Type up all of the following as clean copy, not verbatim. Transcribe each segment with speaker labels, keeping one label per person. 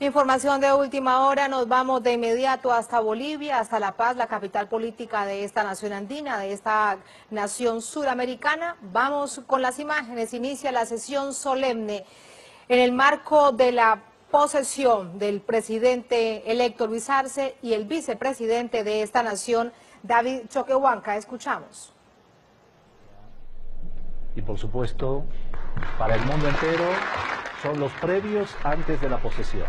Speaker 1: Información de última hora, nos vamos de inmediato hasta Bolivia, hasta La Paz, la capital política de esta nación andina, de esta nación suramericana. Vamos con las imágenes, inicia la sesión solemne en el marco de la posesión del presidente electo Luis Arce y el vicepresidente de esta nación, David Choquehuanca. Escuchamos.
Speaker 2: Y por supuesto, para el mundo entero, son los previos antes de la posesión.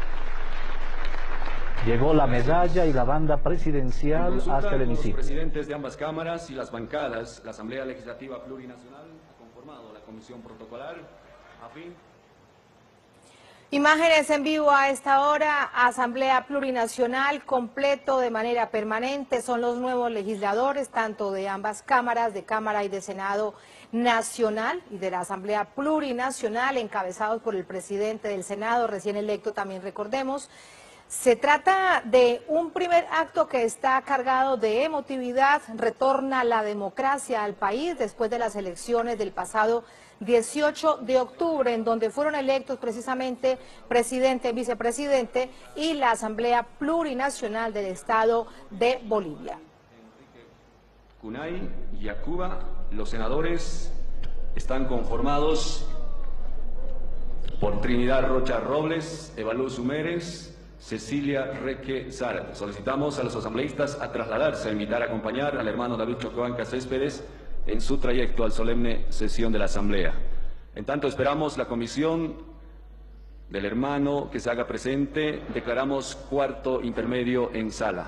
Speaker 2: Llegó la medalla y la banda presidencial hasta el hemiciclo.
Speaker 3: Los presidentes de ambas cámaras y las bancadas, la Asamblea Legislativa Plurinacional ha conformado la comisión protocolar a fin.
Speaker 1: Imágenes en vivo a esta hora, Asamblea Plurinacional completo de manera permanente, son los nuevos legisladores, tanto de ambas cámaras, de Cámara y de Senado Nacional y de la Asamblea Plurinacional, encabezados por el presidente del Senado, recién electo también recordemos. Se trata de un primer acto que está cargado de emotividad, retorna la democracia al país después de las elecciones del pasado 18 de octubre, en donde fueron electos precisamente presidente, vicepresidente y la Asamblea Plurinacional del Estado de Bolivia.
Speaker 3: Cunay y Yacuba, los senadores están conformados por Trinidad Rocha Robles, Evalú Sumeres, Cecilia Reque Zárate. Solicitamos a los asambleístas a trasladarse, a invitar a acompañar al hermano David Choquehuanca Céspedes en su trayecto al solemne sesión de la Asamblea. En tanto esperamos la comisión del hermano que se haga presente. Declaramos cuarto intermedio en sala.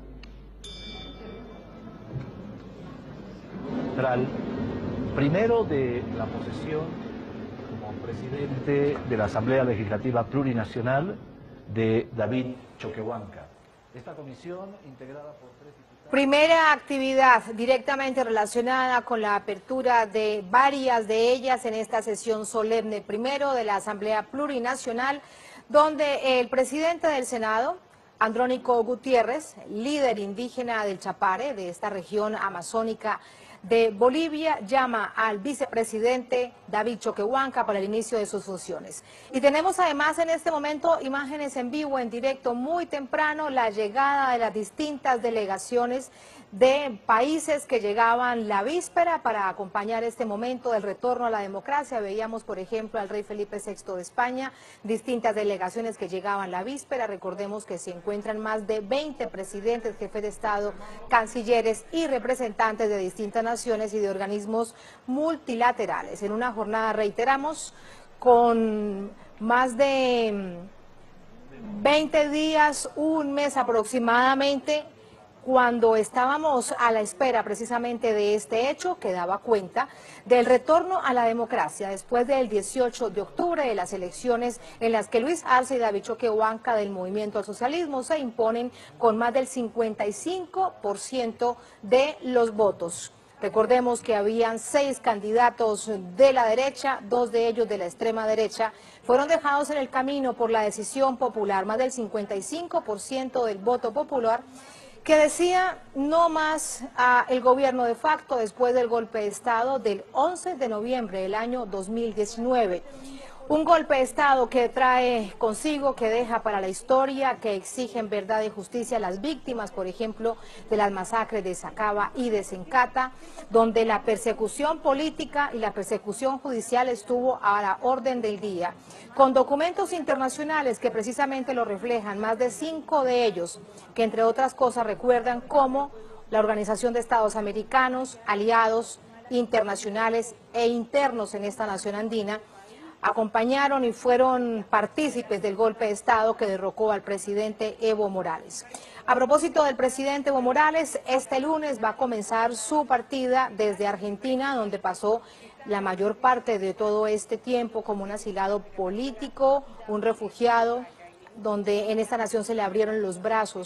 Speaker 2: Primero de la posesión como presidente de la Asamblea Legislativa Plurinacional de David Choquehuanca. Esta comisión integrada por 3 diputados.
Speaker 1: Primera actividad directamente relacionada con la apertura de varias de ellas en esta sesión solemne, primero de la Asamblea Plurinacional, donde el presidente del Senado, Andrónico Gutiérrez, líder indígena del Chapare, de esta región amazónica de Bolivia, llama al vicepresidente David Choquehuanca para el inicio de sus funciones. Y tenemos además en este momento imágenes en vivo, en directo, muy temprano, la llegada de las distintas delegaciones de países que llegaban la víspera para acompañar este momento del retorno a la democracia. Veíamos, por ejemplo, al rey Felipe VI de España, distintas delegaciones que llegaban la víspera. Recordemos que se encuentran más de 20 presidentes, jefes de Estado, cancilleres y representantes de distintas naciones y de organismos multilaterales. En una jornada, reiteramos, con más de 20 días, un mes aproximadamente, cuando estábamos a la espera precisamente de este hecho que daba cuenta del retorno a la democracia después del 18 de octubre de las elecciones en las que Luis Arce y David Choquehuanca del Movimiento al Socialismo se imponen con más del 55% de los votos. Recordemos que habían 6 candidatos de la derecha, 2 de ellos de la extrema derecha, fueron dejados en el camino por la decisión popular, más del 55% del voto popular, que decía no más el gobierno de facto después del golpe de Estado del 11 de noviembre del año 2019. Un golpe de Estado que trae consigo, que deja para la historia, que exigen verdad y justicia a las víctimas, por ejemplo, de las masacres de Sacaba y de Sencata, donde la persecución política y la persecución judicial estuvo a la orden del día, con documentos internacionales que precisamente lo reflejan, más de 5 de ellos, que entre otras cosas recuerdan cómo la Organización de Estados Americanos, aliados internacionales e internos en esta nación andina, acompañaron y fueron partícipes del golpe de Estado que derrocó al presidente Evo Morales. A propósito del presidente Evo Morales, este lunes va a comenzar su partida desde Argentina, donde pasó la mayor parte de todo este tiempo como un asilado político, un refugiado, donde en esta nación se le abrieron los brazos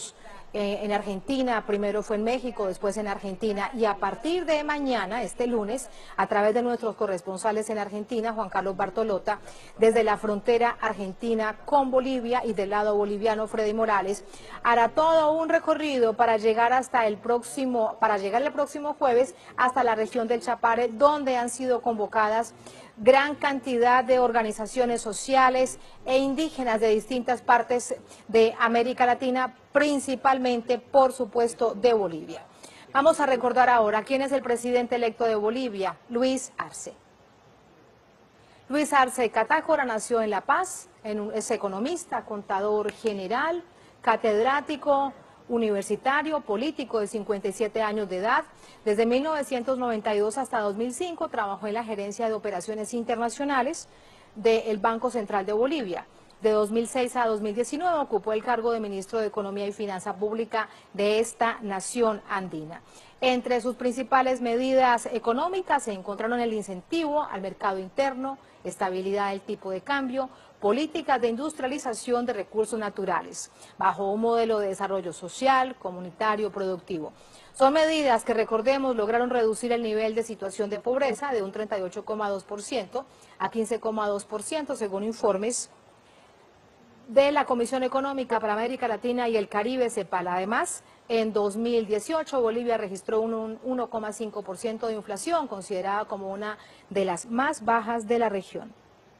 Speaker 1: en Argentina, primero fue en México, después en Argentina, y a partir de mañana, este lunes, a través de nuestros corresponsales en Argentina, Juan Carlos Bartolota, desde la frontera argentina con Bolivia y del lado boliviano Freddy Morales, hará todo un recorrido para llegar el próximo jueves hasta la región del Chapare, donde han sido convocadas gran cantidad de organizaciones sociales e indígenas de distintas partes de América Latina, principalmente, por supuesto, de Bolivia. Vamos a recordar ahora quién es el presidente electo de Bolivia, Luis Arce. Luis Arce Catacora nació en La Paz, es economista, contador general, catedrático, universitario, político de 57 años de edad. Desde 1992 hasta 2005 trabajó en la gerencia de operaciones internacionales del Banco Central de Bolivia. De 2006 a 2019 ocupó el cargo de ministro de Economía y Finanza Pública de esta nación andina. Entre sus principales medidas económicas se encontraron el incentivo al mercado interno, estabilidad del tipo de cambio, políticas de industrialización de recursos naturales, bajo un modelo de desarrollo social, comunitario, productivo. Son medidas que, recordemos, lograron reducir el nivel de situación de pobreza de un 38,2% a 15,2%, según informes de la Comisión Económica para América Latina y el Caribe, CEPAL. Además, en 2018 Bolivia registró un 1,5% de inflación, considerada como una de las más bajas de la región.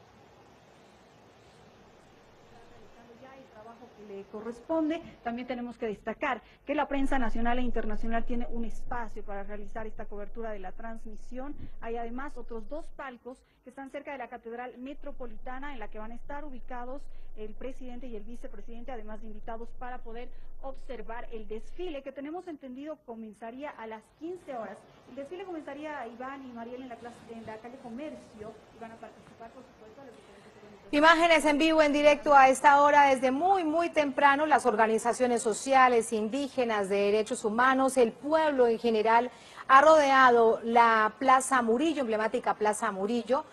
Speaker 4: Corresponde. También tenemos que destacar que la prensa nacional e internacional tiene un espacio para realizar esta cobertura de la transmisión. Hay además otros dos palcos que están cerca de la Catedral Metropolitana, en la que van a estar ubicados el presidente y el vicepresidente, además de invitados para poder observar el desfile, que tenemos entendido comenzaría a las 15 horas. El desfile comenzaría, Iván y Mariel, en la calle Comercio, y van a participar, por supuesto, a los diferentes.
Speaker 1: Imágenes en vivo, en directo a esta hora, desde muy temprano, las organizaciones sociales, indígenas, de derechos humanos, el pueblo en general, ha rodeado la Plaza Murillo, emblemática Plaza Murillo.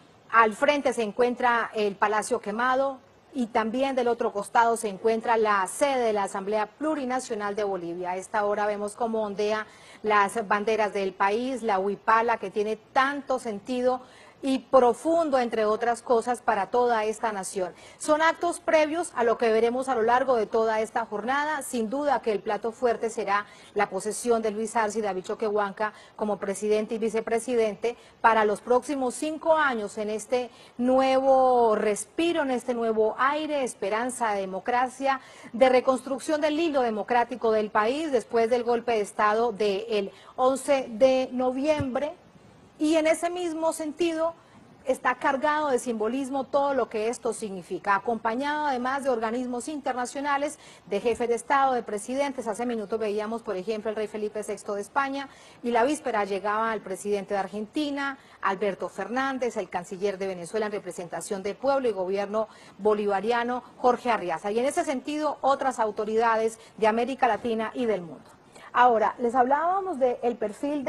Speaker 1: Al frente se encuentra el Palacio Quemado y también del otro costado se encuentra la sede de la Asamblea Plurinacional de Bolivia. A esta hora vemos cómo ondea las banderas del país, la huipala, que tiene tanto sentido y profundo, entre otras cosas, para toda esta nación. Son actos previos a lo que veremos a lo largo de toda esta jornada. Sin duda que el plato fuerte será la posesión de Luis Arce y David Choquehuanca como presidente y vicepresidente para los próximos 5 años, en este nuevo respiro, en este nuevo aire, esperanza de democracia, de reconstrucción del hilo democrático del país después del golpe de Estado del 11 de noviembre. Y en ese mismo sentido está cargado de simbolismo todo lo que esto significa, acompañado además de organismos internacionales, de jefes de Estado, de presidentes. Hace minutos veíamos, por ejemplo, el rey Felipe VI de España, y la víspera llegaba el presidente de Argentina, Alberto Fernández, el canciller de Venezuela en representación del pueblo y gobierno bolivariano, Jorge Arriaza. Y en ese sentido, otras autoridades de América Latina y del mundo. Ahora, les hablábamos del perfil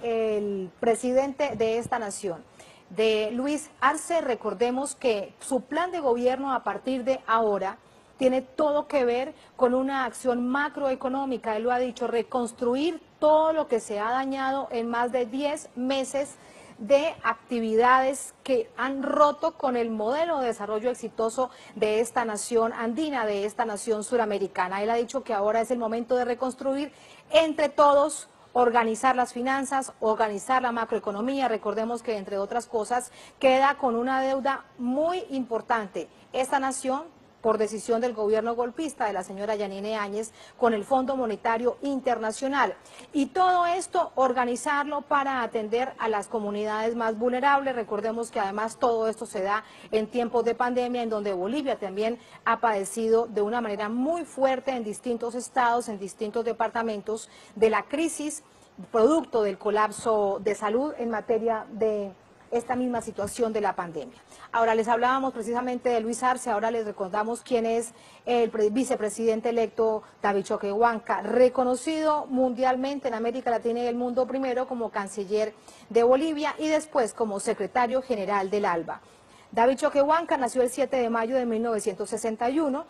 Speaker 1: del presidente de esta nación, de Luis Arce. Recordemos que su plan de gobierno a partir de ahora tiene todo que ver con una acción macroeconómica. Él lo ha dicho, reconstruir todo lo que se ha dañado en más de 10 meses de actividades que han roto con el modelo de desarrollo exitoso de esta nación andina, de esta nación suramericana. Él ha dicho que ahora es el momento de reconstruir entre todos, organizar las finanzas, organizar la macroeconomía. Recordemos que, entre otras cosas, queda con una deuda muy importante esta nación, por decisión del gobierno golpista de la señora Yanine Áñez, con el Fondo Monetario Internacional. Y todo esto, organizarlo para atender a las comunidades más vulnerables. Recordemos que además todo esto se da en tiempos de pandemia, en donde Bolivia también ha padecido de una manera muy fuerte en distintos estados, en distintos departamentos, de la crisis producto del colapso de salud en materia de esta misma situación de la pandemia. Ahora les hablábamos precisamente de Luis Arce, ahora les recordamos quién es el vicepresidente electo David Choquehuanca, reconocido mundialmente en América Latina y el mundo, primero como canciller de Bolivia y después como secretario general del ALBA. David Choquehuanca nació el 7 de mayo de 1961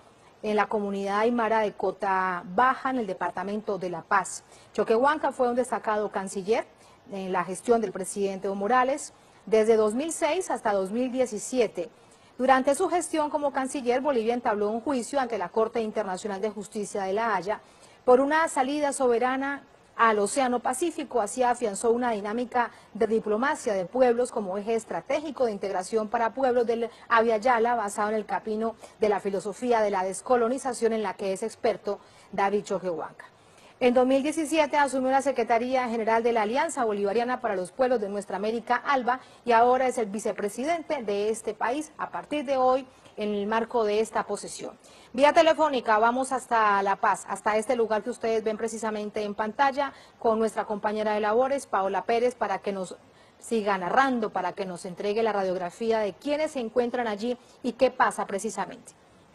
Speaker 1: en la comunidad aymara de Cota Baja, en el departamento de La Paz. Choquehuanca fue un destacado canciller en la gestión del presidente Evo Morales desde 2006 hasta 2017. Durante su gestión como canciller, Bolivia entabló un juicio ante la Corte Internacional de Justicia de La Haya por una salida soberana al Océano Pacífico. Así afianzó una dinámica de diplomacia de pueblos como eje estratégico de integración para pueblos del Abya Yala, basado en el camino de la filosofía de la descolonización en la que es experto David Choquehuanca. En 2017 asumió la Secretaría General de la Alianza Bolivariana para los Pueblos de Nuestra América, ALBA, y ahora es el vicepresidente de este país a partir de hoy en el marco de esta posesión. Vía telefónica vamos hasta La Paz, hasta este lugar que ustedes ven precisamente en pantalla, con nuestra compañera de labores, Paola Pérez, para que nos siga narrando, para que nos entregue la radiografía de quiénes se encuentran allí y qué pasa precisamente.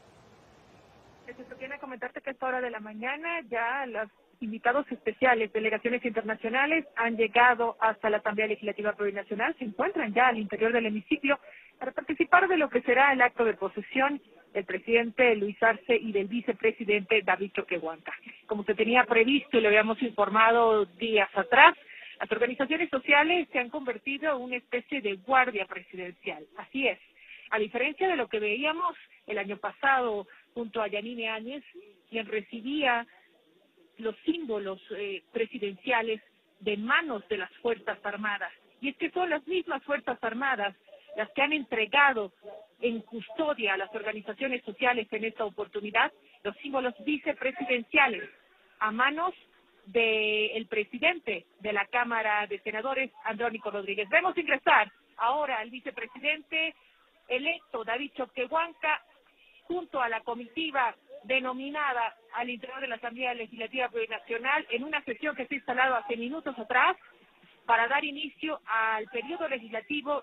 Speaker 5: Quiero comentarte que a esta hora de la mañana ya los invitados especiales, delegaciones internacionales, han llegado hasta la Asamblea Legislativa Plurinacional, se encuentran ya al interior del hemiciclo para participar de lo que será el acto de posesión del presidente Luis Arce y del vicepresidente David Choquehuanca. Como se tenía previsto y lo habíamos informado días atrás, las organizaciones sociales se han convertido en una especie de guardia presidencial. Así es, a diferencia de lo que veíamos el año pasado junto a Yanine Áñez, quien recibía los símbolos presidenciales de manos de las Fuerzas Armadas. Y es que son las mismas Fuerzas Armadas las que han entregado en custodia a las organizaciones sociales en esta oportunidad los símbolos vicepresidenciales a manos del presidente de la Cámara de Senadores, Andrónico Rodríguez. Vemos ingresar ahora al vicepresidente electo, David Choquehuanca, junto a la comitiva denominada al interior de la Asamblea Legislativa Plurinacional en una sesión que se ha instalado hace minutos atrás para dar inicio al periodo legislativo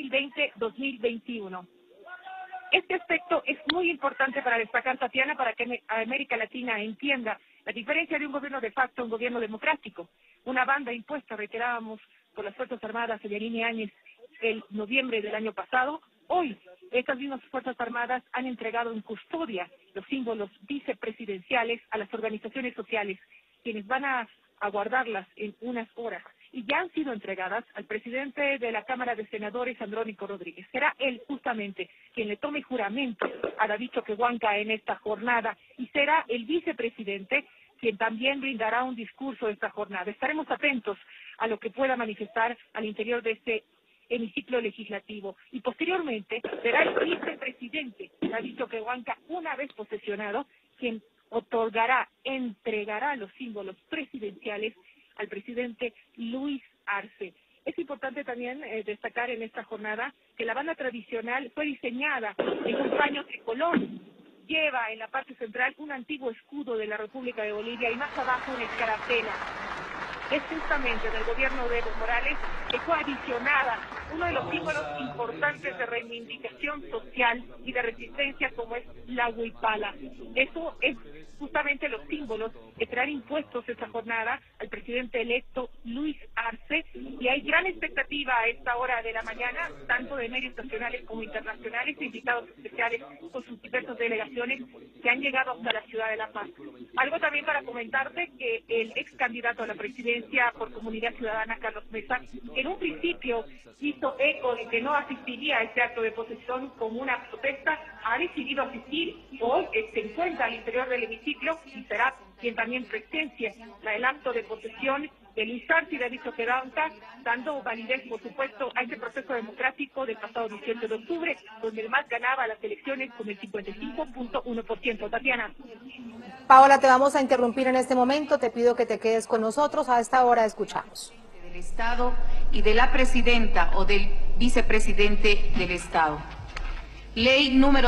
Speaker 5: 2020-2021. Este aspecto es muy importante para destacar, Tatiana, para que América Latina entienda la diferencia de un gobierno de facto a un gobierno democrático. Una banda impuesta, reiterábamos, por las Fuerzas Armadas de Yanine Áñez el noviembre del año pasado. Hoy, estas mismas Fuerzas Armadas han entregado en custodia los símbolos vicepresidenciales a las organizaciones sociales, quienes van a guardarlas en unas horas. Y ya han sido entregadas al presidente de la Cámara de Senadores, Andrónico Rodríguez. Será él justamente quien le tome juramento a David Choquehuanca en esta jornada y será el vicepresidente quien también brindará un discurso esta jornada. Estaremos atentos a lo que pueda manifestar al interior de este hemiciclo legislativo y posteriormente será el vicepresidente David Choquehuanca, una vez posesionado, quien entregará los símbolos presidenciales al presidente Luis Arce. Es importante también destacar en esta jornada que la banda tradicional fue diseñada en un paño tricolor. Lleva en la parte central un antiguo escudo de la República de Bolivia y más abajo una escarapela. Es justamente del gobierno de Evo Morales que fue adicionada uno de los símbolos importantes de reivindicación social y de resistencia como es la huipala. Eso es justamente los símbolos que serán impuestos esta jornada al presidente electo Luis Arce, y hay gran expectativa a esta hora de la mañana, tanto de medios nacionales como internacionales, invitados especiales con sus diversas delegaciones que han llegado hasta la ciudad de La Paz. Algo también para comentarte que el ex candidato a la presidencia por Comunidad Ciudadana, Carlos Mesa, en un principio hizo eco de que no asistiría a este acto de posesión como una protesta, ha decidido asistir. Hoy se encuentra al interior del hemiciclo y será quien también presencie el acto de posesión de Luis Arce y David Choquehuanca, dando validez, por supuesto, a este proceso democrático del pasado 18 de octubre, donde el MAS ganaba las elecciones con el 55.1%. Tatiana.
Speaker 1: Paola, te vamos a interrumpir en este momento, te pido que te quedes con nosotros, a esta hora escuchamos.
Speaker 6: Del Estado y de la presidenta o del vicepresidente del Estado. Ley número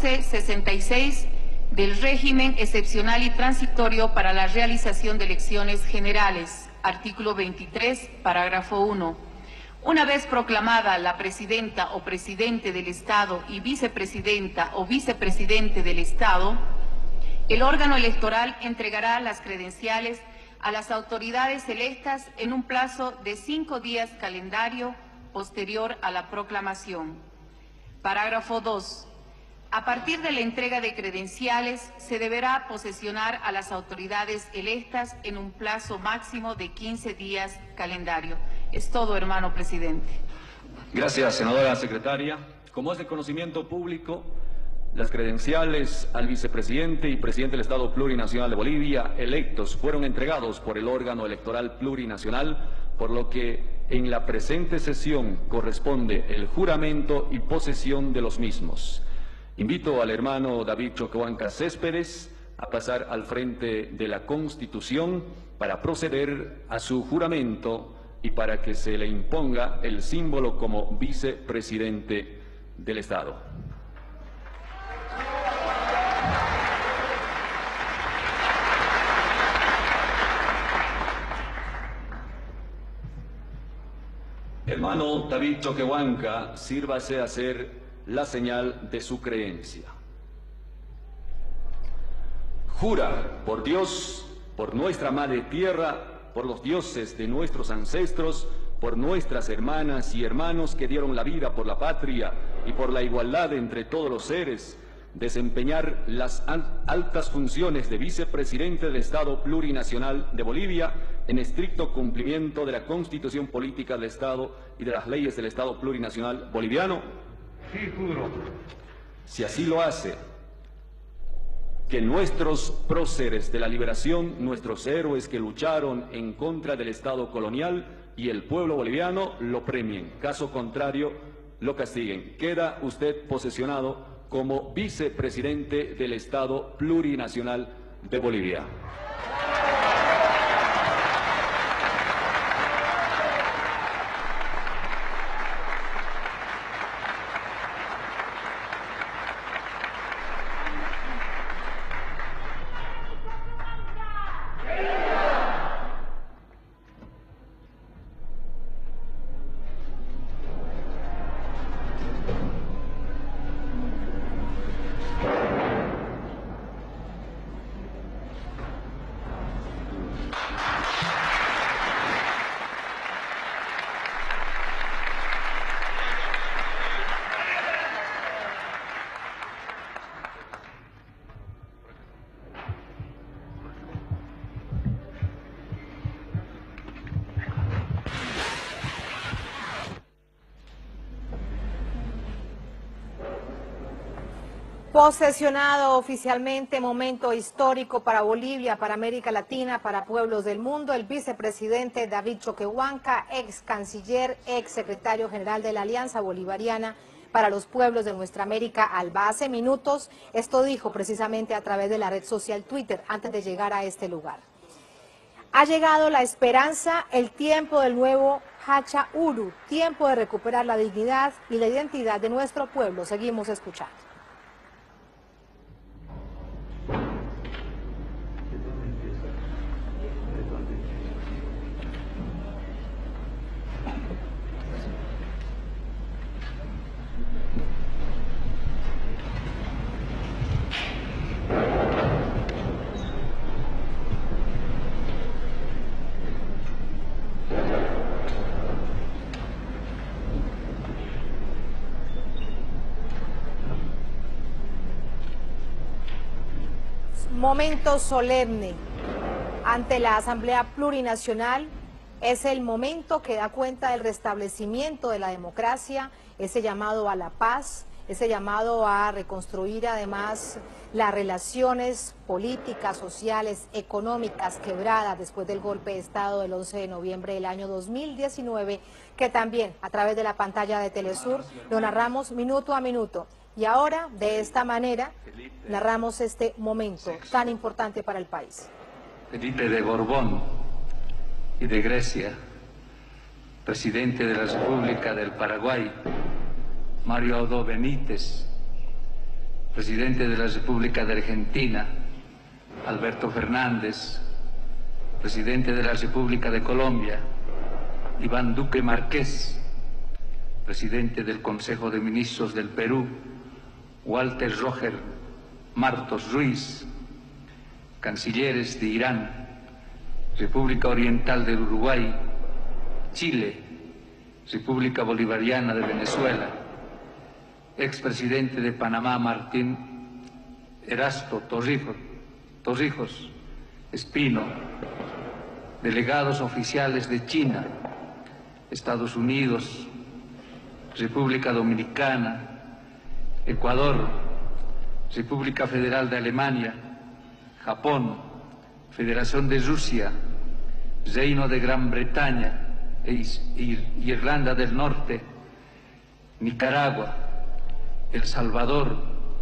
Speaker 6: 1266 del régimen excepcional y transitorio para la realización de elecciones generales. Artículo 23, parágrafo 1. Una vez proclamada la presidenta o presidente del Estado y vicepresidenta o vicepresidente del Estado, el órgano electoral entregará las credenciales a las autoridades electas en un plazo de 5 días calendario posterior a la proclamación. Parágrafo 2. A partir de la entrega de credenciales, se deberá posesionar a las autoridades electas en un plazo máximo de 15 días calendario. Es todo, hermano presidente.
Speaker 3: Gracias, senadora secretaria. Como es de conocimiento público, las credenciales al vicepresidente y presidente del Estado Plurinacional de Bolivia electos fueron entregados por el órgano electoral plurinacional, por lo que en la presente sesión corresponde el juramento y posesión de los mismos. Invito al hermano David Choquehuanca Céspedes a pasar al frente de la Constitución para proceder a su juramento y para que se le imponga el símbolo como vicepresidente del Estado. Hermano David Choquehuanca, sírvase a hacer la señal de su creencia. Jura por Dios, por nuestra madre tierra, por los dioses de nuestros ancestros, por nuestras hermanas y hermanos que dieron la vida por la patria y por la igualdad entre todos los seres, desempeñar las altas funciones de vicepresidente del Estado Plurinacional de Bolivia en estricto cumplimiento de la Constitución Política del Estado y de las leyes del Estado Plurinacional Boliviano.
Speaker 2: Sí, juro.
Speaker 3: Si así lo hace, que nuestros próceres de la liberación, nuestros héroes que lucharon en contra del Estado colonial y el pueblo boliviano lo premien. Caso contrario, lo castiguen. Queda usted posesionado como vicepresidente del Estado Plurinacional de Bolivia.
Speaker 1: Posesionado oficialmente, momento histórico para Bolivia, para América Latina, para pueblos del mundo, el vicepresidente David Choquehuanca, ex canciller, ex secretario general de la Alianza Bolivariana para los Pueblos de Nuestra América, ALBA. Hace minutos esto dijo precisamente a través de la red social Twitter antes de llegar a este lugar. Ha llegado la esperanza, el tiempo del nuevo Hacha Uru, tiempo de recuperar la dignidad y la identidad de nuestro pueblo. Seguimos escuchando. Momento solemne ante la Asamblea Plurinacional. Es el momento que da cuenta del restablecimiento de la democracia, ese llamado a la paz, ese llamado a reconstruir además las relaciones políticas, sociales, económicas quebradas después del golpe de Estado del 11 de noviembre del año 2019, que también a través de la pantalla de Telesur lo narramos minuto a minuto. Y ahora, de esta manera, narramos este momento tan importante para el país.
Speaker 7: Felipe de Borbón y de Grecia, presidente de la República del Paraguay, Mario Aldo Benítez, presidente de la República de Argentina, Alberto Fernández, presidente de la República de Colombia, Iván Duque Márquez, presidente del Consejo de Ministros del Perú, Walter Roger Martos Ruiz, cancilleres de Irán, República Oriental del Uruguay, Chile, República Bolivariana de Venezuela, expresidente de Panamá Martín Erasto Torrijos Espino, delegados oficiales de China, Estados Unidos, República Dominicana, Ecuador, República Federal de Alemania, Japón, Federación de Rusia, Reino de Gran Bretaña e Irlanda del Norte, Nicaragua, El Salvador,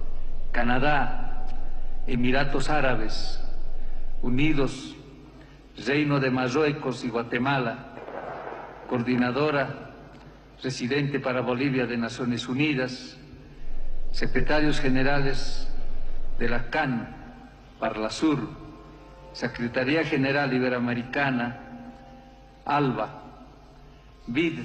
Speaker 7: Canadá, Emiratos Árabes Unidos, Reino de Marruecos y Guatemala, coordinadora residente para Bolivia de Naciones Unidas, secretarios generales de la CAN, Parlasur, Secretaría General Iberoamericana, ALBA, BID,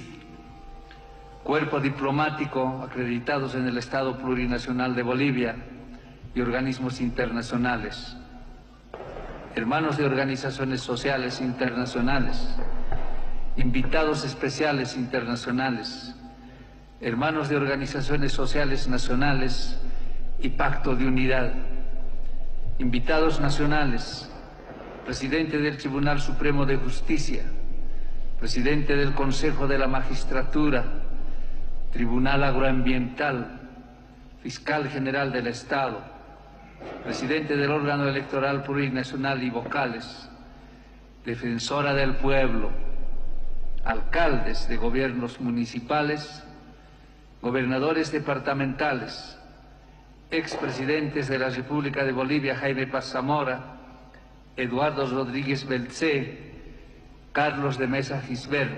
Speaker 7: Cuerpo Diplomático acreditados en el Estado Plurinacional de Bolivia y organismos internacionales, hermanos de organizaciones sociales internacionales, invitados especiales internacionales, hermanos de organizaciones sociales nacionales y Pacto de Unidad, invitados nacionales, presidente del Tribunal Supremo de Justicia, presidente del Consejo de la Magistratura, Tribunal Agroambiental, Fiscal General del Estado, presidente del órgano electoral plurinacional y vocales, defensora del pueblo, alcaldes de gobiernos municipales, gobernadores departamentales, expresidentes de la República de Bolivia Jaime Paz Zamora, Eduardo Rodríguez Belcé, Carlos de Mesa Gisbert,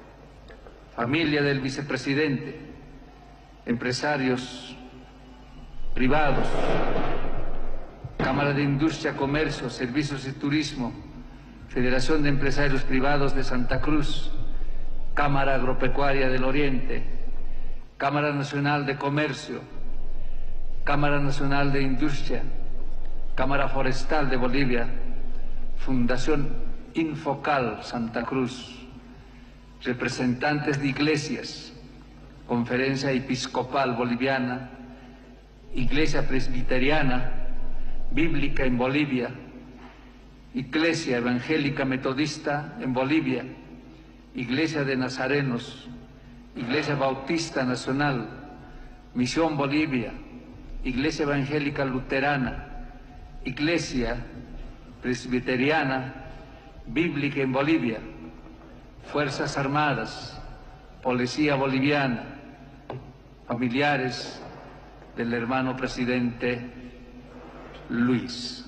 Speaker 7: familia del vicepresidente, empresarios privados, Cámara de Industria, Comercio, Servicios y Turismo, Federación de Empresarios Privados de Santa Cruz, Cámara Agropecuaria del Oriente, Cámara Nacional de Comercio, Cámara Nacional de Industria, Cámara Forestal de Bolivia, Fundación Infocal Santa Cruz, representantes de iglesias, Conferencia Episcopal Boliviana, Iglesia Presbiteriana Bíblica en Bolivia, Iglesia Evangélica Metodista en Bolivia, Iglesia de Nazarenos, Iglesia Bautista Nacional, Misión Bolivia, Iglesia Evangélica Luterana, Iglesia Presbiteriana Bíblica en Bolivia, Fuerzas Armadas, Policía Boliviana, familiares del hermano presidente Luis.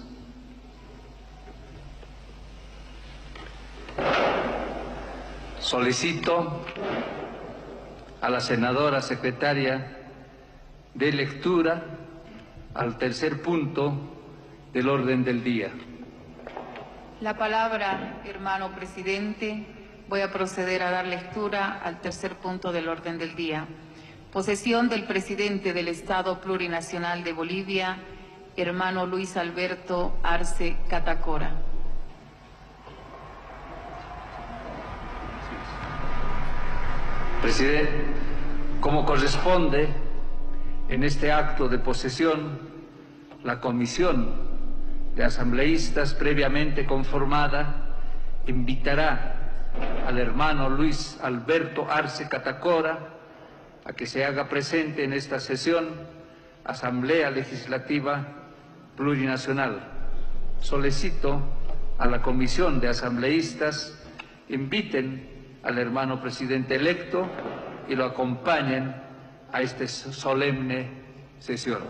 Speaker 7: Solicito a la senadora secretaria de lectura al tercer punto del orden del día.
Speaker 6: La palabra, hermano presidente. Voy a proceder a dar lectura al tercer punto del orden del día. Posesión del presidente del Estado Plurinacional de Bolivia, hermano Luis Alberto Arce Catacora.
Speaker 7: Presidente, como corresponde, en este acto de posesión, la comisión de asambleístas previamente conformada invitará al hermano Luis Alberto Arce Catacora a que se haga presente en esta sesión Asamblea Legislativa Plurinacional. Solicito a la comisión de asambleístas inviten al hermano presidente electo y lo acompañen a esta solemne sesión.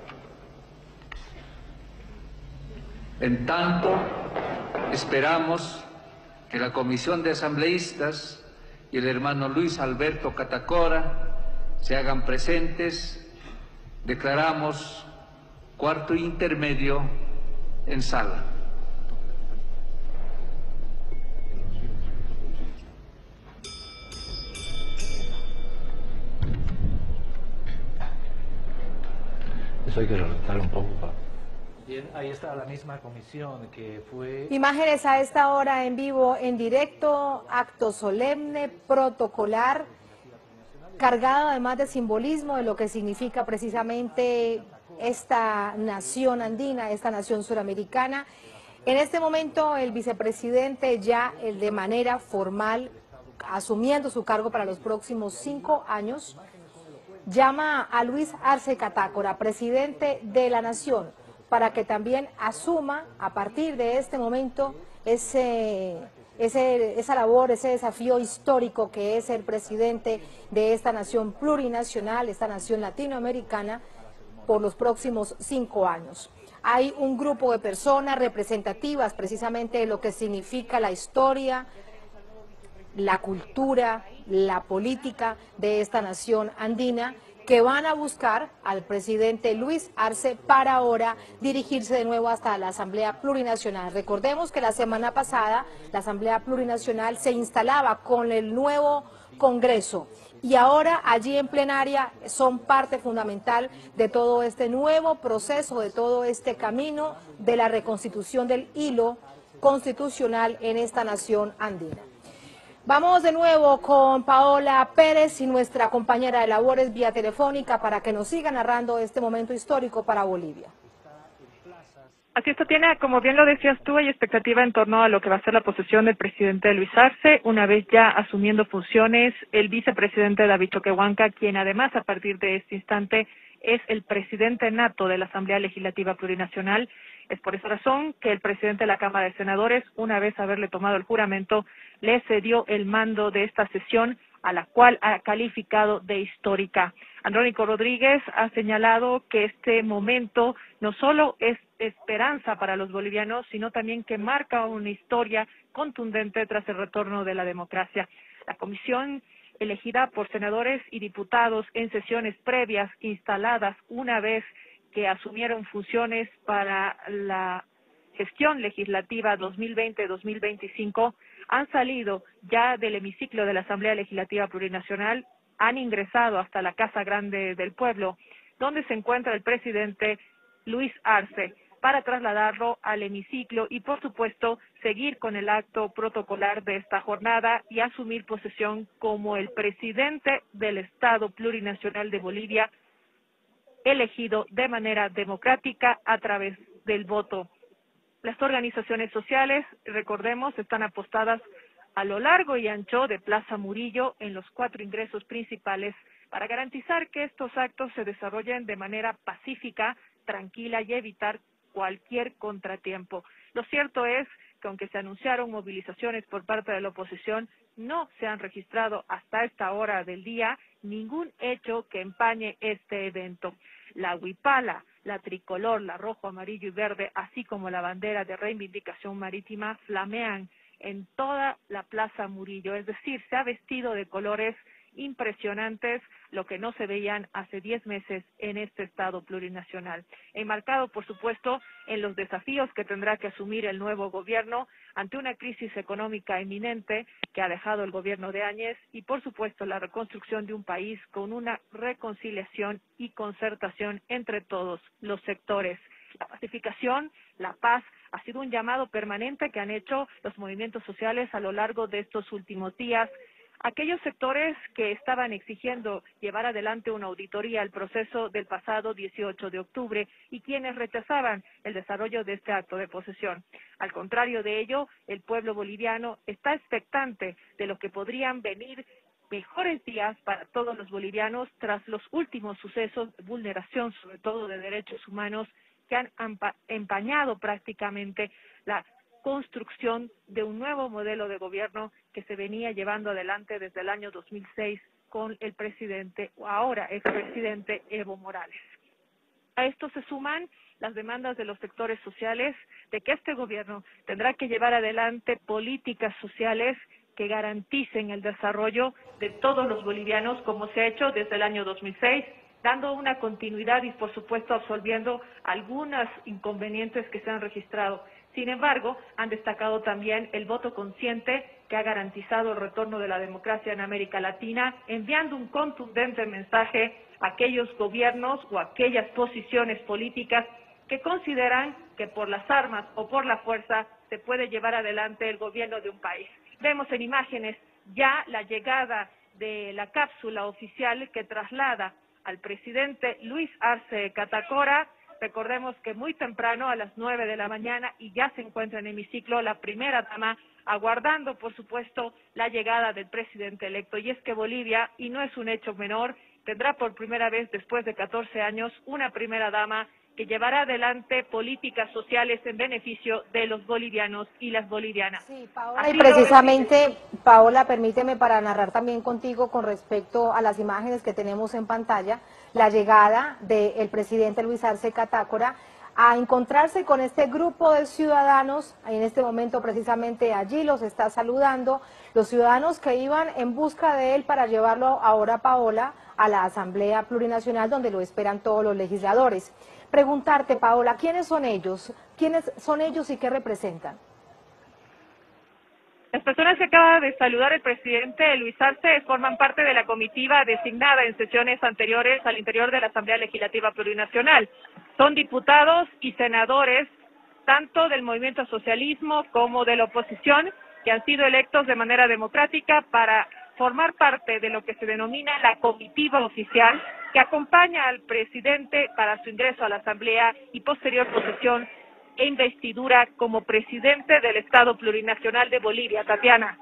Speaker 7: En tanto, esperamos que la comisión de asambleístas y el hermano Luis Alberto Catacora se hagan presentes. Declaramos cuarto intermedio en sala.
Speaker 2: Eso hay que resaltar un poco. Bien, ahí está la misma comisión que fue...
Speaker 1: Imágenes a esta hora en vivo, en directo, acto solemne, protocolar, cargado además de simbolismo de lo que significa precisamente esta nación andina, esta nación suramericana. En este momento el vicepresidente ya de manera formal, asumiendo su cargo para los próximos 5 años, llama a Luis Arce Catacora, presidente de la nación, para que también asuma a partir de este momento esa labor, ese desafío histórico que es ser presidente de esta nación plurinacional, esta nación latinoamericana, por los próximos 5 años. Hay un grupo de personas representativas precisamente de lo que significa la historia, la cultura, la política de esta nación andina, que van a buscar al presidente Luis Arce para ahora dirigirse de nuevo hasta la Asamblea Plurinacional. Recordemos que la semana pasada la Asamblea Plurinacional se instalaba con el nuevo Congreso y ahora allí en plenaria son parte fundamental de todo este nuevo proceso, de todo este camino de la reconstitución del hilo constitucional en esta nación andina. Vamos de nuevo con Paola Pérez y nuestra compañera de labores vía telefónica para que nos siga narrando este momento histórico para Bolivia.
Speaker 5: Así es, Tatiana, como bien lo decías tú, hay expectativa en torno a lo que va a ser la posesión del presidente Luis Arce, una vez ya asumiendo funciones el vicepresidente David Choquehuanca, quien además a partir de este instante es el presidente nato de la Asamblea Legislativa Plurinacional. Es por esa razón que el presidente de la Cámara de Senadores, una vez haberle tomado el juramento, le cedió el mando de esta sesión, a la cual ha calificado de histórica. Andrónico Rodríguez ha señalado que este momento no solo es esperanza para los bolivianos, sino también que marca una historia contundente tras el retorno de la democracia. La comisión elegida por senadores y diputados en sesiones previas instaladas una vez que asumieron funciones para la gestión legislativa 2020-2025, han salido ya del hemiciclo de la Asamblea Legislativa Plurinacional, han ingresado hasta la Casa Grande del Pueblo, donde se encuentra el presidente Luis Arce, para trasladarlo al hemiciclo y, por supuesto, seguir con el acto protocolar de esta jornada y asumir posesión como el presidente del Estado Plurinacional de Bolivia, elegido de manera democrática a través del voto. Las organizaciones sociales, recordemos, están apostadas a lo largo y ancho de Plaza Murillo en los 4 ingresos principales para garantizar que estos actos se desarrollen de manera pacífica, tranquila y evitar cualquier contratiempo. Lo cierto es que aunque se anunciaron movilizaciones por parte de la oposición, no se han registrado hasta esta hora del día ningún hecho que empañe este evento. La huipala, la tricolor, la rojo, amarillo y verde, así como la bandera de reivindicación marítima, flamean en toda la Plaza Murillo, es decir, se ha vestido de colores impresionantes, lo que no se veían hace 10 meses en este Estado plurinacional. Enmarcado, por supuesto, en los desafíos que tendrá que asumir el nuevo gobierno ante una crisis económica eminente que ha dejado el gobierno de Áñez y, por supuesto, la reconstrucción de un país con una reconciliación y concertación entre todos los sectores. La pacificación, la paz, ha sido un llamado permanente que han hecho los movimientos sociales a lo largo de estos últimos días. Aquellos sectores que estaban exigiendo llevar adelante una auditoría al proceso del pasado 18 de octubre y quienes rechazaban el desarrollo de este acto de posesión. Al contrario de ello, el pueblo boliviano está expectante de lo que podrían venir mejores días para todos los bolivianos tras los últimos sucesos de vulneración, sobre todo de derechos humanos, que han empañado prácticamente la construcción de un nuevo modelo de gobierno que se venía llevando adelante desde el año 2006 con el presidente, o ahora expresidente Evo Morales. A esto se suman las demandas de los sectores sociales de que este gobierno tendrá que llevar adelante políticas sociales que garanticen el desarrollo de todos los bolivianos, como se ha hecho desde el año 2006, dando una continuidad y, por supuesto, absolviendo algunos inconvenientes que se han registrado. Sin embargo, han destacado también el voto consciente que ha garantizado el retorno de la democracia en América Latina, enviando un contundente mensaje a aquellos gobiernos o a aquellas posiciones políticas que consideran que por las armas o por la fuerza se puede llevar adelante el gobierno de un país. Vemos en imágenes ya la llegada de la cápsula oficial que traslada al presidente Luis Arce Catacora. Recordemos que muy temprano, a las 9 de la mañana, y ya se encuentra en hemiciclo la primera dama, aguardando, por supuesto, la llegada del presidente electo. Y es que Bolivia, y no es un hecho menor, tendrá por primera vez después de 14 años una primera dama que llevará adelante políticas sociales en beneficio de los bolivianos y las bolivianas.
Speaker 1: Sí, Paola, y precisamente, Paola, permíteme para narrar también contigo con respecto a las imágenes que tenemos en pantalla, la llegada del presidente Luis Arce Catacora a encontrarse con este grupo de ciudadanos. En este momento precisamente allí los está saludando, los ciudadanos que iban en busca de él para llevarlo ahora, Paola, a la Asamblea Plurinacional, donde lo esperan todos los legisladores. Preguntarte, Paola, ¿quiénes son ellos? ¿Quiénes son ellos y qué representan?
Speaker 5: Las personas que acaba de saludar el presidente Luis Arce forman parte de la comitiva designada en sesiones anteriores al interior de la Asamblea Legislativa Plurinacional. Son diputados y senadores, tanto del movimiento socialismo como de la oposición, que han sido electos de manera democrática para formar parte de lo que se denomina la comitiva oficial, que acompaña al presidente para su ingreso a la Asamblea y posterior posesión e investidura como presidente del Estado Plurinacional de Bolivia. Tatiana.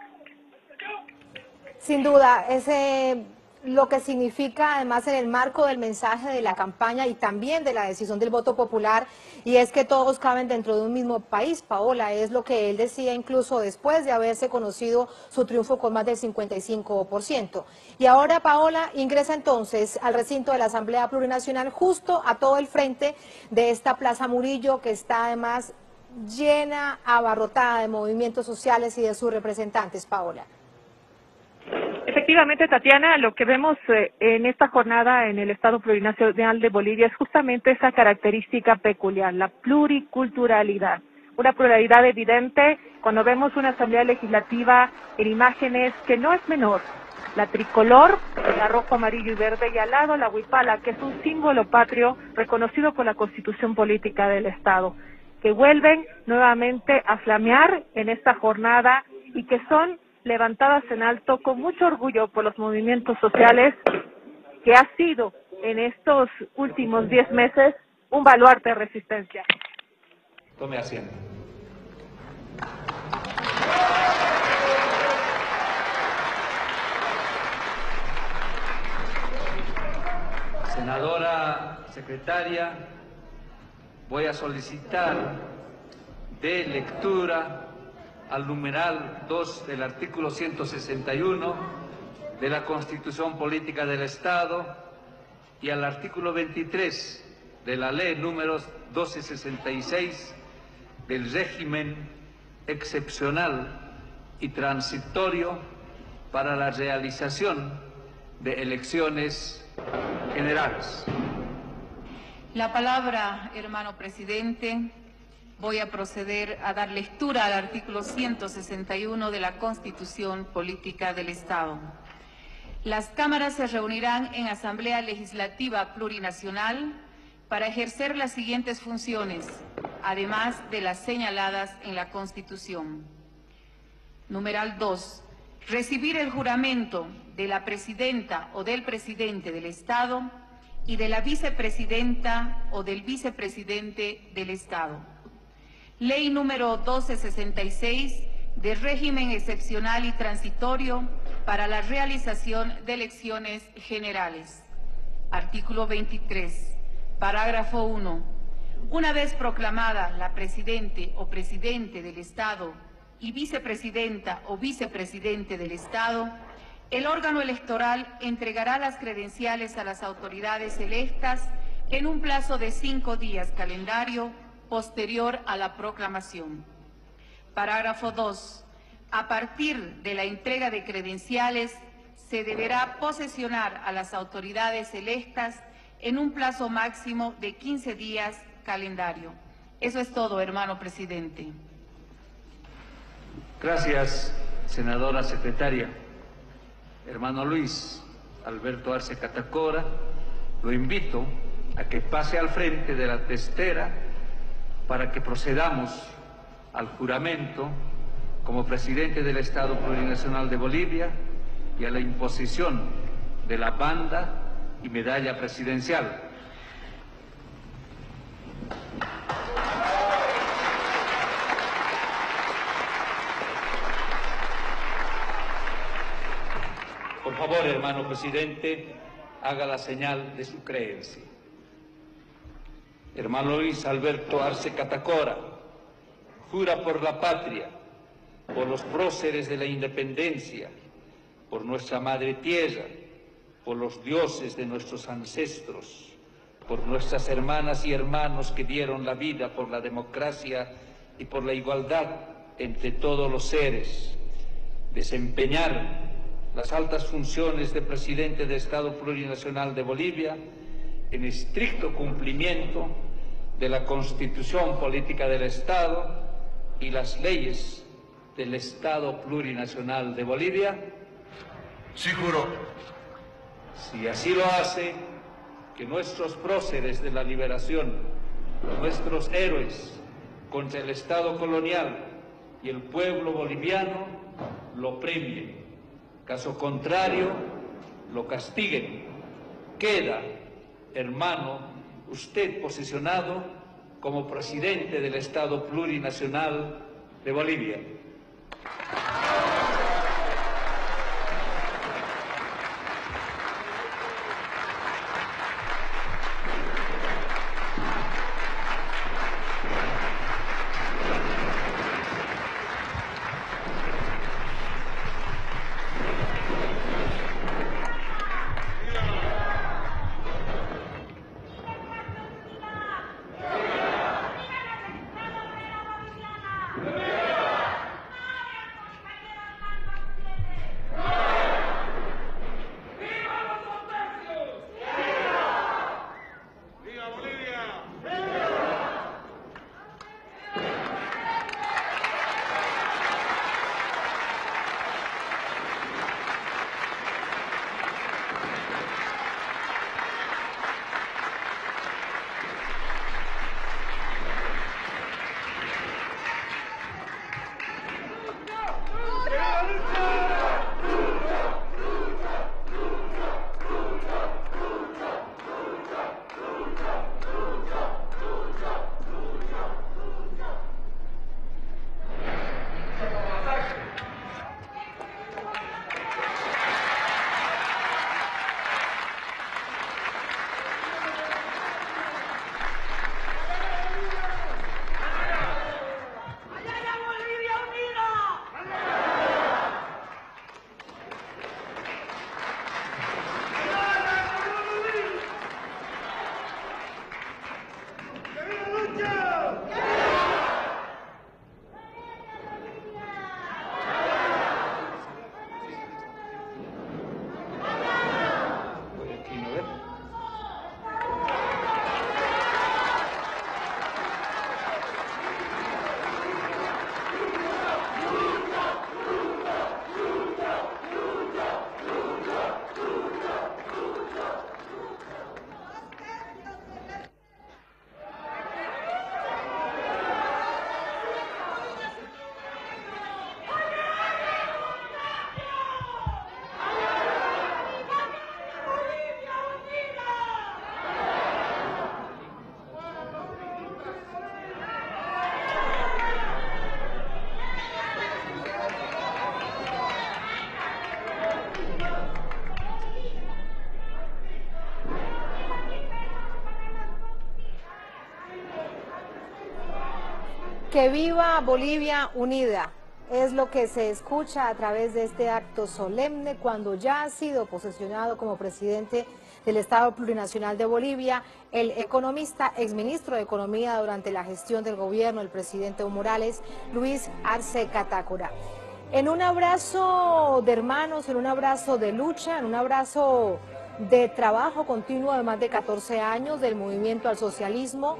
Speaker 1: Sin duda, lo que significa además en el marco del mensaje de la campaña y también de la decisión del voto popular, y es que todos caben dentro de un mismo país, Paola, es lo que él decía incluso después de haberse conocido su triunfo con más del 55%. Y ahora, Paola, ingresa entonces al recinto de la Asamblea Plurinacional, justo a todo el frente de esta Plaza Murillo, que está además llena, abarrotada de movimientos sociales y de sus representantes, Paola.
Speaker 5: Efectivamente, Tatiana, lo que vemos en esta jornada en el Estado Plurinacional de Bolivia es justamente esa característica peculiar, la pluriculturalidad. Una pluralidad evidente cuando vemos una asamblea legislativa en imágenes que no es menor. La tricolor, la rojo, amarillo y verde, y al lado la huipala, que es un símbolo patrio reconocido por la Constitución Política del Estado, que vuelven nuevamente a flamear en esta jornada y que son levantadas en alto con mucho orgullo por los movimientos sociales, que ha sido en estos últimos 10 meses un baluarte de resistencia.
Speaker 7: Tome asiento. Senadora secretaria, voy a solicitar de lectura al numeral 2 del artículo 161 de la Constitución Política del Estado y al artículo 23 de la Ley número 1266 del régimen excepcional y transitorio para la realización de elecciones generales.
Speaker 6: La palabra, hermano presidente. Voy a proceder a dar lectura al artículo 161 de la Constitución Política del Estado. Las cámaras se reunirán en Asamblea Legislativa Plurinacional para ejercer las siguientes funciones, además de las señaladas en la Constitución. Numeral 2. Recibir el juramento de la presidenta o del presidente del Estado y de la vicepresidenta o del vicepresidente del Estado. Ley número 1266 de régimen excepcional y transitorio para la realización de elecciones generales. Artículo 23, parágrafo 1. Una vez proclamada la presidente o presidente del Estado y vicepresidenta o vicepresidente del Estado, el órgano electoral entregará las credenciales a las autoridades electas en un plazo de 5 días calendario posterior a la proclamación. Parágrafo 2. A partir de la entrega de credenciales, se deberá posesionar a las autoridades electas en un plazo máximo de 15 días calendario. Eso es todo, hermano presidente.
Speaker 7: Gracias, senadora secretaria. Hermano Luis Alberto Arce Catacora, lo invito a que pase al frente de la testera para que procedamos al juramento como presidente del Estado Plurinacional de Bolivia y a la imposición de la banda y medalla presidencial. Por favor, hermano presidente, haga la señal de su creencia. Hermano Luis Alberto Arce Catacora, jura por la patria, por los próceres de la independencia, por nuestra madre tierra, por los dioses de nuestros ancestros, por nuestras hermanas y hermanos que dieron la vida por la democracia y por la igualdad entre todos los seres, desempeñar las altas funciones de presidente del Estado Plurinacional de Bolivia en estricto cumplimiento de la Constitución Política del Estado y las leyes del Estado Plurinacional de Bolivia.
Speaker 8: Sí, juro.
Speaker 7: Si así lo hace, que nuestros próceres de la liberación, nuestros héroes contra el Estado colonial y el pueblo boliviano lo premien. Caso contrario, lo castiguen. Queda, hermano, usted posesionado como presidente del Estado Plurinacional de Bolivia.
Speaker 1: Que viva Bolivia unida, es lo que se escucha a través de este acto solemne cuando ya ha sido posesionado como presidente del Estado Plurinacional de Bolivia, el economista, exministro de Economía durante la gestión del gobierno del presidente Evo Morales, Luis Arce Catacora. En un abrazo de hermanos, en un abrazo de lucha, en un abrazo de trabajo continuo de más de 14 años del movimiento al socialismo,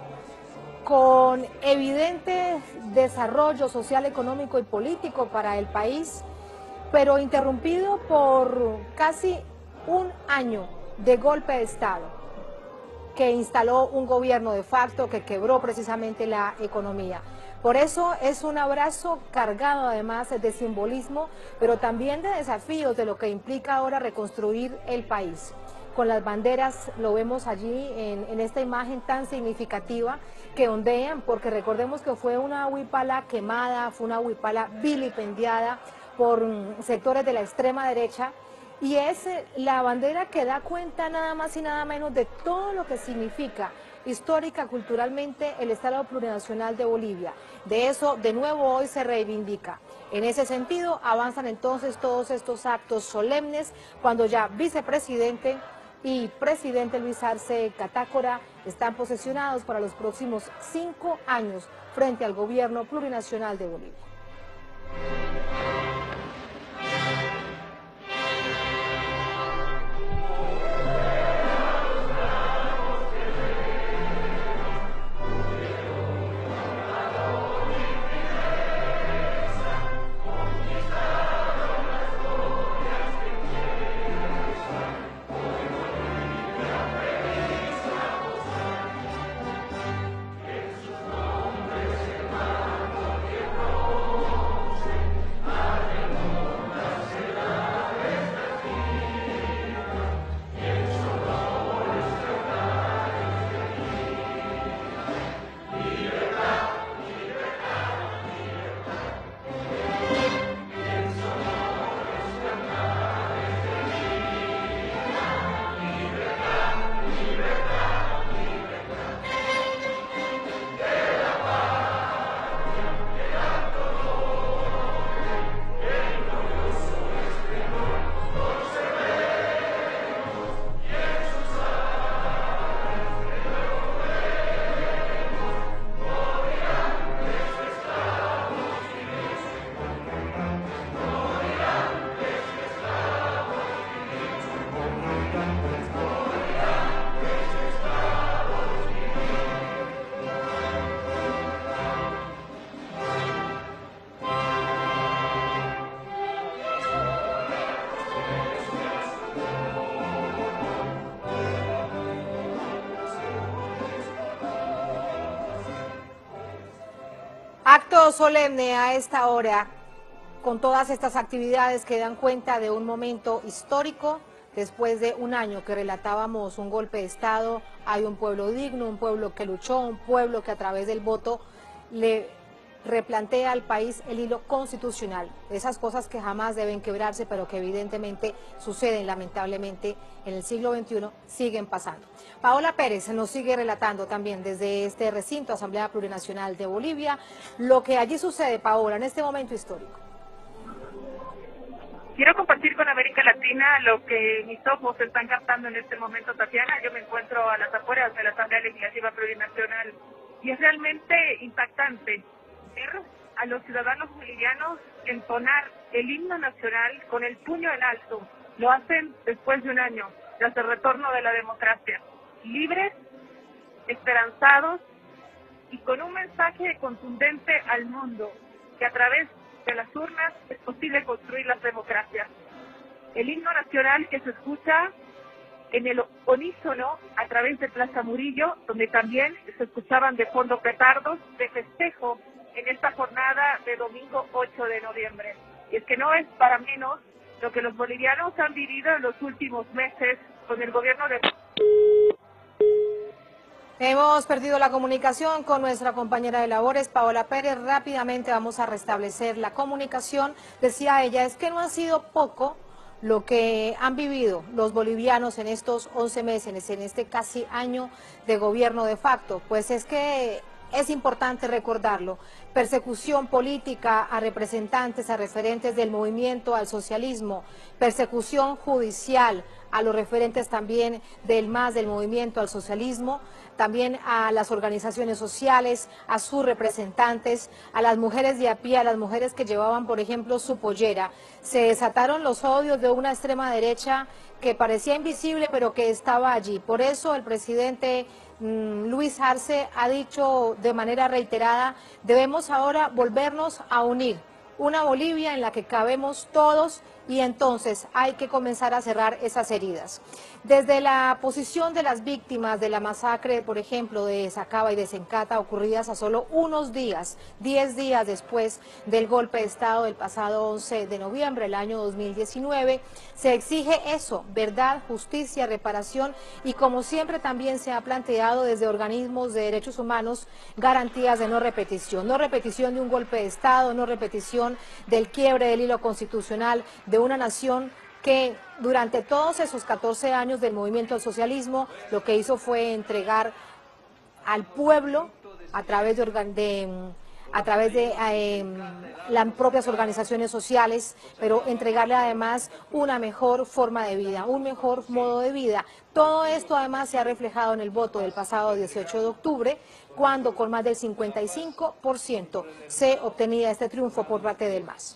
Speaker 1: con evidente desarrollo social, económico y político para el país, pero interrumpido por casi un año de golpe de Estado, que instaló un gobierno de facto que quebró precisamente la economía. Por eso es un abrazo cargado además de simbolismo, pero también de desafíos de lo que implica ahora reconstruir el país. Con las banderas, lo vemos allí en esta imagen tan significativa que ondean, porque recordemos que fue una huipala quemada, fue una huipala vilipendiada por sectores de la extrema derecha, y es la bandera que da cuenta nada más y nada menos de todo lo que significa histórica, culturalmente, el Estado Plurinacional de Bolivia. De eso, de nuevo, hoy se reivindica. En ese sentido, avanzan entonces todos estos actos solemnes, cuando ya vicepresidente y presidente Luis Arce Catacora están posesionados para los próximos 5 años frente al gobierno plurinacional de Bolivia. Acto solemne a esta hora, con todas estas actividades que dan cuenta de un momento histórico. Después de un año que relatábamos un golpe de Estado, hay un pueblo digno, un pueblo que luchó, un pueblo que a través del voto le replantea al país el hilo constitucional. Esas cosas que jamás deben quebrarse, pero que evidentemente suceden lamentablemente en el siglo XXI, siguen pasando. Paola Pérez nos sigue relatando también desde este recinto, Asamblea Plurinacional de Bolivia, lo que allí sucede, Paola, en este momento histórico.
Speaker 5: Quiero compartir con América Latina lo que mis ojos están captando en este momento, Tatiana. Yo me encuentro a las afueras de la Asamblea Legislativa Plurinacional y es realmente impactante ver a los ciudadanos bolivianos entonar el himno nacional con el puño en alto. Lo hacen después de un año, tras el retorno de la democracia. Libres, esperanzados y con un mensaje contundente al mundo, que a través de las urnas es posible construir las democracias. El himno nacional que se escucha en el unísono a través de Plaza Murillo, donde también se escuchaban de fondo petardos de festejo en esta jornada de domingo 8 de noviembre. Y es que no es para menos lo que los bolivianos han vivido en los últimos meses con el gobierno de...
Speaker 1: Hemos perdido la comunicación con nuestra compañera de labores, Paola Pérez. Rápidamente vamos a restablecer la comunicación. Decía ella, es que no ha sido poco lo que han vivido los bolivianos en estos 11 meses, en este casi año de gobierno de facto. Pues es que es importante recordarlo. Persecución política a representantes, a referentes del movimiento al socialismo, persecución judicial a los referentes también del MAS, del movimiento al socialismo, también a las organizaciones sociales, a sus representantes, a las mujeres de a pie, a las mujeres que llevaban, por ejemplo, su pollera. Se desataron los odios de una extrema derecha que parecía invisible, pero que estaba allí. Por eso el presidente Luis Arce ha dicho de manera reiterada, debemos ahora volvernos a unir. Una Bolivia en la que cabemos todos y entonces hay que comenzar a cerrar esas heridas. Desde la posición de las víctimas de la masacre, por ejemplo, de Sacaba y de Sencata, ocurridas a solo unos días, 10 días después del golpe de Estado del pasado 11 de noviembre del año 2019, se exige eso, verdad, justicia, reparación y, como siempre también se ha planteado desde organismos de derechos humanos, garantías de no repetición de un golpe de Estado, no repetición del quiebre del hilo constitucional de una nación que durante todos esos 14 años del movimiento al socialismo lo que hizo fue entregar al pueblo a través de las propias organizaciones sociales, pero entregarle además una mejor forma de vida, un mejor modo de vida. Todo esto además se ha reflejado en el voto del pasado 18 de octubre, cuando con más del 55% se obtenía este triunfo por parte del MAS.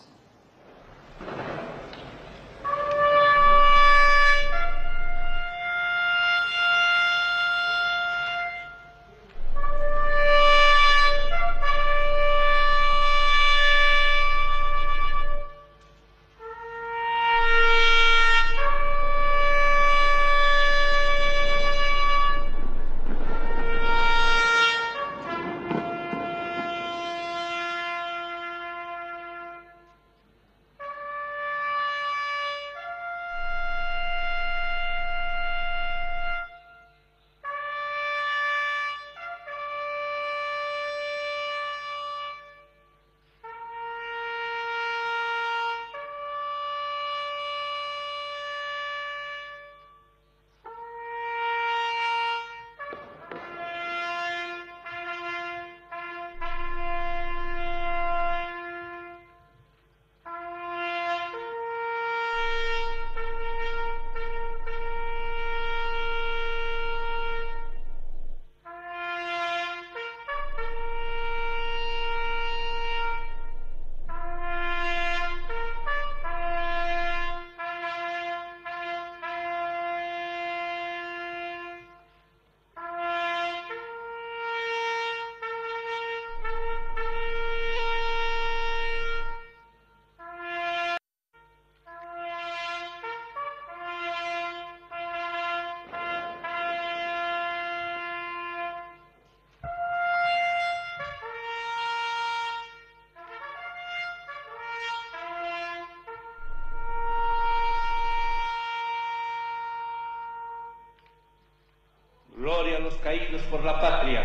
Speaker 7: Gloria a los caídos por la patria.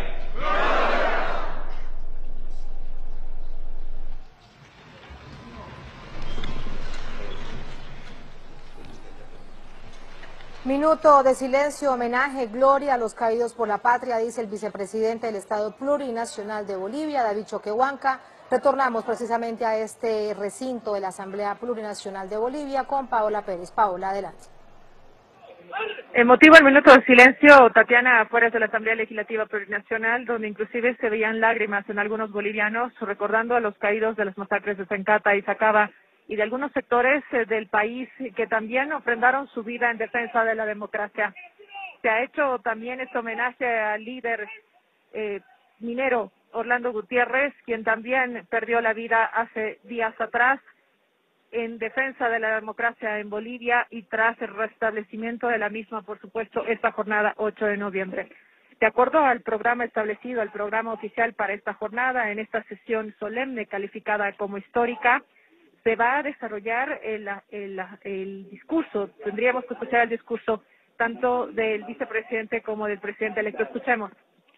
Speaker 1: Minuto de silencio, homenaje, gloria a los caídos por la patria, dice el vicepresidente del Estado Plurinacional de Bolivia, David Choquehuanca. Retornamos precisamente a este recinto de la Asamblea Plurinacional de Bolivia con Paola Pérez. Paola, adelante.
Speaker 5: Motivo el minuto de silencio, Tatiana, afuera de la Asamblea Legislativa Plurinacional, donde inclusive se veían lágrimas en algunos bolivianos, recordando a los caídos de las masacres de Sencata y Sacaba y de algunos sectores del país que también ofrendaron su vida en defensa de la democracia. Se ha hecho también este homenaje al líder minero Orlando Gutiérrez, quien también perdió la vida hace días atrás en defensa de la democracia en Bolivia y tras el restablecimiento de la misma, por supuesto, esta jornada 8 de noviembre. De acuerdo al programa establecido, el programa oficial para esta jornada, en esta sesión solemne calificada como histórica, se va a desarrollar el discurso. Tendríamos que escuchar el discurso tanto del vicepresidente como del presidente electo. Escuchemos.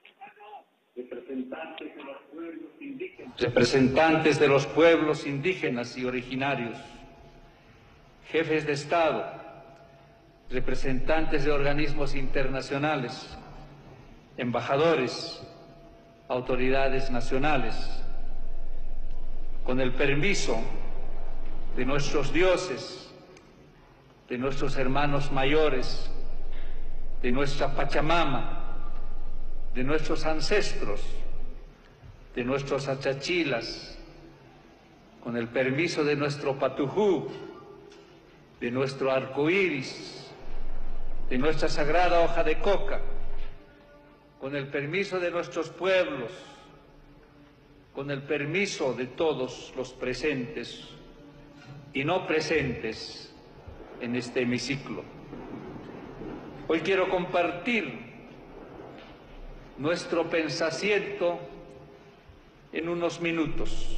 Speaker 7: Representantes de los pueblos indígenas y originarios, jefes de Estado, representantes de organismos internacionales, embajadores, autoridades nacionales, con el permiso de nuestros dioses, de nuestros hermanos mayores, de nuestra Pachamama, de nuestros ancestros, de nuestros achachilas, con el permiso de nuestro patujú, de nuestro arco iris, de nuestra sagrada hoja de coca, con el permiso de nuestros pueblos, con el permiso de todos los presentes, y no presentes en este hemiciclo. Hoy quiero compartir nuestro pensamiento en unos minutos.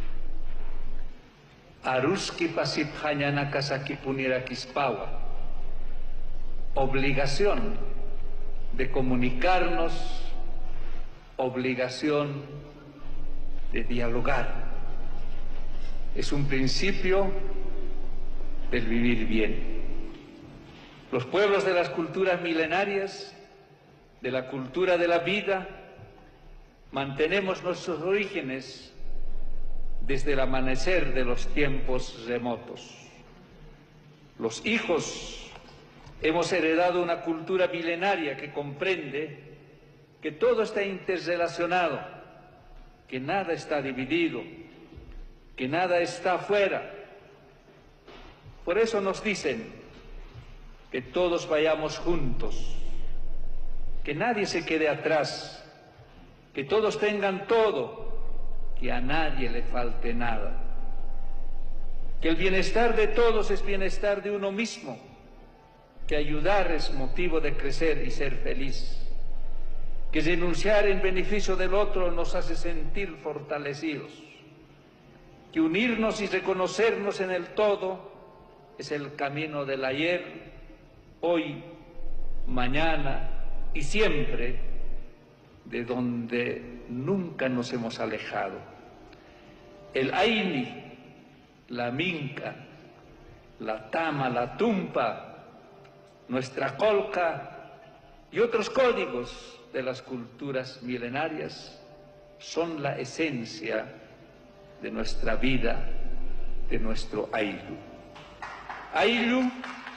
Speaker 7: Aruski pasip hañana kasaki punira kispawa. Obligación de comunicarnos, obligación de dialogar. Es un principio del vivir bien. Los pueblos de las culturas milenarias, de la cultura de la vida, mantenemos nuestros orígenes desde el amanecer de los tiempos remotos. Los hijos hemos heredado una cultura milenaria que comprende que todo está interrelacionado, que nada está dividido, que nada está afuera. Por eso nos dicen que todos vayamos juntos, que nadie se quede atrás, que todos tengan todo, que a nadie le falte nada, que el bienestar de todos es bienestar de uno mismo, que ayudar es motivo de crecer y ser feliz, que renunciar en beneficio del otro nos hace sentir fortalecidos, que unirnos y reconocernos en el todo es el camino del ayer, hoy, mañana y siempre, de donde nunca nos hemos alejado. El Aini, la Minca, la Tama, la Tumpa, nuestra Colca y otros códigos de las culturas milenarias son la esencia de nuestra vida, de nuestro Ayllu. Ayllu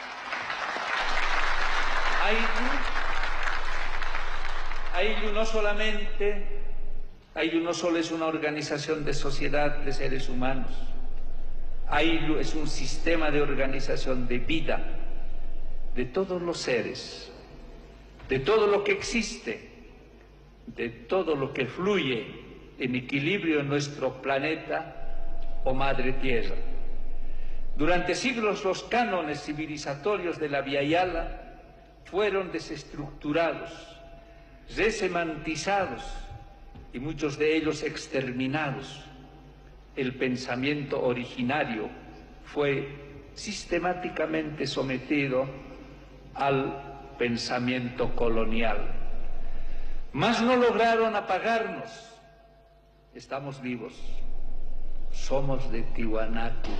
Speaker 7: no solo es una organización de sociedad de seres humanos. Ayllu es un sistema de organización de vida de todos los seres, de todo lo que existe, de todo lo que fluye en equilibrio en nuestro planeta o madre tierra. Durante siglos los cánones civilizatorios de la Via Yala fueron desestructurados, resemantizados y muchos de ellos exterminados. El pensamiento originario fue sistemáticamente sometido al pensamiento colonial. Mas no lograron apagarnos. Estamos vivos. Somos de Tiwanaku.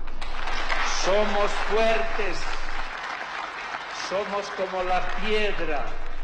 Speaker 7: Somos fuertes. Somos como la piedra.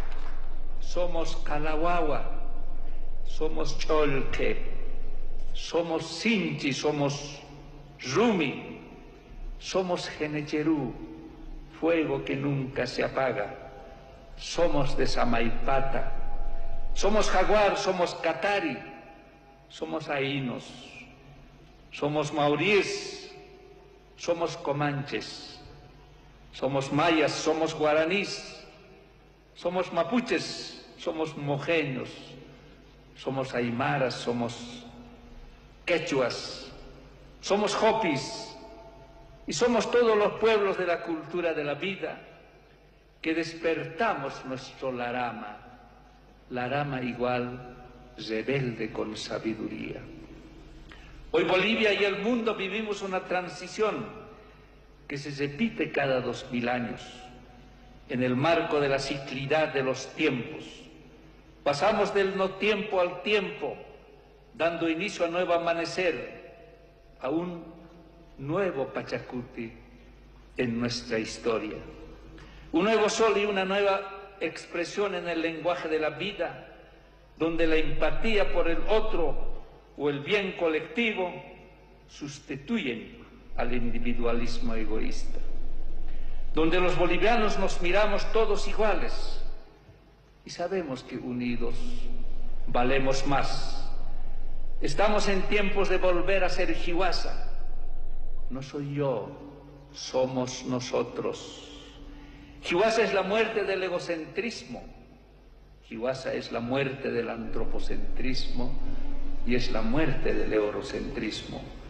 Speaker 7: Somos Kalawawa. Somos Cholque. Somos Sinchi. Somos Rumi. Somos Genecherú. Fuego que nunca se apaga. Somos de Samaipata. Somos Jaguar, somos Catari, somos Ainos, somos Mauríes, somos Comanches, somos Mayas, somos Guaranís, somos Mapuches, somos Mojeños, somos Aymaras, somos Quechuas, somos Hopis y somos todos los pueblos de la cultura de la vida que despertamos nuestro Larama. Larama igual, rebelde con sabiduría. Hoy Bolivia y el mundo vivimos una transición que se repite cada 2000 años en el marco de la ciclidad de los tiempos. Pasamos del no tiempo al tiempo, dando inicio a nuevo amanecer, a un nuevo Pachacuti en nuestra historia. Un nuevo sol y una nueva expresión en el lenguaje de la vida, donde la empatía por el otro o el bien colectivo sustituyen al individualismo egoísta, donde los bolivianos nos miramos todos iguales y sabemos que unidos valemos más. Estamos en tiempos de volver a ser Hiwasa. No soy yo, somos nosotros. Hiwasa es la muerte del egocentrismo, Hiwasa es la muerte del antropocentrismo y es la muerte del eurocentrismo.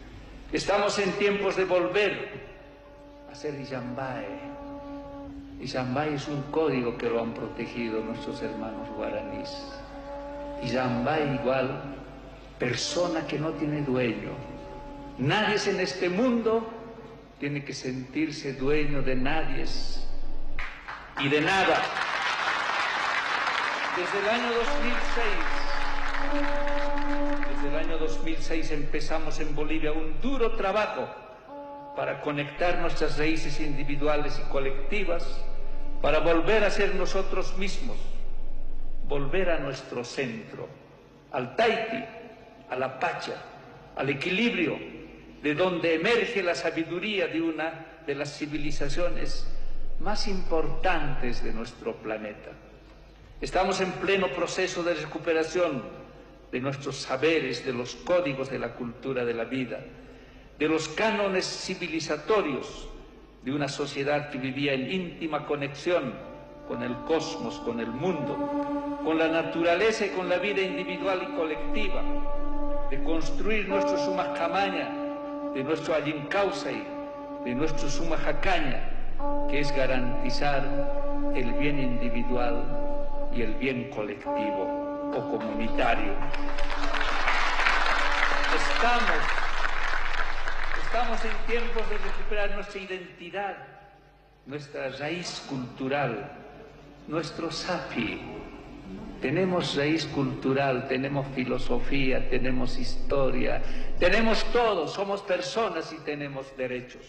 Speaker 7: Estamos en tiempos de volver a ser Illambae. Illambae es un código que lo han protegido nuestros hermanos guaraníes. Illambae igual, persona que no tiene dueño. Nadie en este mundo tiene que sentirse dueño de nadie y de nada. Desde el año 2006 empezamos en Bolivia un duro trabajo para conectar nuestras raíces individuales y colectivas, para volver a ser nosotros mismos, volver a nuestro centro, al Taiti, a la Pacha, al equilibrio, de donde emerge la sabiduría de una de las civilizaciones más importantes de nuestro planeta. Estamos en pleno proceso de recuperación de nuestros saberes, de los códigos de la cultura de la vida, de los cánones civilizatorios de una sociedad que vivía en íntima conexión con el cosmos, con el mundo, con la naturaleza y con la vida individual y colectiva, de construir nuestro Sumacamaña, de nuestro Allincausay, de nuestro Sumajacaña, que es garantizar el bien individual y el bien colectivo o comunitario. Estamos en tiempos de recuperar nuestra identidad, nuestra raíz cultural, nuestro sapi. Tenemos raíz cultural, tenemos filosofía, tenemos historia, tenemos todo, somos personas y tenemos derechos.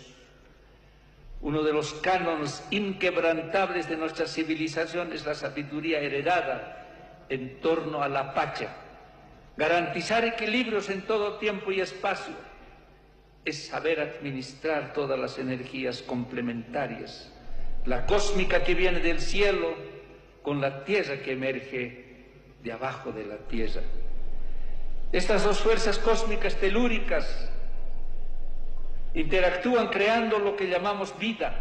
Speaker 7: Uno de los cánones inquebrantables de nuestra civilización es la sabiduría heredada en torno a la Pacha. Garantizar equilibrios en todo tiempo y espacio es saber administrar todas las energías complementarias, la cósmica que viene del cielo con la tierra que emerge de abajo de la tierra. Estas dos fuerzas cósmicas telúricas interactúan creando lo que llamamos vida,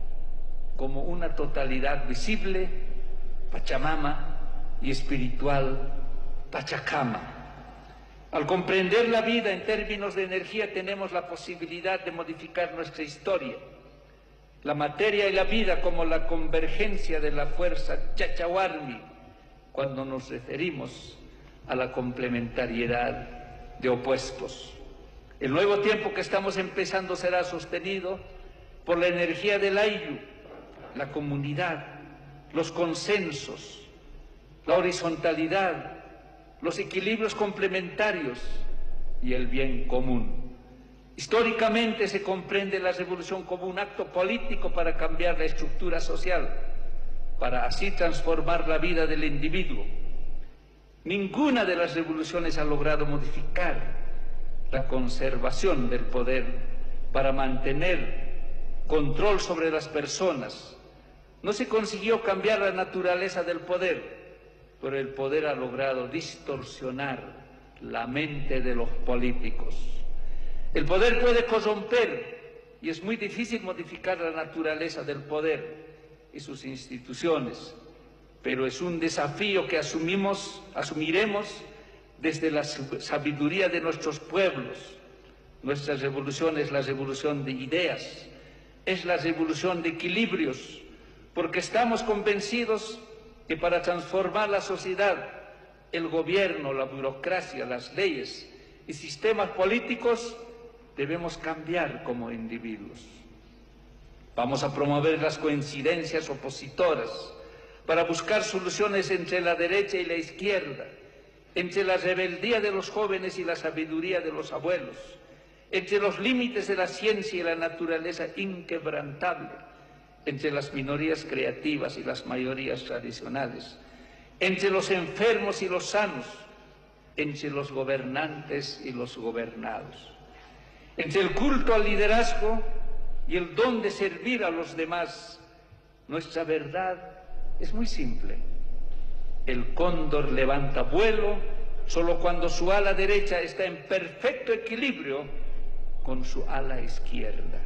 Speaker 7: como una totalidad visible, Pachamama, y espiritual, Pachacama. Al comprender la vida en términos de energía tenemos la posibilidad de modificar nuestra historia. La materia y la vida como la convergencia de la fuerza Chachahuarmi, cuando nos referimos a la complementariedad de opuestos. El nuevo tiempo que estamos empezando será sostenido por la energía del Ayllu, la comunidad, los consensos, la horizontalidad, los equilibrios complementarios y el bien común. Históricamente se comprende la revolución como un acto político para cambiar la estructura social, para así transformar la vida del individuo. Ninguna de las revoluciones ha logrado modificar la conservación del poder para mantener control sobre las personas. No se consiguió cambiar la naturaleza del poder, pero el poder ha logrado distorsionar la mente de los políticos. El poder puede corromper y es muy difícil modificar la naturaleza del poder y sus instituciones, pero es un desafío que asumiremos desde la sabiduría de nuestros pueblos. Nuestra revolución es la revolución de ideas, es la revolución de equilibrios, porque estamos convencidos que para transformar la sociedad, el gobierno, la burocracia, las leyes y sistemas políticos, debemos cambiar como individuos. Vamos a promover las coincidencias opositoras para buscar soluciones entre la derecha y la izquierda, entre la rebeldía de los jóvenes y la sabiduría de los abuelos, entre los límites de la ciencia y la naturaleza inquebrantable, entre las minorías creativas y las mayorías tradicionales, entre los enfermos y los sanos, entre los gobernantes y los gobernados, entre el culto al liderazgo y el don de servir a los demás. Nuestra verdad es muy simple. El cóndor levanta vuelo solo cuando su ala derecha está en perfecto equilibrio con su ala izquierda.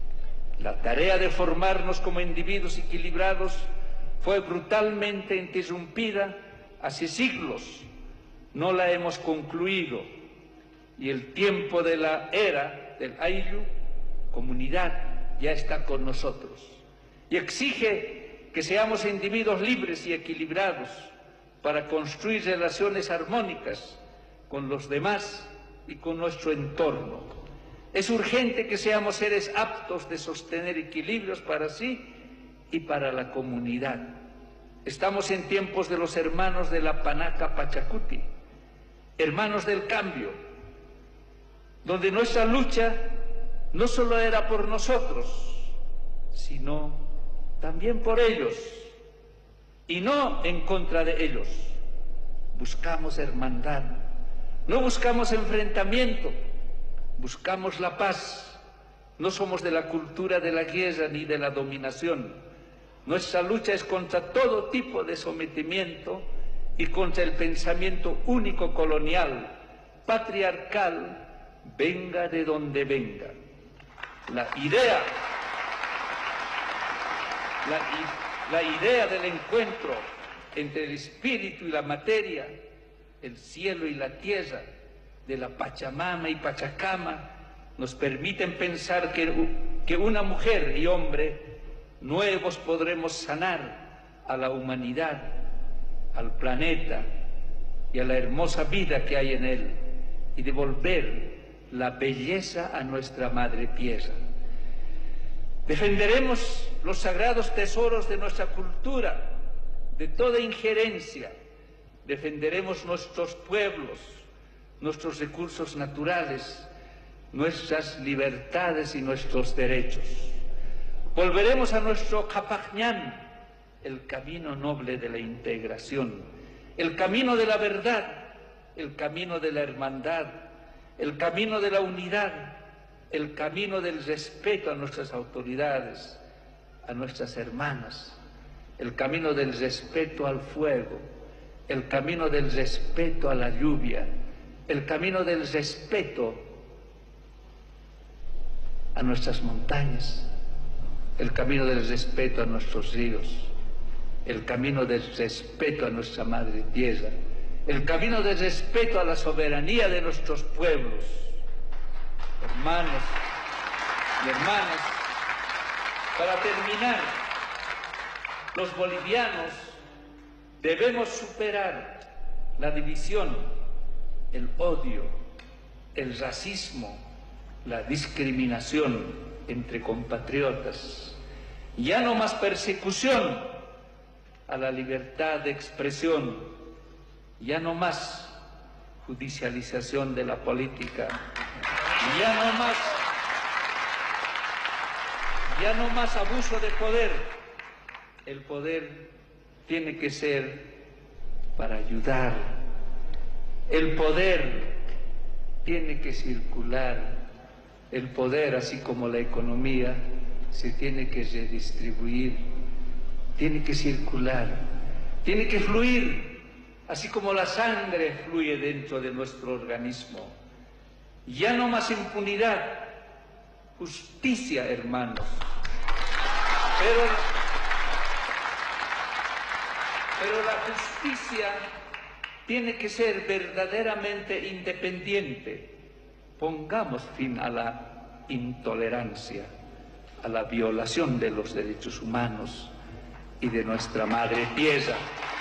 Speaker 7: La tarea de formarnos como individuos equilibrados fue brutalmente interrumpida hace siglos. No la hemos concluido y el tiempo de la era del Ayllu, comunidad, ya está con nosotros y exige que seamos individuos libres y equilibrados para construir relaciones armónicas con los demás y con nuestro entorno. Es urgente que seamos seres aptos de sostener equilibrios para sí y para la comunidad. Estamos en tiempos de los hermanos de la Panaca Pachacuti, hermanos del cambio, donde nuestra lucha no solo era por nosotros, sino también por ellos, y no en contra de ellos. Buscamos hermandad, no buscamos enfrentamiento, buscamos la paz. No somos de la cultura de la guerra ni de la dominación. Nuestra lucha es contra todo tipo de sometimiento y contra el pensamiento único colonial, patriarcal, venga de donde venga. La idea del encuentro entre el espíritu y la materia, el cielo y la tierra, de la Pachamama y Pachacama, nos permiten pensar que una mujer y hombre nuevos podremos sanar a la humanidad, al planeta y a la hermosa vida que hay en él, y devolver la belleza a nuestra madre tierra. Defenderemos los sagrados tesoros de nuestra cultura, de toda injerencia. Defenderemos nuestros pueblos, nuestros recursos naturales, nuestras libertades y nuestros derechos. Volveremos a nuestro Capajñán, el camino noble de la integración, el camino de la verdad, el camino de la hermandad, el camino de la unidad, el camino del respeto a nuestras autoridades, a nuestras hermanas, el camino del respeto al fuego, el camino del respeto a la lluvia, el camino del respeto a nuestras montañas, el camino del respeto a nuestros ríos, el camino del respeto a nuestra madre tierra, el camino del respeto a la soberanía de nuestros pueblos. Hermanos y hermanas, para terminar, los bolivianos debemos superar la división, el odio, el racismo, la discriminación entre compatriotas. Ya no más persecución a la libertad de expresión, ya no más judicialización de la política, ya no más abuso de poder. El poder tiene que ser para ayudar. El poder tiene que circular. El poder, así como la economía, se tiene que redistribuir, tiene que circular, tiene que fluir, así como la sangre fluye dentro de nuestro organismo. Ya no más impunidad, justicia, hermanos. Pero la justicia tiene que ser verdaderamente independiente. Pongamos fin a la intolerancia, a la violación de los derechos humanos y de nuestra madre tierra.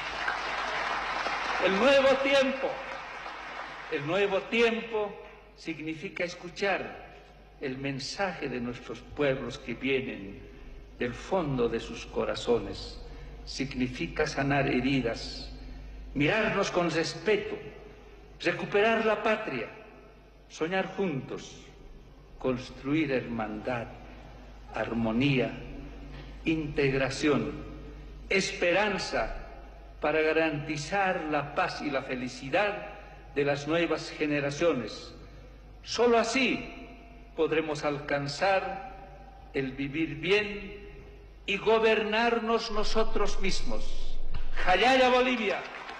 Speaker 7: El nuevo tiempo significa escuchar el mensaje de nuestros pueblos que vienen del fondo de sus corazones. Significa sanar heridas, mirarnos con respeto, recuperar la patria, soñar juntos, construir hermandad, armonía, integración, esperanza para garantizar la paz y la felicidad de las nuevas generaciones. Solo así podremos alcanzar el vivir bien y gobernarnos nosotros mismos. ¡Jayaya Bolivia!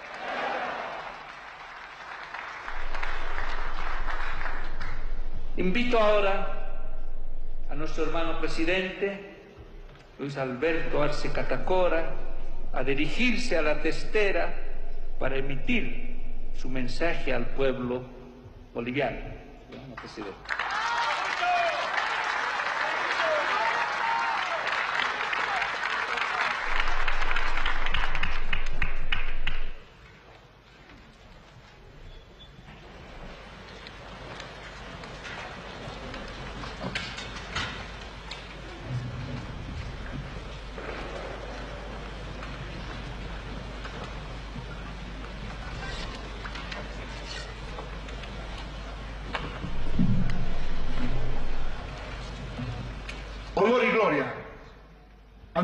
Speaker 7: Invito ahora a nuestro hermano presidente, Luis Alberto Arce Catacora, a dirigirse a la testera para emitir su mensaje al pueblo boliviano. Señor presidente.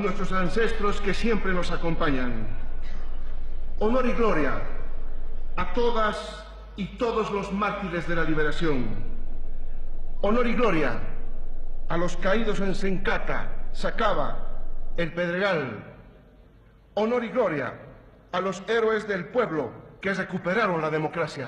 Speaker 9: nuestros ancestros que siempre nos acompañan. Honor y gloria a todas y todos los mártires de la liberación. Honor y gloria a los caídos en Sencata, Sacaba, El Pedregal. Honor y gloria a los héroes del pueblo que recuperaron la democracia.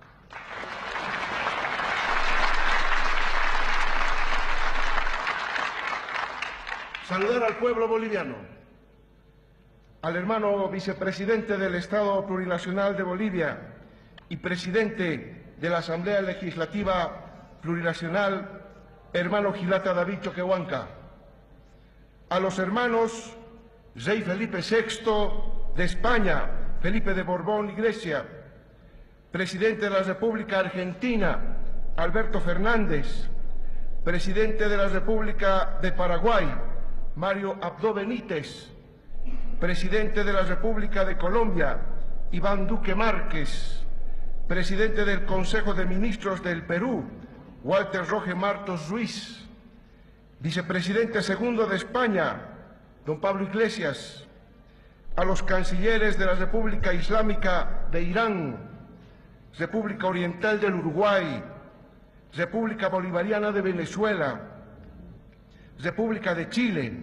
Speaker 9: Saludar al pueblo boliviano, al hermano vicepresidente del Estado Plurinacional de Bolivia y presidente de la Asamblea Legislativa Plurinacional, hermano Gilata David Choquehuanca, a los hermanos Rey Felipe VI de España, Felipe de Borbón y Grecia, presidente de la República Argentina, Alberto Fernández, presidente de la República de Paraguay, Mario Abdo Benítez, presidente de la República de Colombia, Iván Duque Márquez, presidente del Consejo de Ministros del Perú, Walter Roge Martos Ruiz, vicepresidente segundo de España, don Pablo Iglesias, a los cancilleres de la República Islámica de Irán, República Oriental del Uruguay, República Bolivariana de Venezuela, República de Chile,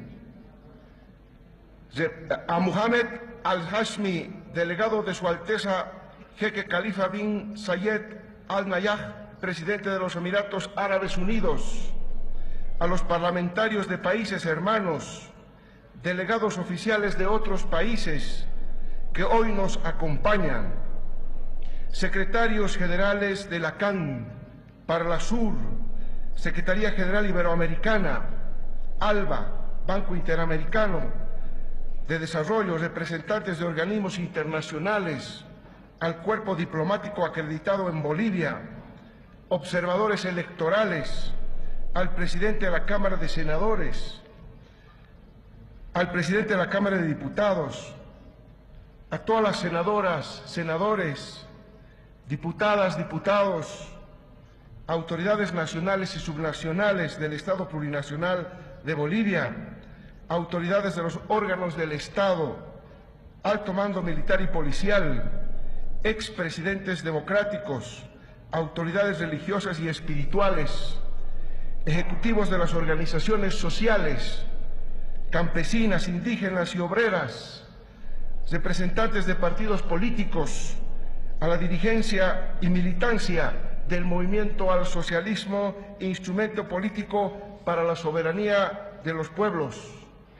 Speaker 9: a Mohamed Al-Hashmi, delegado de Su Alteza Jeque Khalifa bin Zayed Al Nahyan, presidente de los Emiratos Árabes Unidos, a los parlamentarios de países hermanos, delegados oficiales de otros países que hoy nos acompañan, secretarios generales de la CAN, Parlasur, Secretaría General Iberoamericana, ALBA, Banco Interamericano de Desarrollo, representantes de organismos internacionales, al cuerpo diplomático acreditado en Bolivia, observadores electorales, al presidente de la Cámara de Senadores, al presidente de la Cámara de Diputados, a todas las senadoras, senadores, diputadas, diputados, autoridades nacionales y subnacionales del Estado Plurinacional de Bolivia, autoridades de los órganos del Estado, alto mando militar y policial, expresidentes democráticos, autoridades religiosas y espirituales, ejecutivos de las organizaciones sociales, campesinas, indígenas y obreras, representantes de partidos políticos, a la dirigencia y militancia del movimiento al socialismo, instrumento político para la soberanía de los pueblos.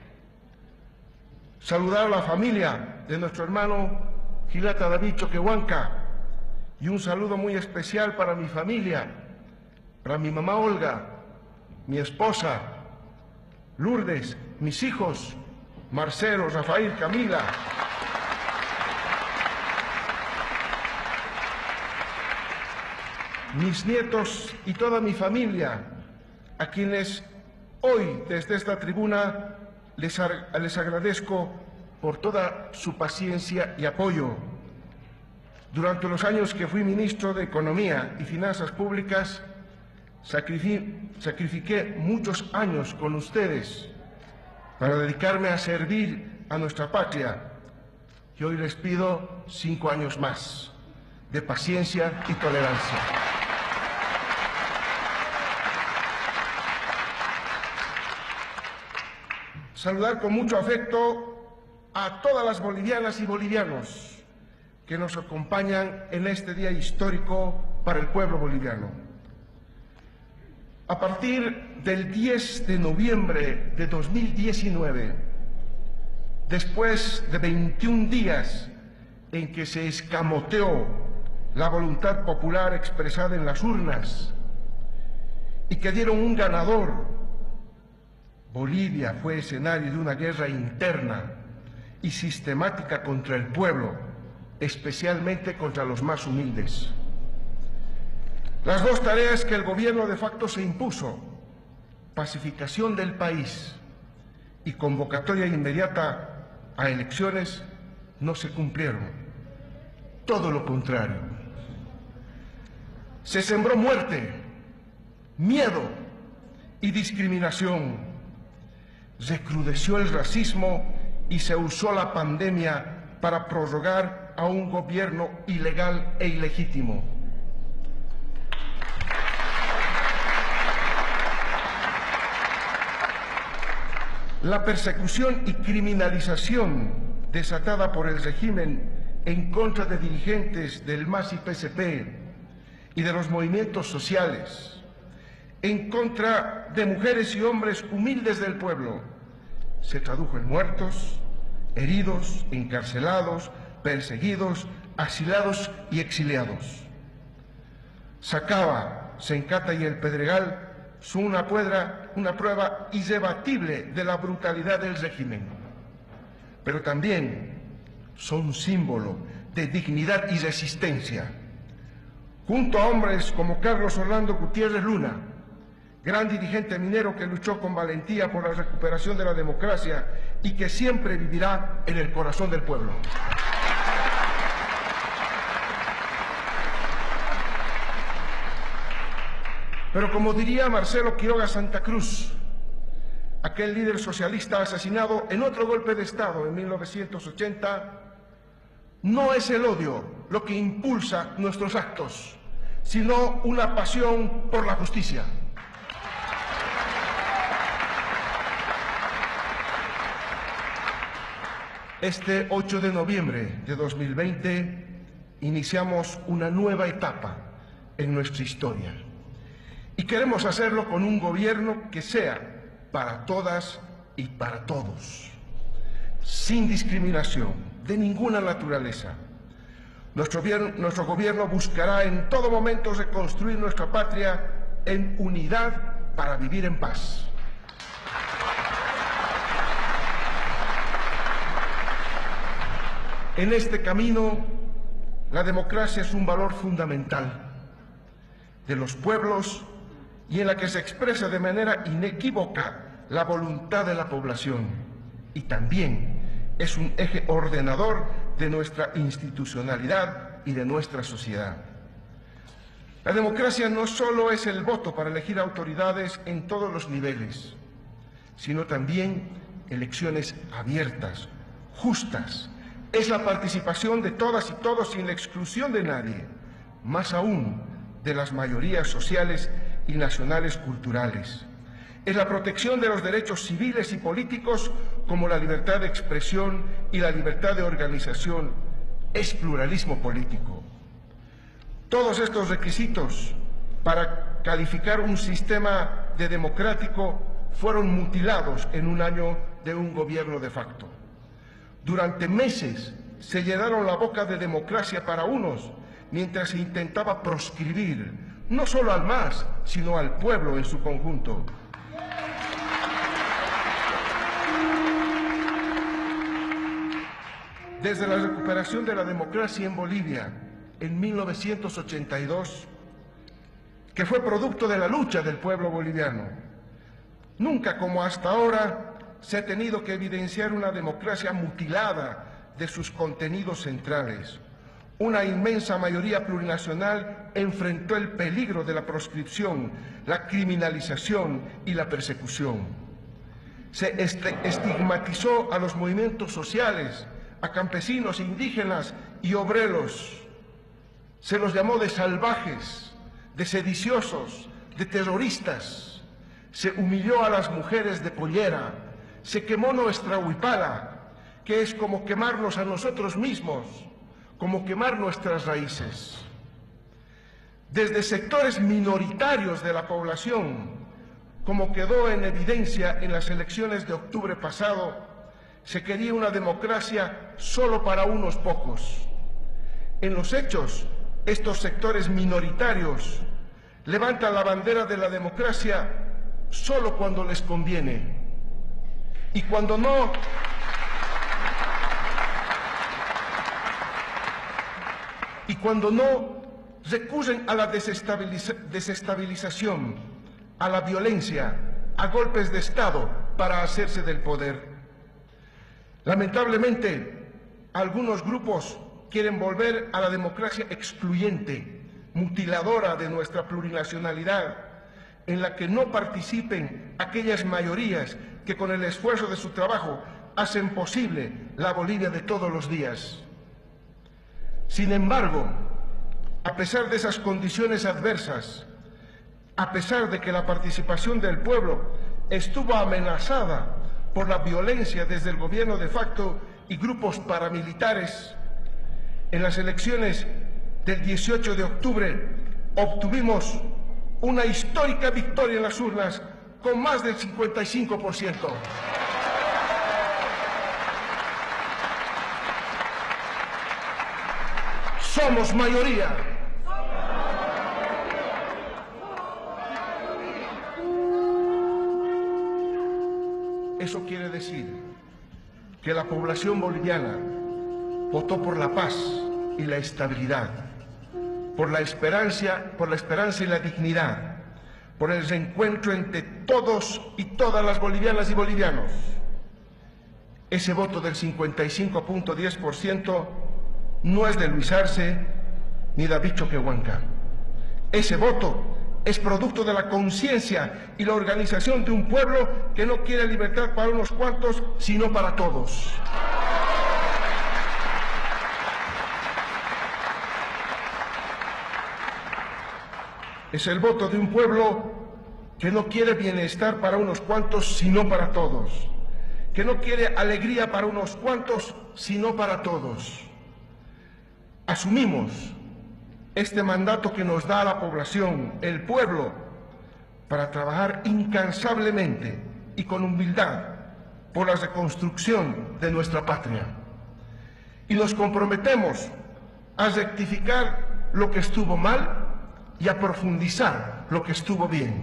Speaker 9: Saludar a la familia de nuestro hermano Gilata David Choquehuanca y un saludo muy especial para mi familia, para mi mamá Olga, mi esposa Lourdes, mis hijos Marcelo, Rafael, Camila. Mis nietos y toda mi familia, a quienes hoy desde esta tribuna les agradezco por toda su paciencia y apoyo. Durante los años que fui ministro de Economía y Finanzas Públicas, sacrifiqué muchos años con ustedes para dedicarme a servir a nuestra patria. Y hoy les pido 5 años más de paciencia y tolerancia. Saludar con mucho afecto a todas las bolivianas y bolivianos que nos acompañan en este día histórico para el pueblo boliviano. A partir del 10 de noviembre de 2019, después de 21 días en que se escamoteó la voluntad popular expresada en las urnas y que dieron un ganador, Bolivia fue escenario de una guerra interna y sistemática contra el pueblo, especialmente contra los más humildes. Las dos tareas que el gobierno de facto se impuso, pacificación del país y convocatoria inmediata a elecciones, no se cumplieron. Todo lo contrario. Se sembró muerte, miedo y discriminación. recrudeció el racismo y se usó la pandemia para prorrogar a un gobierno ilegal e ilegítimo. La persecución y criminalización desatada por el régimen en contra de dirigentes del MAS y PSP y de los movimientos sociales, en contra de mujeres y hombres humildes del pueblo, se tradujo en muertos, heridos, encarcelados, perseguidos, asilados y exiliados. Sacaba, Sencata y El Pedregal son una prueba irrebatible de la brutalidad del régimen, pero también son símbolo de dignidad y resistencia. Junto a hombres como Carlos Orlando Gutiérrez Luna, gran dirigente minero que luchó con valentía por la recuperación de la democracia y que siempre vivirá en el corazón del pueblo. Pero como diría Marcelo Quiroga Santa Cruz, aquel líder socialista asesinado en otro golpe de Estado en 1980, no es el odio lo que impulsa nuestros actos, sino una pasión por la justicia. Este 8 de noviembre de 2020 iniciamos una nueva etapa en nuestra historia y queremos hacerlo con un gobierno que sea para todas y para todos, sin discriminación de ninguna naturaleza. Nuestro gobierno buscará en todo momento reconstruir nuestra patria en unidad para vivir en paz. En este camino, la democracia es un valor fundamental de los pueblos y en la que se expresa de manera inequívoca la voluntad de la población y también es un eje ordenador de nuestra institucionalidad y de nuestra sociedad. La democracia no solo es el voto para elegir autoridades en todos los niveles, sino también elecciones abiertas, justas. Es la participación de todas y todos sin la exclusión de nadie, más aún de las mayorías sociales y nacionales culturales. Es la protección de los derechos civiles y políticos como la libertad de expresión y la libertad de organización. Es pluralismo político. Todos estos requisitos para calificar un sistema de democrático fueron mutilados en un año de un gobierno de facto. Durante meses se llenaron la boca de democracia para unos, mientras se intentaba proscribir no solo al MAS, sino al pueblo en su conjunto. Desde la recuperación de la democracia en Bolivia en 1982, que fue producto de la lucha del pueblo boliviano, nunca como hasta ahora se ha tenido que evidenciar una democracia mutilada de sus contenidos centrales. Una inmensa mayoría plurinacional enfrentó el peligro de la proscripción, la criminalización y la persecución. Se estigmatizó a los movimientos sociales, a campesinos, indígenas y obreros. Se los llamó de salvajes, de sediciosos, de terroristas. Se humilló a las mujeres de pollera. Se quemó nuestra huipala, que es como quemarnos a nosotros mismos, como quemar nuestras raíces. Desde sectores minoritarios de la población, como quedó en evidencia en las elecciones de octubre pasado, se quería una democracia solo para unos pocos. En los hechos, estos sectores minoritarios levantan la bandera de la democracia solo cuando les conviene. Y cuando no, recurren a la desestabilización, a la violencia, a golpes de Estado para hacerse del poder. Lamentablemente, algunos grupos quieren volver a la democracia excluyente, mutiladora de nuestra plurinacionalidad, en la que no participen aquellas mayorías que con el esfuerzo de su trabajo hacen posible la Bolivia de todos los días. Sin embargo, a pesar de esas condiciones adversas, a pesar de que la participación del pueblo estuvo amenazada por la violencia desde el gobierno de facto y grupos paramilitares, en las elecciones del 18 de octubre obtuvimos una histórica victoria en las urnas con más del 55%. Somos mayoría. Eso quiere decir que la población boliviana votó por la paz y la estabilidad, por la esperanza y la dignidad, por el reencuentro entre todos y todas las bolivianas y bolivianos. Ese voto del 55.10% no es de Luis Arce ni David Choquehuanca. Ese voto es producto de la conciencia y la organización de un pueblo que no quiere libertad para unos cuantos, sino para todos. Es el voto de un pueblo que no quiere bienestar para unos cuantos, sino para todos. Que no quiere alegría para unos cuantos, sino para todos. Asumimos este mandato que nos da la población, el pueblo, para trabajar incansablemente y con humildad por la reconstrucción de nuestra patria. Y nos comprometemos a rectificar lo que estuvo mal y a profundizar lo que estuvo bien.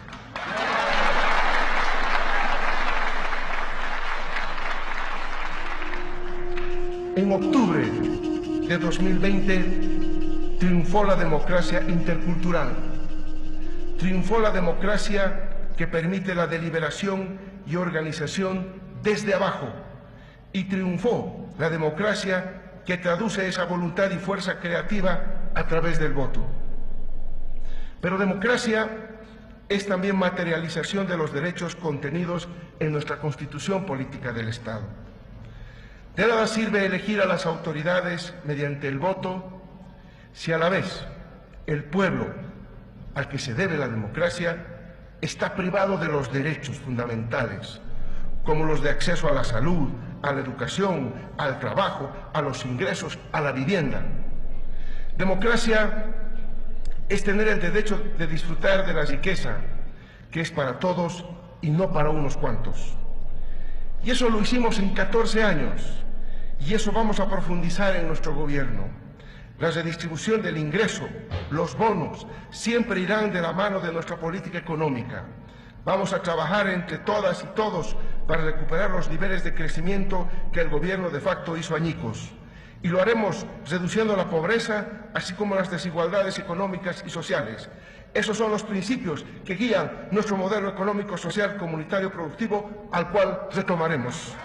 Speaker 9: En octubre de 2020 triunfó la democracia intercultural, triunfó la democracia que permite la deliberación y organización desde abajo, y triunfó la democracia que traduce esa voluntad y fuerza creativa a través del voto. Pero democracia es también materialización de los derechos contenidos en nuestra Constitución Política del Estado. De nada sirve elegir a las autoridades mediante el voto si a la vez el pueblo al que se debe la democracia está privado de los derechos fundamentales, como los de acceso a la salud, a la educación, al trabajo, a los ingresos, a la vivienda. Democracia es tener el derecho de disfrutar de la riqueza, que es para todos y no para unos cuantos. Y eso lo hicimos en 14 años, y eso vamos a profundizar en nuestro gobierno. La redistribución del ingreso, los bonos, siempre irán de la mano de nuestra política económica. Vamos a trabajar entre todas y todos para recuperar los niveles de crecimiento que el gobierno de facto hizo añicos. Y lo haremos reduciendo la pobreza, así como las desigualdades económicas y sociales. Esos son los principios que guían nuestro modelo económico, social, comunitario, productivo, al cual retomaremos.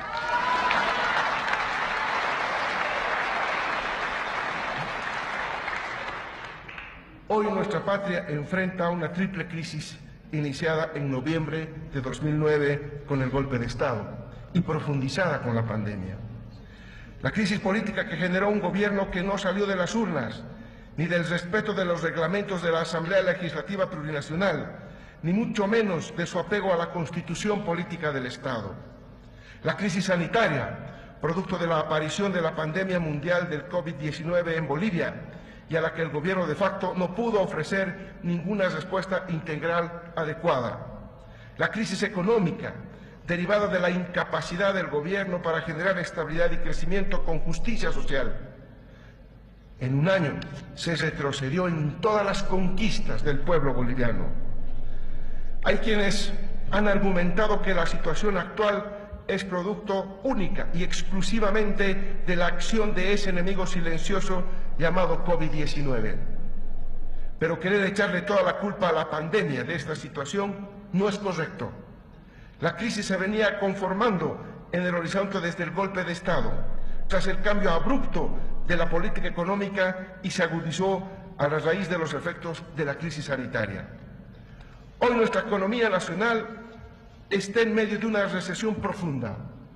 Speaker 9: Hoy nuestra patria enfrenta una triple crisis iniciada en noviembre de 2009 con el golpe de Estado y profundizada con la pandemia. La crisis política que generó un gobierno que no salió de las urnas, ni del respeto de los reglamentos de la Asamblea Legislativa Plurinacional, ni mucho menos de su apego a la Constitución Política del Estado. La crisis sanitaria, producto de la aparición de la pandemia mundial del COVID-19 en Bolivia, y a la que el gobierno de facto no pudo ofrecer ninguna respuesta integral adecuada. La crisis económica, derivada de la incapacidad del gobierno para generar estabilidad y crecimiento con justicia social. En un año se retrocedió en todas las conquistas del pueblo boliviano. Hay quienes han argumentado que la situación actual es producto única y exclusivamente de la acción de ese enemigo silencioso llamado COVID-19. Pero querer echarle toda la culpa a la pandemia de esta situación no es correcto. La crisis se venía conformando en el horizonte desde el golpe de Estado, tras el cambio abrupto de la política económica y se agudizó a la raíz de los efectos de la crisis sanitaria. Hoy nuestra economía nacional está en medio de una recesión profunda.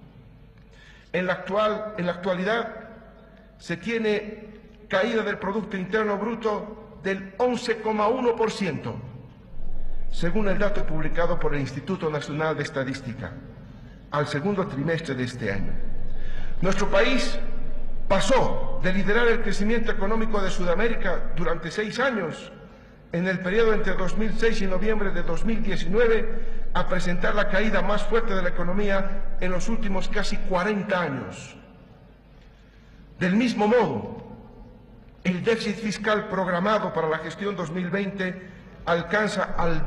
Speaker 9: En la actualidad se tiene caída del Producto Interno Bruto del 11,1%, según el dato publicado por el Instituto Nacional de Estadística, al segundo trimestre de este año. Nuestro país pasó de liderar el crecimiento económico de Sudamérica durante 6 años, en el periodo entre 2006 y noviembre de 2019, a presentar la caída más fuerte de la economía en los últimos casi 40 años. Del mismo modo, el déficit fiscal programado para la gestión 2020 alcanza al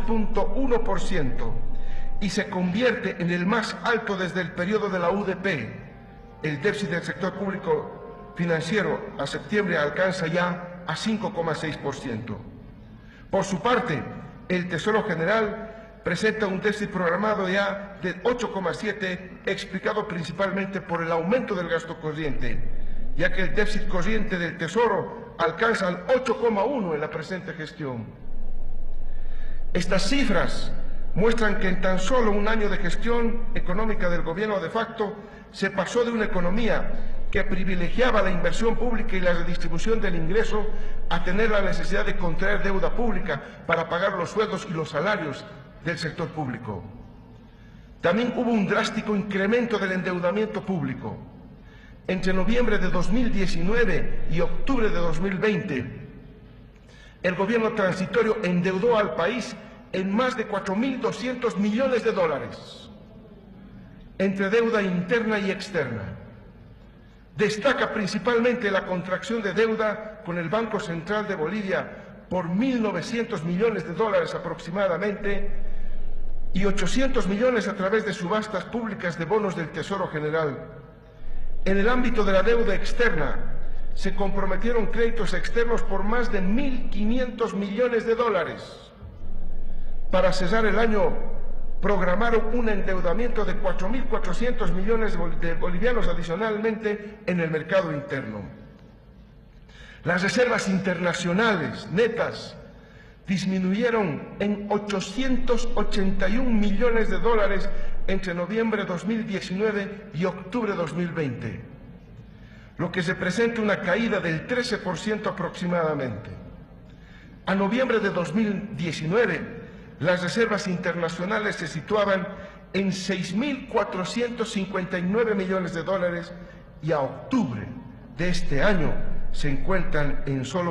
Speaker 9: 12,1% y se convierte en el más alto desde el periodo de la UDP. El déficit del sector público financiero a septiembre alcanza ya a 5,6%. Por su parte, el Tesoro General presenta un déficit programado ya de 8,7%, explicado principalmente por el aumento del gasto corriente, ya que el déficit corriente del Tesoro alcanza al 8,1% en la presente gestión. Estas cifras muestran que en tan solo un año de gestión económica del gobierno de facto se pasó de una economía que privilegiaba la inversión pública y la redistribución del ingreso a tener la necesidad de contraer deuda pública para pagar los sueldos y los salarios del sector público. También hubo un drástico incremento del endeudamiento público. Entre noviembre de 2019 y octubre de 2020, el gobierno transitorio endeudó al país en más de 4.200 millones de dólares, entre deuda interna y externa. Destaca principalmente la contracción de deuda con el Banco Central de Bolivia por 1.900 millones de dólares aproximadamente y 800 millones a través de subastas públicas de bonos del Tesoro General. En el ámbito de la deuda externa, se comprometieron créditos externos por más de 1.500 millones de dólares. Para cesar el año, programaron un endeudamiento de 4.400 millones de bolivianos adicionalmente en el mercado interno. Las reservas internacionales netas disminuyeron en 881 millones de dólares entre noviembre de 2019 y octubre de 2020, lo que representa una caída del 13% aproximadamente. A noviembre de 2019, las reservas internacionales se situaban en 6.459 millones de dólares y a octubre de este año se encuentran en solo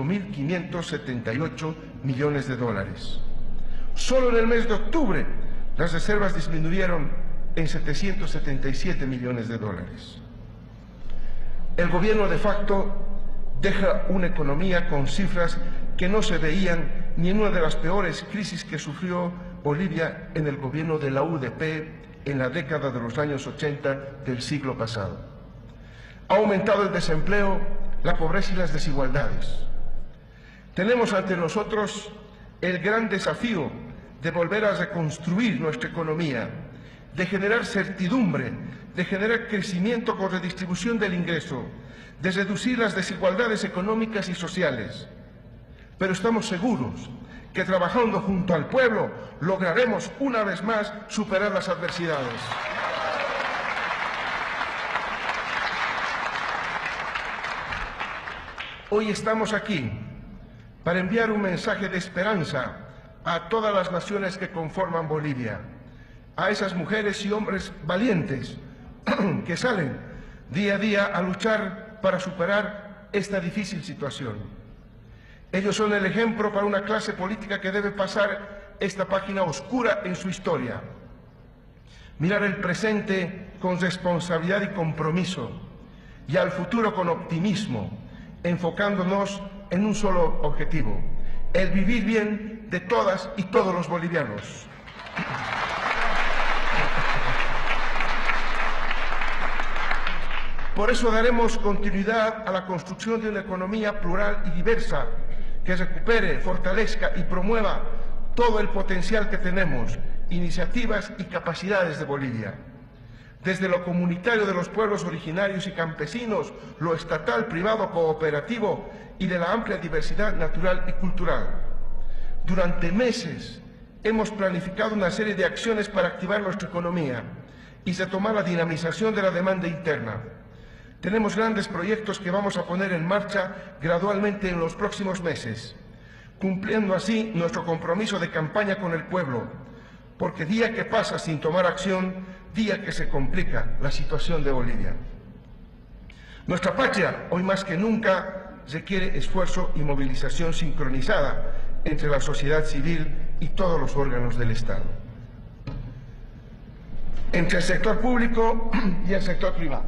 Speaker 9: 5.578 millones de dólares. Solo en el mes de octubre las reservas disminuyeron en 777 millones de dólares. El gobierno de facto deja una economía con cifras que no se veían ni en una de las peores crisis que sufrió Bolivia en el gobierno de la UDP en la década de los años 80 del siglo pasado. Ha aumentado el desempleo, la pobreza y las desigualdades. Tenemos ante nosotros el gran desafío de volver a reconstruir nuestra economía, de generar certidumbre, de generar crecimiento con redistribución del ingreso, de reducir las desigualdades económicas y sociales. Pero estamos seguros que trabajando junto al pueblo lograremos una vez más superar las adversidades. Hoy estamos aquí para enviar un mensaje de esperanza a todas las naciones que conforman Bolivia, a esas mujeres y hombres valientes que salen día a día a luchar para superar esta difícil situación. Ellos son el ejemplo para una clase política que debe pasar esta página oscura en su historia, mirar el presente con responsabilidad y compromiso y al futuro con optimismo, enfocándonos en un solo objetivo, el vivir bien de todas y todos los bolivianos. Por eso daremos continuidad a la construcción de una economía plural y diversa que recupere, fortalezca y promueva todo el potencial que tenemos, iniciativas y capacidades de Bolivia. Desde lo comunitario de los pueblos originarios y campesinos, lo estatal, privado, cooperativo y de la amplia diversidad natural y cultural. Durante meses hemos planificado una serie de acciones para activar nuestra economía y retomar la dinamización de la demanda interna. Tenemos grandes proyectos que vamos a poner en marcha gradualmente en los próximos meses, cumpliendo así nuestro compromiso de campaña con el pueblo, porque día que pasa sin tomar acción, día que se complica la situación de Bolivia. Nuestra patria, hoy más que nunca, requiere esfuerzo y movilización sincronizada entre la sociedad civil y todos los órganos del Estado, entre el sector público y el sector privado,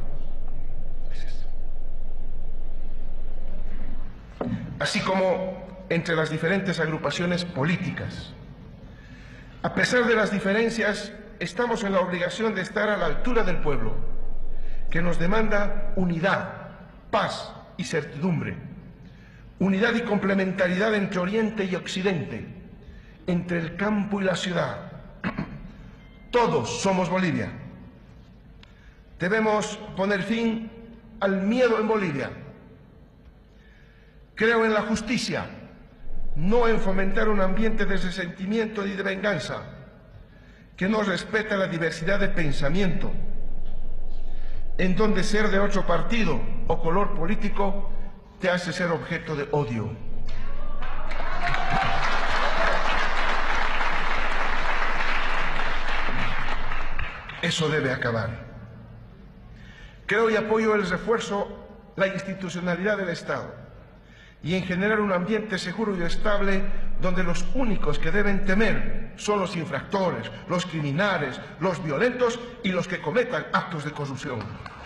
Speaker 9: así como entre las diferentes agrupaciones políticas. A pesar de las diferencias, estamos en la obligación de estar a la altura del pueblo, que nos demanda unidad, paz y certidumbre, unidad y complementariedad entre Oriente y Occidente, entre el campo y la ciudad. Todos somos Bolivia. Debemos poner fin al miedo en Bolivia. Creo en la justicia, no en fomentar un ambiente de resentimiento ni de venganza, que no respeta la diversidad de pensamiento, en donde ser de otro partido o color político te hace ser objeto de odio. Eso debe acabar. Creo y apoyo el refuerzo, la institucionalidad del Estado y en generar un ambiente seguro y estable donde los únicos que deben temer son los infractores, los criminales, los violentos y los que cometan actos de corrupción.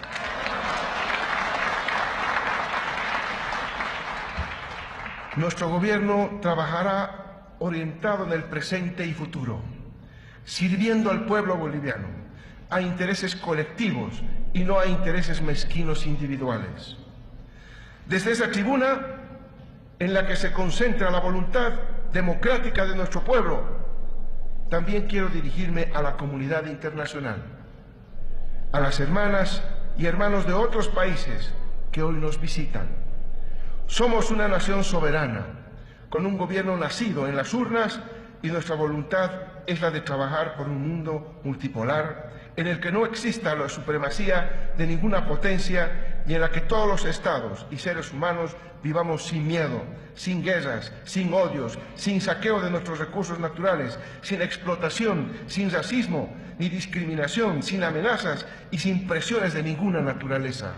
Speaker 9: Nuestro gobierno trabajará orientado en el presente y futuro, sirviendo al pueblo boliviano, a intereses colectivos y no a intereses mezquinos individuales. Desde esa tribuna, en la que se concentra la voluntad democrática de nuestro pueblo, también quiero dirigirme a la comunidad internacional, a las hermanas y hermanos de otros países que hoy nos visitan. Somos una nación soberana, con un gobierno nacido en las urnas, y nuestra voluntad es la de trabajar por un mundo multipolar en el que no exista la supremacía de ninguna potencia y en la que todos los estados y seres humanos vivamos sin miedo, sin guerras, sin odios, sin saqueo de nuestros recursos naturales, sin explotación, sin racismo ni discriminación, sin amenazas y sin presiones de ninguna naturaleza.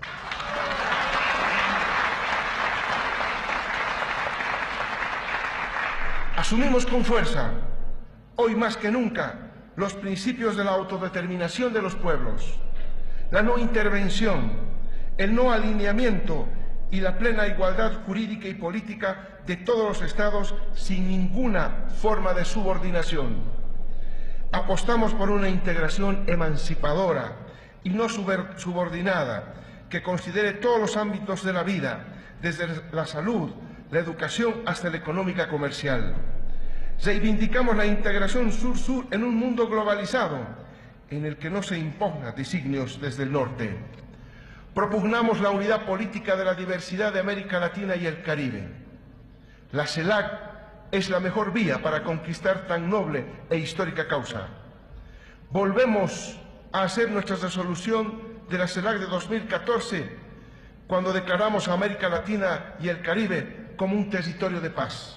Speaker 9: Asumimos con fuerza, hoy más que nunca, los principios de la autodeterminación de los pueblos, la no intervención, el no alineamiento y la plena igualdad jurídica y política de todos los estados sin ninguna forma de subordinación. Apostamos por una integración emancipadora y no subordinada, que considere todos los ámbitos de la vida, desde la salud, la educación hasta la económica comercial. Reivindicamos la integración sur-sur en un mundo globalizado, en el que no se impugnan designios desde el norte. Propugnamos la unidad política de la diversidad de América Latina y el Caribe. La CELAC es la mejor vía para conquistar tan noble e histórica causa. Volvemos a hacer nuestra resolución de la CELAC de 2014, cuando declaramos a América Latina y el Caribe como un territorio de paz.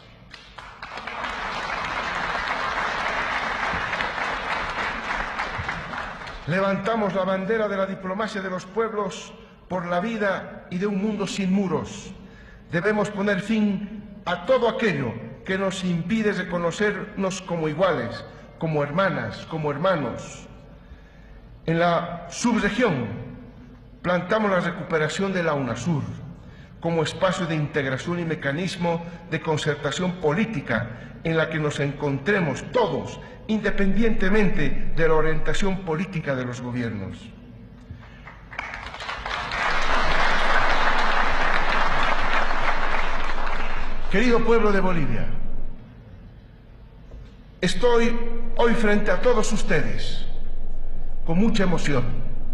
Speaker 9: Levantamos la bandera de la diplomacia de los pueblos por la vida y de un mundo sin muros. Debemos poner fin a todo aquello que nos impide reconocernos como iguales, como hermanas, como hermanos. En la subregión plantamos la recuperación de la UNASUR como espacio de integración y mecanismo de concertación política en la que nos encontremos todos, independientemente de la orientación política de los gobiernos. Querido pueblo de Bolivia, estoy hoy frente a todos ustedes con mucha emoción,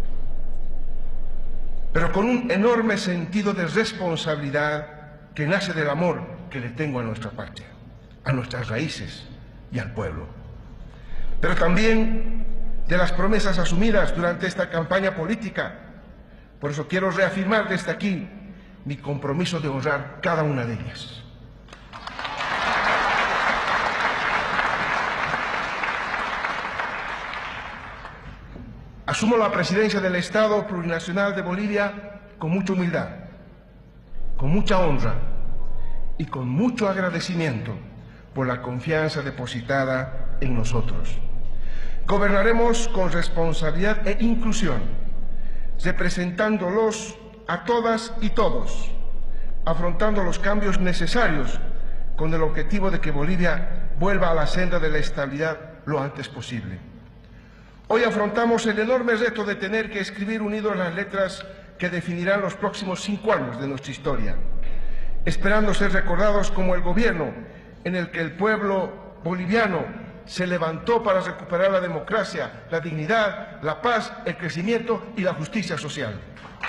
Speaker 9: pero con un enorme sentido de responsabilidad que nace del amor que le tengo a nuestra patria, a nuestras raíces, y al pueblo. Pero también de las promesas asumidas durante esta campaña política. Por eso quiero reafirmar desde aquí mi compromiso de honrar cada una de ellas. Asumo la presidencia del Estado Plurinacional de Bolivia con mucha humildad, con mucha honra y con mucho agradecimiento por la confianza depositada en nosotros. Gobernaremos con responsabilidad e inclusión, representándolos a todas y todos, afrontando los cambios necesarios con el objetivo de que Bolivia vuelva a la senda de la estabilidad lo antes posible. Hoy afrontamos el enorme reto de tener que escribir unidos las letras que definirán los próximos 5 años de nuestra historia, esperando ser recordados como el gobierno en el que el pueblo boliviano se levantó para recuperar la democracia, la dignidad, la paz, el crecimiento y la justicia social.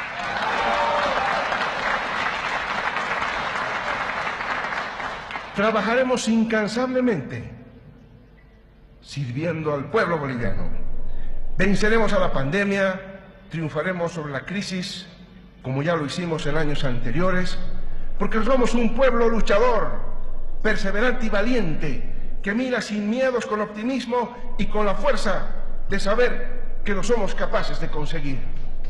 Speaker 9: Trabajaremos incansablemente sirviendo al pueblo boliviano. Venceremos a la pandemia, triunfaremos sobre la crisis, como ya lo hicimos en años anteriores, porque somos un pueblo luchador, perseverante y valiente, que mira sin miedos, con optimismo y con la fuerza de saber que lo somos capaces de conseguir.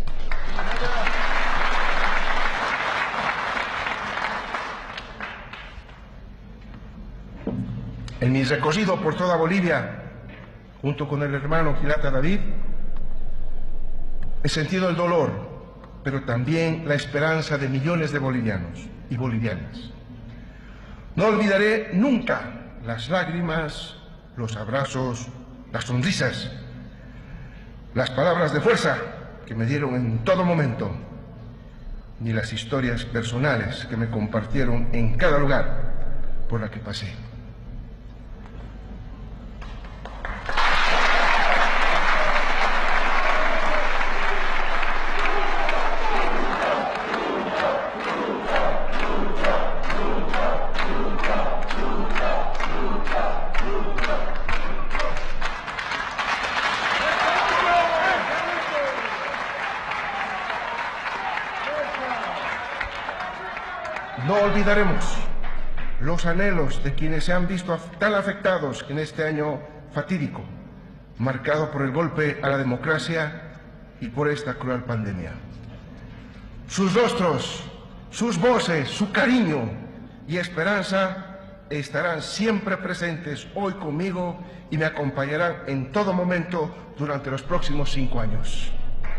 Speaker 9: En mi recorrido por toda Bolivia, junto con el hermano Gilata David, he sentido el dolor, pero también la esperanza de millones de bolivianos y bolivianas. No olvidaré nunca las lágrimas, los abrazos, las sonrisas, las palabras de fuerza que me dieron en todo momento, ni las historias personales que me compartieron en cada lugar por la que pasé. No olvidaremos los anhelos de quienes se han visto tan afectados en este año fatídico, marcado por el golpe a la democracia y por esta cruel pandemia. Sus rostros, sus voces, su cariño y esperanza estarán siempre presentes hoy conmigo y me acompañarán en todo momento durante los próximos 5 años.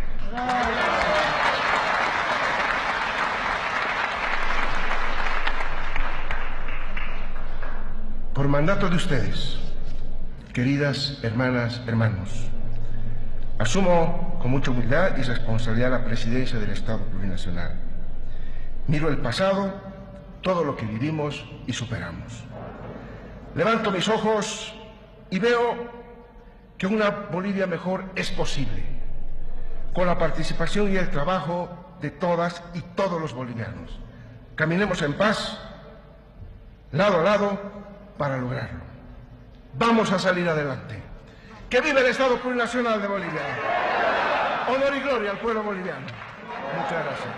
Speaker 9: Por mandato de ustedes, queridas hermanas, hermanos, asumo con mucha humildad y responsabilidad la presidencia del Estado Plurinacional. Miro el pasado, todo lo que vivimos y superamos. Levanto mis ojos y veo que una Bolivia mejor es posible, con la participación y el trabajo de todas y todos los bolivianos. Caminemos en paz, lado a lado, para lograrlo. Vamos a salir adelante. ¡Que viva el Estado Plurinacional de Bolivia! Honor y gloria al pueblo boliviano. Muchas gracias.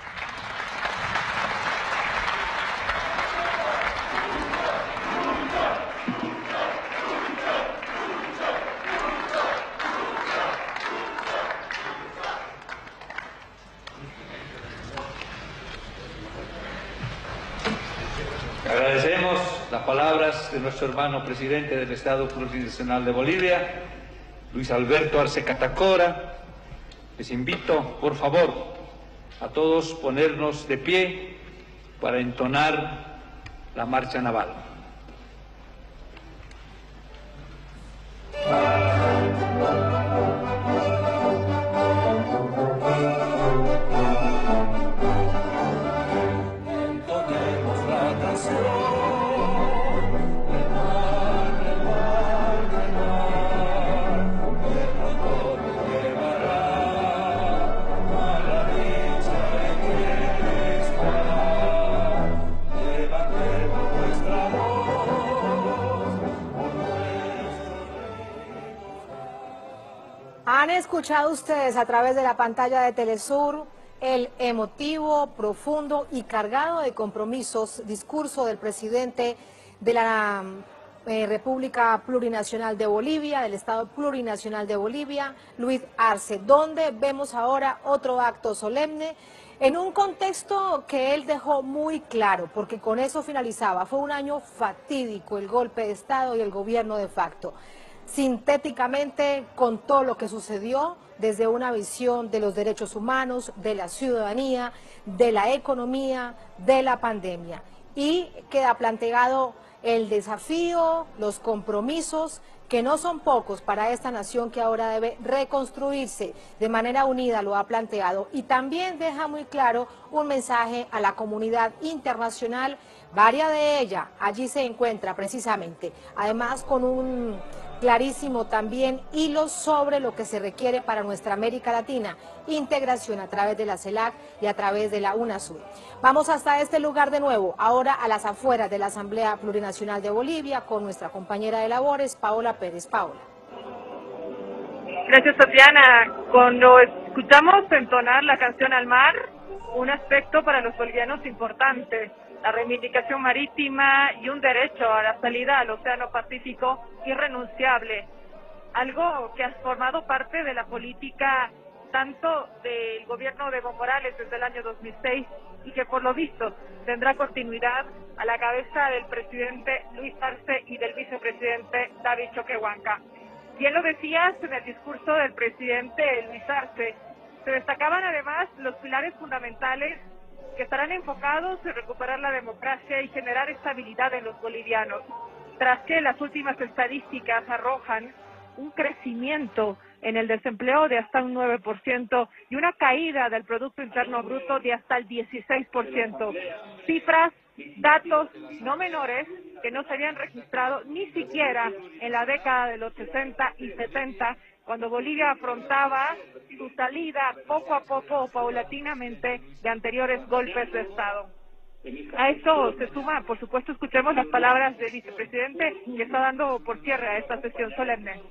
Speaker 7: Agradecemos las palabras de nuestro hermano presidente del Estado Plurinacional de Bolivia, Luis Alberto Arce Catacora. Les invito, por favor, a todos ponernos de pie para entonar la marcha naval.
Speaker 10: Levantemos nuestra voz.
Speaker 1: escuchado ustedes a través de la pantalla de Telesur el emotivo, profundo y cargado de compromisos discurso del presidente de la República Plurinacional de Bolivia, del Estado Plurinacional de Bolivia, Luis Arce, donde vemos ahora otro acto solemne en un contexto que él dejó muy claro, porque con eso finalizaba. Fue un año fatídico, el golpe de Estado y el gobierno de facto. Sintéticamente contó lo que sucedió desde una visión de los derechos humanos, de la ciudadanía, de la economía, de la pandemia. Y queda planteado el desafío, los compromisos, que no son pocos para esta nación que ahora debe reconstruirse de manera unida, lo ha planteado. Y también deja muy claro un mensaje a la comunidad internacional, varias de ellas allí se encuentra precisamente, además con un clarísimo también hilo sobre lo que se requiere para nuestra América Latina, integración a través de la CELAC y a través de la UNASUR. Vamos hasta este lugar de nuevo, ahora a las afueras de la Asamblea Plurinacional de Bolivia, con nuestra compañera de labores, Paola Pérez. Paola.
Speaker 5: Gracias, Tatiana. Cuando escuchamos entonar la canción Al Mar, un aspecto para los bolivianos importante, la reivindicación marítima y un derecho a la salida al Océano Pacífico irrenunciable, algo que ha formado parte de la política tanto del gobierno de Evo Morales desde el año 2006 y que por lo visto tendrá continuidad a la cabeza del presidente Luis Arce y del vicepresidente David Choquehuanca. Bien lo decías en el discurso del presidente Luis Arce, se destacaban además los pilares fundamentales que estarán enfocados en recuperar la democracia y generar estabilidad en los bolivianos, tras que las últimas estadísticas arrojan un crecimiento en el desempleo de hasta un 9% y una caída del Producto Interno Bruto de hasta el 16%. Cifras, datos no menores que no se habían registrado ni siquiera en la década de los 60 y 70, cuando Bolivia afrontaba su salida poco a poco o paulatinamente de anteriores golpes de Estado. A eso se suma, por supuesto, escuchemos las palabras del vicepresidente que está dando por cierre a esta sesión solemne.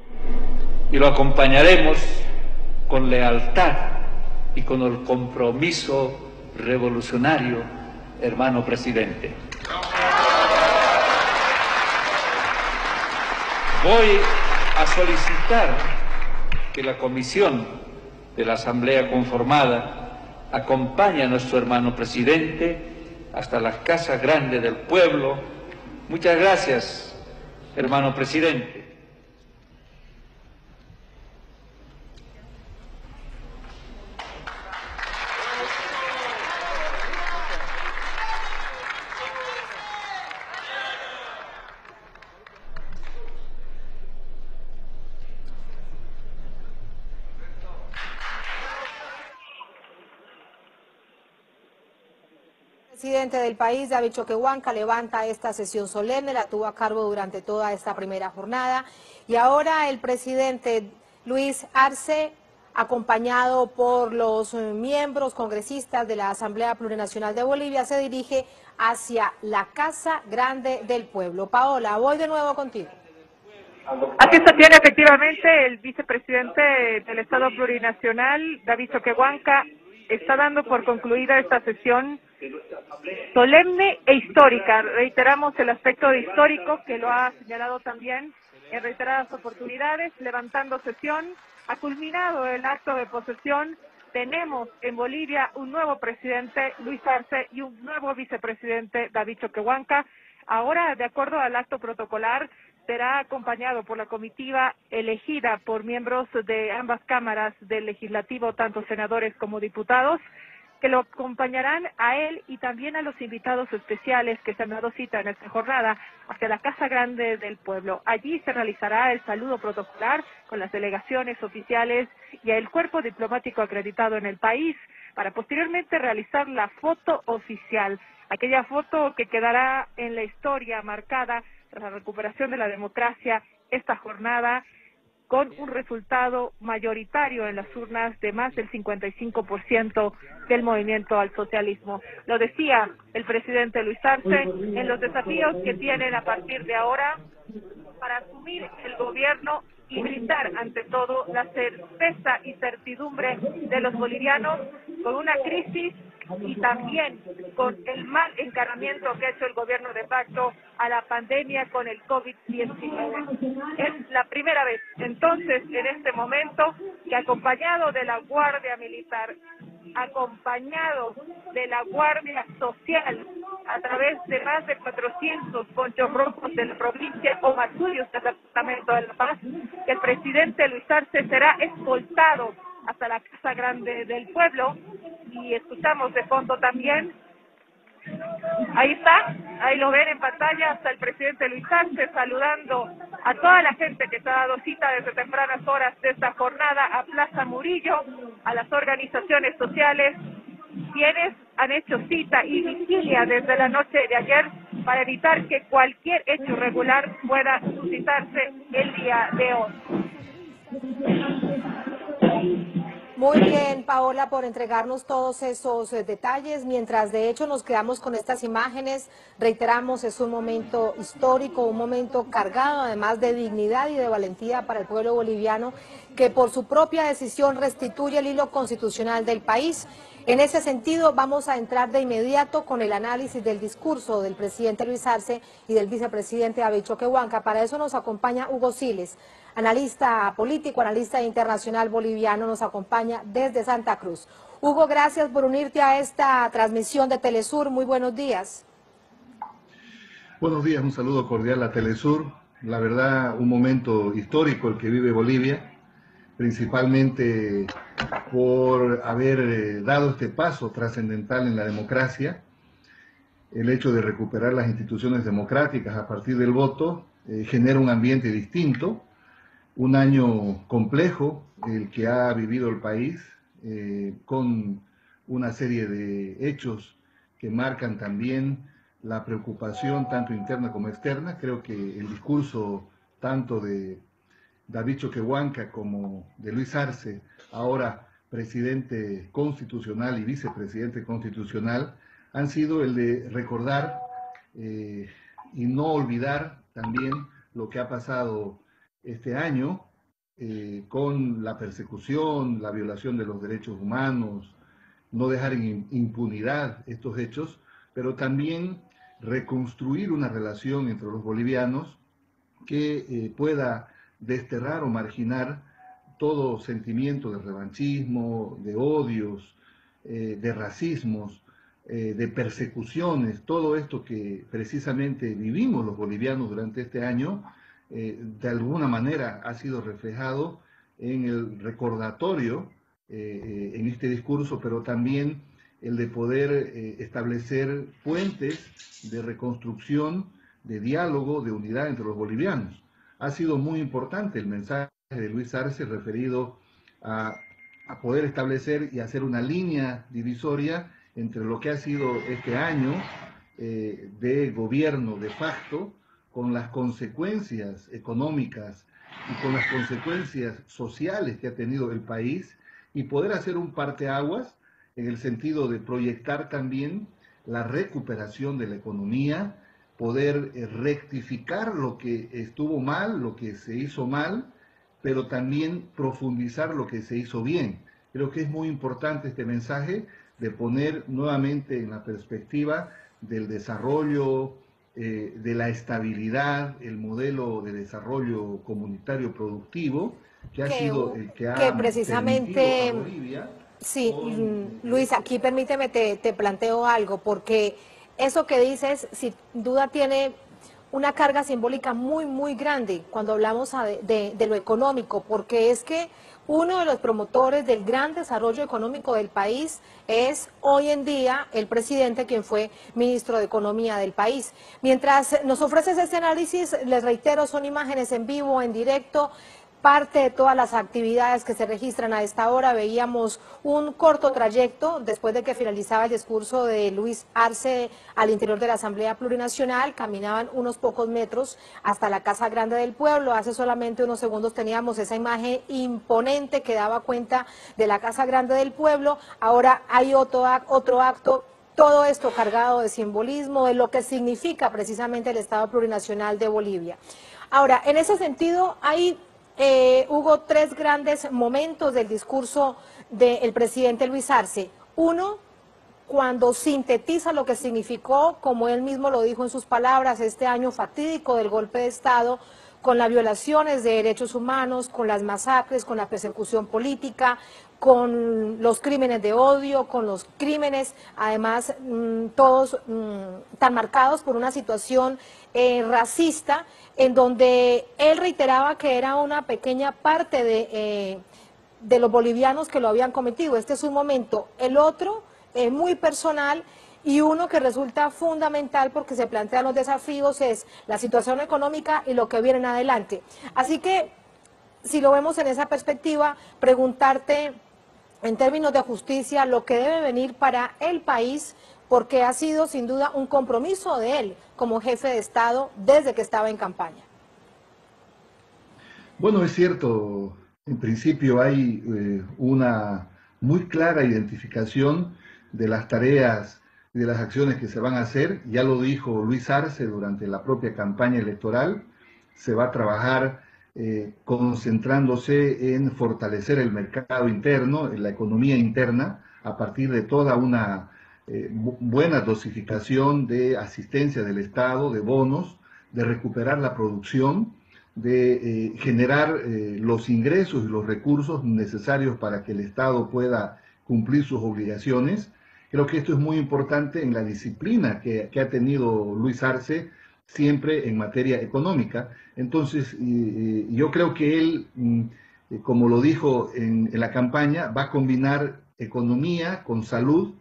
Speaker 7: Y lo acompañaremos con lealtad y con el compromiso revolucionario, hermano presidente. Voy a solicitar que la comisión de la Asamblea conformada acompañe a nuestro hermano presidente hasta la Casa Grande del Pueblo. Muchas gracias, hermano presidente.
Speaker 1: El presidente del país, David Choquehuanca, levanta esta sesión solemne, la tuvo a cargo durante toda esta primera jornada, y ahora el presidente Luis Arce, acompañado por los miembros congresistas de la Asamblea Plurinacional de Bolivia, se dirige hacia la Casa Grande del Pueblo. Paola, voy de nuevo contigo.
Speaker 5: Así es, Tatiana, efectivamente, el vicepresidente del Estado Plurinacional, David Choquehuanca, está dando por concluida esta sesión solemne e histórica. Reiteramos el aspecto histórico que lo ha señalado también en reiteradas oportunidades, levantando sesión. Ha culminado el acto de posesión. Tenemos en Bolivia un nuevo presidente, Luis Arce, y un nuevo vicepresidente, David Choquehuanca. Ahora, de acuerdo al acto protocolar, será acompañado por la comitiva elegida por miembros de ambas cámaras del legislativo, tanto senadores como diputados, que lo acompañarán a él y también a los invitados especiales que se han dado cita en esta jornada hacia la Casa Grande del Pueblo. Allí se realizará el saludo protocolar con las delegaciones oficiales y el cuerpo diplomático acreditado en el país, para posteriormente realizar la foto oficial, aquella foto que quedará en la historia marcada tras la recuperación de la democracia esta jornada, con un resultado mayoritario en las urnas de más del 55% del movimiento al socialismo. Lo decía el presidente Luis Arce en los desafíos que tienen a partir de ahora para asumir el gobierno y brindar ante todo la certeza y certidumbre de los bolivianos con una crisis y también con el mal encaramiento que ha hecho el gobierno de facto a la pandemia con el COVID-19. Es la primera vez, entonces, en este momento, que acompañado de la Guardia Militar, acompañado de la Guardia Social, a través de más de 400 ponchos rojos de la provincia o maturios del Departamento de La Paz, que el presidente Luis Arce será escoltado hasta la Casa Grande del Pueblo. Y escuchamos de fondo también, ahí está, ahí lo ven en pantalla, hasta el presidente Luis Arce saludando a toda la gente que se ha dado cita desde tempranas horas de esta jornada a Plaza Murillo, a las organizaciones sociales, quienes han hecho cita y vigilia desde la noche de ayer para evitar que cualquier hecho irregular pueda suscitarse el día de hoy.
Speaker 1: Muy bien, Paola, por entregarnos todos esos detalles. Mientras de hecho nos quedamos con estas imágenes, reiteramos, es un momento histórico, un momento cargado además de dignidad y de valentía para el pueblo boliviano, que por su propia decisión restituye el hilo constitucional del país. En ese sentido, vamos a entrar de inmediato con el análisis del discurso del presidente Luis Arce y del vicepresidente David Choquehuanca. Para eso nos acompaña Hugo Siles, analista político, analista internacional boliviano, nos acompaña desde Santa Cruz. Hugo, gracias por unirte a esta transmisión de Telesur. Muy buenos días.
Speaker 10: Buenos días, un saludo cordial a Telesur. La verdad, un momento histórico el que vive Bolivia, principalmente por haber dado este paso trascendental en la democracia. El hecho de recuperar las instituciones democráticas a partir del voto genera un ambiente distinto. Un año complejo el que ha vivido el país, con una serie de hechos que marcan también la preocupación tanto interna como externa. Creo que el discurso tanto de David Choquehuanca como de Luis Arce, ahora presidente constitucional y vicepresidente constitucional, han sido el de recordar y no olvidar también lo que ha pasado este año con la persecución, la violación de los derechos humanos, no dejar en impunidad estos hechos, pero también reconstruir una relación entre los bolivianos que pueda desterrar o marginar todo sentimiento de revanchismo, de odios, de racismos, de persecuciones, todo esto que precisamente vivimos los bolivianos durante este año, de alguna manera ha sido reflejado en el recordatorio, en este discurso, pero también el de poder establecer puentes de reconstrucción, de diálogo, de unidad entre los bolivianos. Ha sido muy importante el mensaje de Luis Arce referido a poder establecer y hacer una línea divisoria entre lo que ha sido este año de gobierno de facto, con las consecuencias económicas y con las consecuencias sociales que ha tenido el país, y poder hacer un parteaguas en el sentido de proyectar también la recuperación de la economía, poder rectificar lo que estuvo mal, lo que se hizo mal, pero también profundizar lo que se hizo bien. Creo que es muy importante este mensaje de poner nuevamente en la perspectiva del desarrollo, de la estabilidad, el modelo de desarrollo comunitario productivo, que ha sido el que ha
Speaker 1: precisamente
Speaker 10: permitido a Bolivia.
Speaker 1: Sí, Luis, aquí permíteme, te planteo algo, porque eso que dices, sin duda tiene una carga simbólica muy, muy grande cuando hablamos de lo económico, porque es que uno de los promotores del gran desarrollo económico del país es hoy en día el presidente, quien fue ministro de Economía del país. Mientras nos ofreces este análisis, les reitero, son imágenes en vivo, en directo, parte de todas las actividades que se registran a esta hora. Veíamos un corto trayecto después de que finalizaba el discurso de Luis Arce al interior de la Asamblea Plurinacional. Caminaban unos pocos metros hasta la Casa Grande del Pueblo. Hace solamente unos segundos teníamos esa imagen imponente que daba cuenta de la Casa Grande del Pueblo. Ahora hay otro acto. Todo esto cargado de simbolismo, de lo que significa precisamente el Estado Plurinacional de Bolivia. Ahora, en ese sentido, hay hubo tres grandes momentos del discurso del presidente Luis Arce. Uno, cuando sintetiza lo que significó, como él mismo lo dijo en sus palabras, este año fatídico del golpe de Estado, con las violaciones de derechos humanos, con las masacres, con la persecución política, con los crímenes de odio, con los crímenes, además, todos tan marcados por una situación racista, en donde él reiteraba que era una pequeña parte de los bolivianos que lo habían cometido. Este es un momento. El otro, muy personal, y uno que resulta fundamental porque se plantean los desafíos, es la situación económica y lo que viene en adelante. Así que, si lo vemos en esa perspectiva, preguntarte en términos de justicia lo que debe venir para el país, porque ha sido sin duda un compromiso de él como jefe de Estado desde que estaba en campaña.
Speaker 10: Bueno, es cierto, en principio hay una muy clara identificación de las tareas y de las acciones que se van a hacer. Ya lo dijo Luis Arce durante la propia campaña electoral, se va a trabajar concentrándose en fortalecer el mercado interno, en la economía interna, a partir de toda una buena dosificación de asistencia del Estado, de bonos, de recuperar la producción, de generar los ingresos y los recursos necesarios para que el Estado pueda cumplir sus obligaciones. Creo que esto es muy importante en la disciplina que ha tenido Luis Arce siempre en materia económica. Entonces, yo creo que él, como lo dijo en la campaña, va a combinar economía con salud,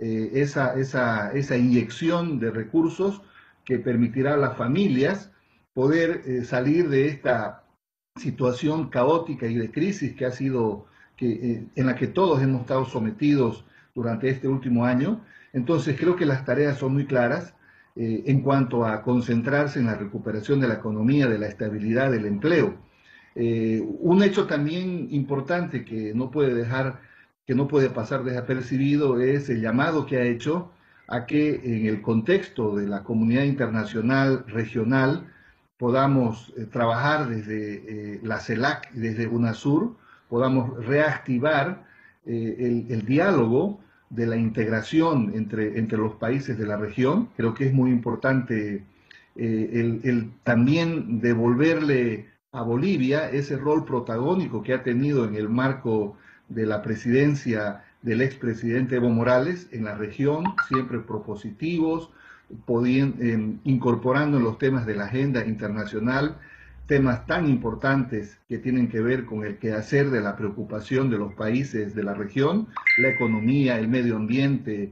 Speaker 10: esa inyección de recursos que permitirá a las familias poder salir de esta situación caótica y de crisis que ha sido, en la que todos hemos estado sometidos durante este último año. Entonces creo que las tareas son muy claras en cuanto a concentrarse en la recuperación de la economía, de la estabilidad del empleo. Un hecho también importante que no puede pasar desapercibido es el llamado que ha hecho a que en el contexto de la comunidad internacional regional podamos trabajar desde la CELAC y desde UNASUR, podamos reactivar el diálogo de la integración entre los países de la región. Creo que es muy importante el también devolverle a Bolivia ese rol protagónico que ha tenido en el marco de la presidencia del expresidente Evo Morales en la región, siempre propositivos, incorporando en los temas de la agenda internacional temas tan importantes que tienen que ver con el quehacer de la preocupación de los países de la región, la economía, el medio ambiente,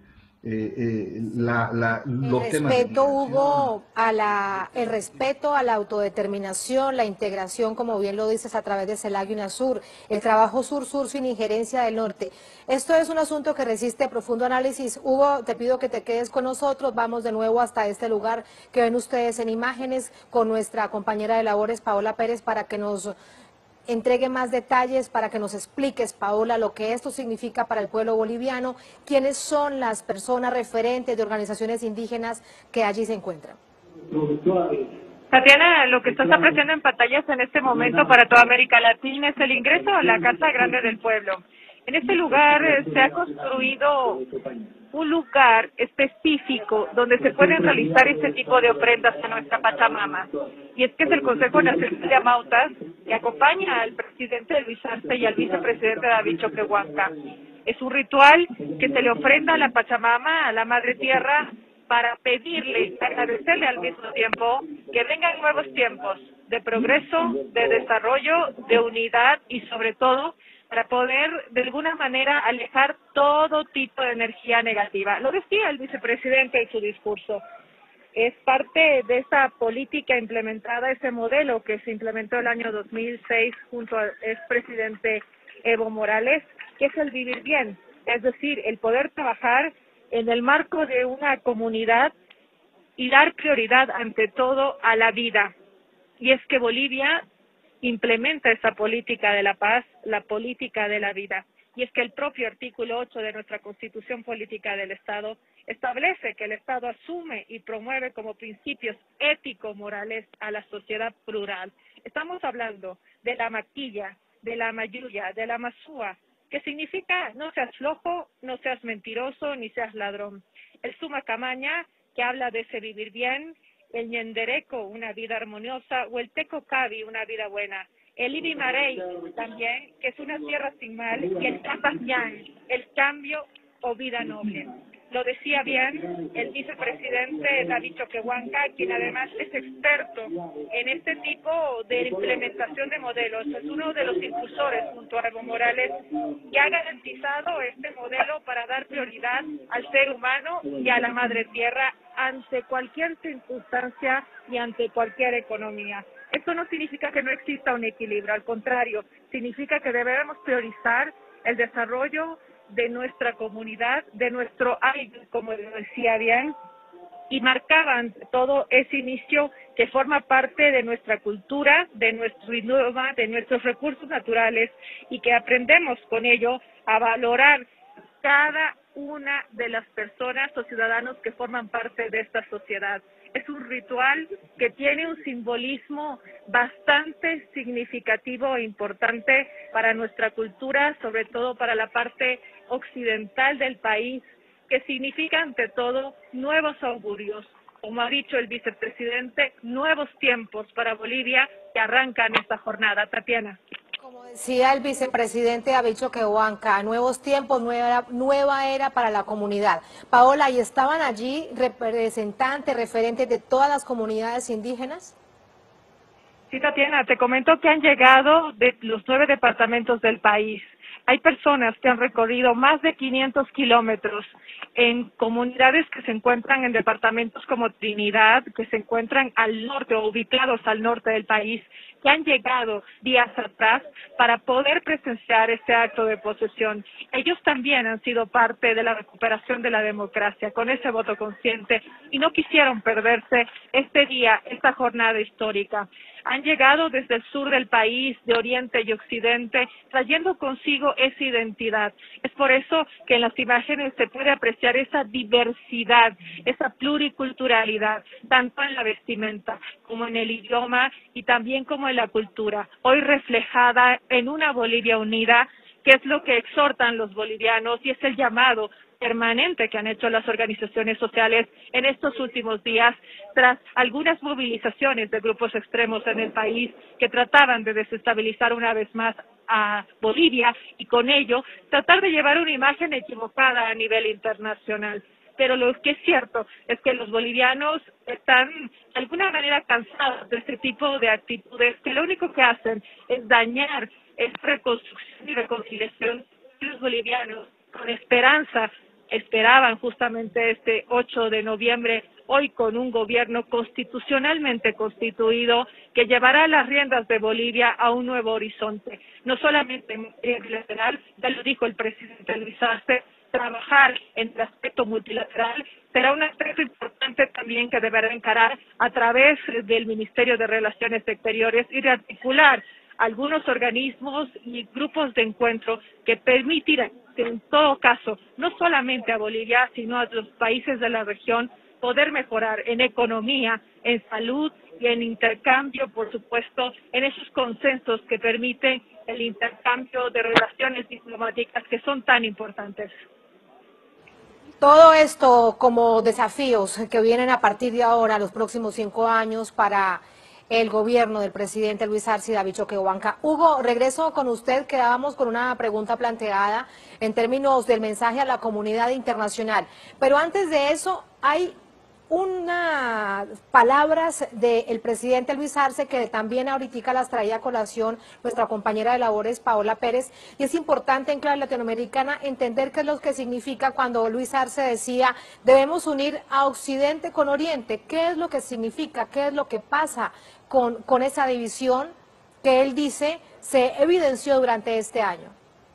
Speaker 10: los temas de
Speaker 1: respeto, Hugo, el respeto a la autodeterminación, la integración, como bien lo dices, a través de CELAC y UNASUR, el trabajo sur-sur sin injerencia del norte. Esto es un asunto que resiste profundo análisis. Hugo, te pido que te quedes con nosotros. Vamos de nuevo hasta este lugar que ven ustedes en imágenes con nuestra compañera de labores, Paola Pérez, para que nos entregue más detalles, para que nos expliques, Paola, lo que esto significa para el pueblo boliviano, quiénes son las personas referentes de organizaciones indígenas que allí se encuentran.
Speaker 5: Tatiana, lo que estás apreciando en pantallas en este momento para toda América Latina es el ingreso a la Casa Grande del Pueblo. En este lugar se ha construido un lugar específico donde se pueden realizar este tipo de ofrendas a nuestra Pachamama. Y es que es el Consejo Nacional de Amautas que acompaña al presidente Luis Arce y al vicepresidente David Choquehuanca. Es un ritual que se le ofrenda a la Pachamama, a la Madre Tierra, para pedirle, agradecerle al mismo tiempo que vengan nuevos tiempos de progreso, de desarrollo, de unidad y sobre todo para poder de alguna manera alejar todo tipo de energía negativa. Lo decía el vicepresidente en su discurso. Es parte de esa política implementada, ese modelo que se implementó el año 2006 junto al expresidente Evo Morales, que es el vivir bien, es decir, el poder trabajar en el marco de una comunidad y dar prioridad ante todo a la vida. Y es que Bolivia implementa esa política de la paz, la política de la vida. Y es que el propio artículo 8 de nuestra Constitución Política del Estado establece que el Estado asume y promueve como principios éticos morales a la sociedad plural. Estamos hablando de la maquilla, de la mayuya, de la masúa, que significa no seas flojo, no seas mentiroso, ni seas ladrón. El suma camaña, que habla de ese vivir bien, el ñendereco, una vida armoniosa, o el teco cabi, una vida buena. El ibimarey también, que es una tierra sin mal, y el tapasñán, el cambio o vida noble. Lo decía bien el vicepresidente David Choquehuanca, quien además es experto en este tipo de implementación de modelos. Es uno de los impulsores junto a Evo Morales que ha garantizado este modelo para dar prioridad al ser humano y a la madre tierra ante cualquier circunstancia y ante cualquier economía. Esto no significa que no exista un equilibrio, al contrario, significa que debemos priorizar el desarrollo de nuestra comunidad, de nuestro hábito, como decía bien, y marcaban todo ese inicio que forma parte de nuestra cultura, de nuestro idioma, de nuestros recursos naturales, y que aprendemos con ello a valorar cada una de las personas o ciudadanos que forman parte de esta sociedad. Es un ritual que tiene un simbolismo bastante significativo e importante para nuestra cultura, sobre todo para la parte occidental del país, que significa ante todo nuevos augurios, como ha dicho el vicepresidente, nuevos tiempos para Bolivia que arrancan esta jornada. Tatiana.
Speaker 1: Como decía el vicepresidente David Choquehuanca, nuevos tiempos, nueva era para la comunidad. Paola, ¿y estaban allí representantes, referentes de todas las comunidades indígenas?
Speaker 5: Sí, Tatiana, te comento que han llegado de los 9 departamentos del país. Hay personas que han recorrido más de 500 kilómetros en comunidades que se encuentran en departamentos como Trinidad, que se encuentran al norte o ubicados al norte del país, que han llegado días atrás para poder presenciar este acto de posesión. Ellos también han sido parte de la recuperación de la democracia con ese voto consciente y no quisieron perderse este día, esta jornada histórica. Han llegado desde el sur del país, de oriente y occidente, trayendo consigo esa identidad. Es por eso que en las imágenes se puede apreciar esa diversidad, esa pluriculturalidad, tanto en la vestimenta como en el idioma y también como en la cultura, hoy reflejada en una Bolivia unida, que es lo que exhortan los bolivianos y es el llamado permanente que han hecho las organizaciones sociales en estos últimos días, tras algunas movilizaciones de grupos extremos en el país que trataban de desestabilizar una vez más a Bolivia y con ello tratar de llevar una imagen equivocada a nivel internacional. Pero lo que es cierto es que los bolivianos están de alguna manera cansados de este tipo de actitudes que lo único que hacen es dañar esta reconstrucción y reconciliación de los bolivianos con esperanza. Esperaban justamente este 8 de noviembre, hoy con un gobierno constitucionalmente constituido que llevará las riendas de Bolivia a un nuevo horizonte. No solamente en materia bilateral, ya lo dijo el presidente Luis Arce, trabajar en el aspecto multilateral será un aspecto importante también que deberá encarar a través del Ministerio de Relaciones Exteriores y rearticular algunos organismos y grupos de encuentro que permitirán que en todo caso, no solamente a Bolivia, sino a los países de la región, poder mejorar en economía, en salud y en intercambio, por supuesto, en esos consensos que permiten el intercambio de relaciones diplomáticas que son tan importantes.
Speaker 1: Todo esto como desafíos que vienen a partir de ahora, los próximos 5 años, para el gobierno del presidente Luis Arce y David Choquehuanca. Hugo, regreso con usted, quedábamos con una pregunta planteada en términos del mensaje a la comunidad internacional. Pero antes de eso, hay unas palabras del presidente Luis Arce que también ahorita las traía a colación nuestra compañera de labores Paola Pérez, y es importante en clave latinoamericana entender qué es lo que significa cuando Luis Arce decía debemos unir a Occidente con Oriente. ¿Qué es lo que significa? ¿Qué es lo que pasa con esa división que él dice se evidenció durante este año?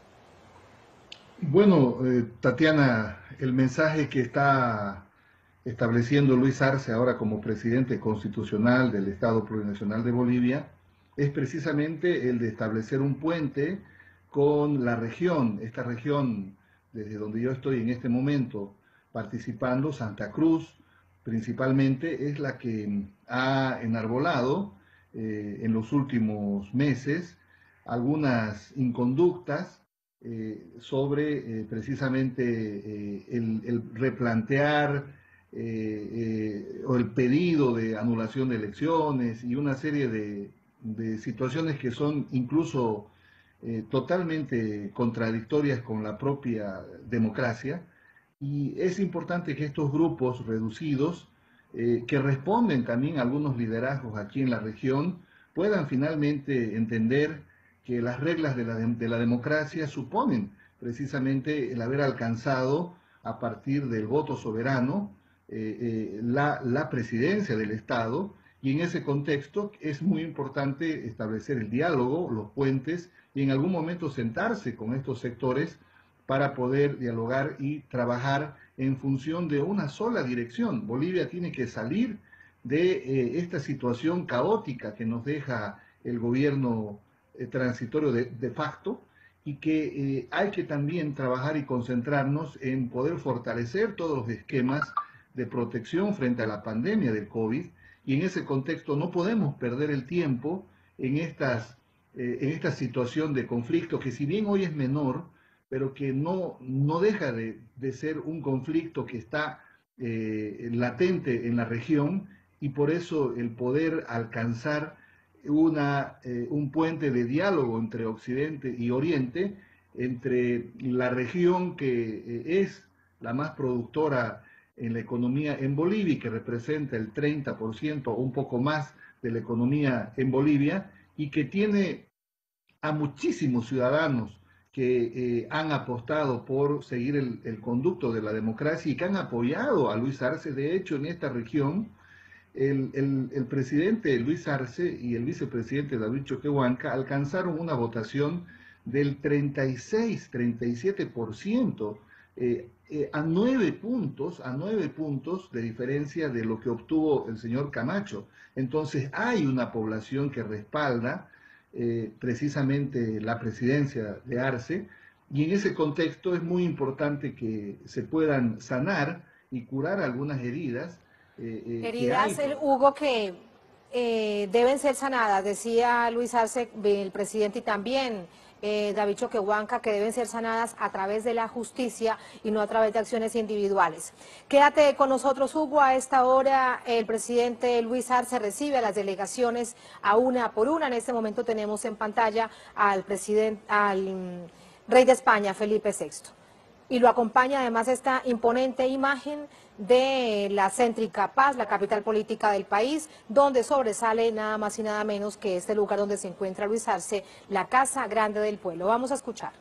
Speaker 10: Bueno, Tatiana, el mensaje que está estableciendo Luis Arce ahora como presidente constitucional del Estado Plurinacional de Bolivia es precisamente el de establecer un puente con la región, esta región desde donde yo estoy en este momento participando, Santa Cruz principalmente, es la que ha enarbolado en los últimos meses algunas inconductas sobre precisamente el replantear o el pedido de anulación de elecciones y una serie de situaciones que son incluso totalmente contradictorias con la propia democracia. Y es importante que estos grupos reducidos, que responden también a algunos liderazgos aquí en la región, puedan finalmente entender que las reglas de la democracia suponen precisamente el haber alcanzado a partir del voto soberano la presidencia del Estado, y en ese contexto es muy importante establecer el diálogo, los puentes, y en algún momento sentarse con estos sectores para poder dialogar y trabajar en función de una sola dirección. Bolivia tiene que salir de esta situación caótica que nos deja el gobierno transitorio de facto, y que hay que también trabajar y concentrarnos en poder fortalecer todos los esquemas de protección frente a la pandemia del COVID, y en ese contexto no podemos perder el tiempo en esta situación de conflicto, que si bien hoy es menor, pero que no deja de ser un conflicto que está latente en la región, y por eso el poder alcanzar un puente de diálogo entre Occidente y Oriente, entre la región que es la más productora en la economía en Bolivia y que representa el 30% o un poco más de la economía en Bolivia, y que tiene a muchísimos ciudadanos que han apostado por seguir el conducto de la democracia y que han apoyado a Luis Arce. De hecho, en esta región, el presidente Luis Arce y el vicepresidente David Choquehuanca alcanzaron una votación del 36-37%, a 9 puntos de diferencia de lo que obtuvo el señor Camacho. Entonces hay una población que respalda precisamente la presidencia de Arce, y en ese contexto es muy importante que se puedan sanar y curar algunas heridas.
Speaker 1: Heridas, Hugo, que deben ser sanadas, decía Luis Arce, el presidente, y también David Choquehuanca, que deben ser sanadas a través de la justicia y no a través de acciones individuales. Quédate con nosotros, Hugo. A esta hora el presidente Luis Arce recibe a las delegaciones a una por una. En este momento tenemos en pantalla al rey de España, Felipe VI. Y lo acompaña además esta imponente imagen de la céntrica Paz, la capital política del país, donde sobresale nada más y nada menos que este lugar donde se encuentra Luis Arce, la Casa Grande del Pueblo. Vamos a escuchar.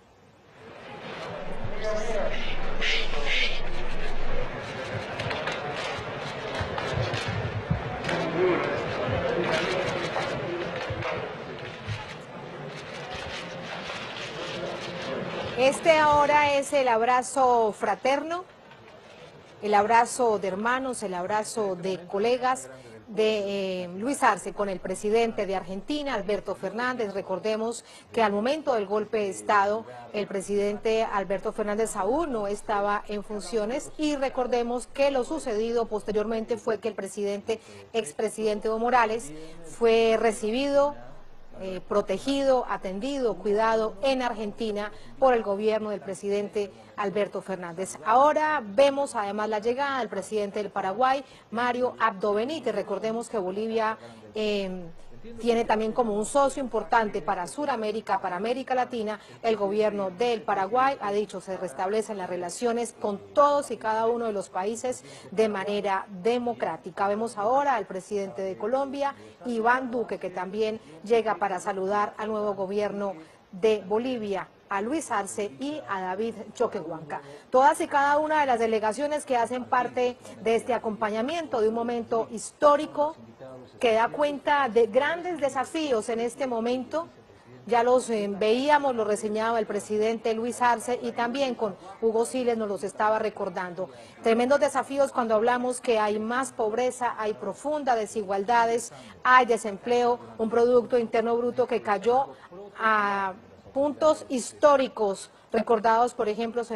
Speaker 1: Este ahora es el abrazo fraterno, el abrazo de hermanos, el abrazo de colegas de Luis Arce con el presidente de Argentina, Alberto Fernández. Recordemos que al momento del golpe de Estado, el presidente Alberto Fernández aún no estaba en funciones, y recordemos que lo sucedido posteriormente fue que el expresidente Evo Morales fue recibido, protegido, atendido, cuidado en Argentina por el gobierno del presidente Alberto Fernández. Ahora vemos además la llegada del presidente del Paraguay, Mario Abdo Benítez. Recordemos que Bolivia tiene también como un socio importante para Sudamérica, para América Latina, el gobierno del Paraguay. Ha dicho, se restablecen las relaciones con todos y cada uno de los países de manera democrática. Vemos ahora al presidente de Colombia, Iván Duque, que también llega para saludar al nuevo gobierno de Bolivia, a Luis Arce y a David Choquehuanca. Todas y cada una de las delegaciones que hacen parte de este acompañamiento de un momento histórico que da cuenta de grandes desafíos en este momento. Ya los veíamos, lo reseñaba el presidente Luis Arce, y también con Hugo Siles nos los estaba recordando. Tremendos desafíos cuando hablamos que hay más pobreza, hay profundas desigualdades, hay desempleo, un Producto Interno Bruto que cayó a puntos históricos, recordados por ejemplo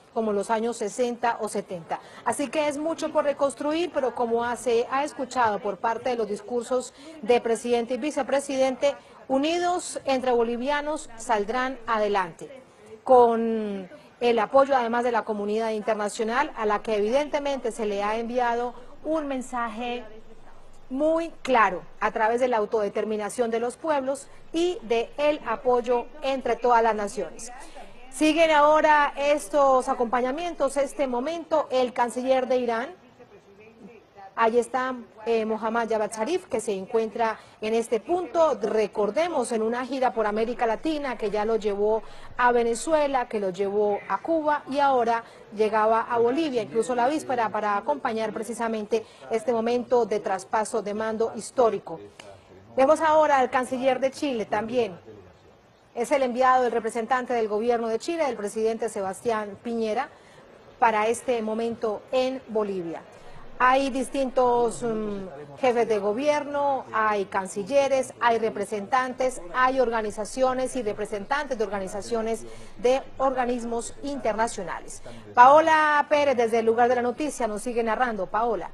Speaker 1: como los años 60 o 70. Así que es mucho por reconstruir, pero como se ha escuchado por parte de los discursos de presidente y vicepresidente, unidos entre bolivianos saldrán adelante, con el apoyo además de la comunidad internacional, a la que evidentemente se le ha enviado un mensaje muy claro a través de la autodeterminación de los pueblos y de el apoyo entre todas las naciones. Siguen ahora estos acompañamientos, este momento, el canciller de Irán. Allí está Mohammad Javad Zarif, que se encuentra en este punto, recordemos, en una gira por América Latina, que ya lo llevó a Venezuela, que lo llevó a Cuba y ahora llegaba a Bolivia, incluso la víspera, para acompañar precisamente este momento de traspaso de mando histórico. Vemos ahora al canciller de Chile también. Es el enviado del representante del gobierno de Chile, el presidente Sebastián Piñera, para este momento en Bolivia. Hay distintos jefes de gobierno, hay cancilleres, hay representantes, hay organizaciones y representantes de organizaciones de organismos internacionales. Paola Pérez, desde el lugar de la noticia, nos sigue narrando. Paola.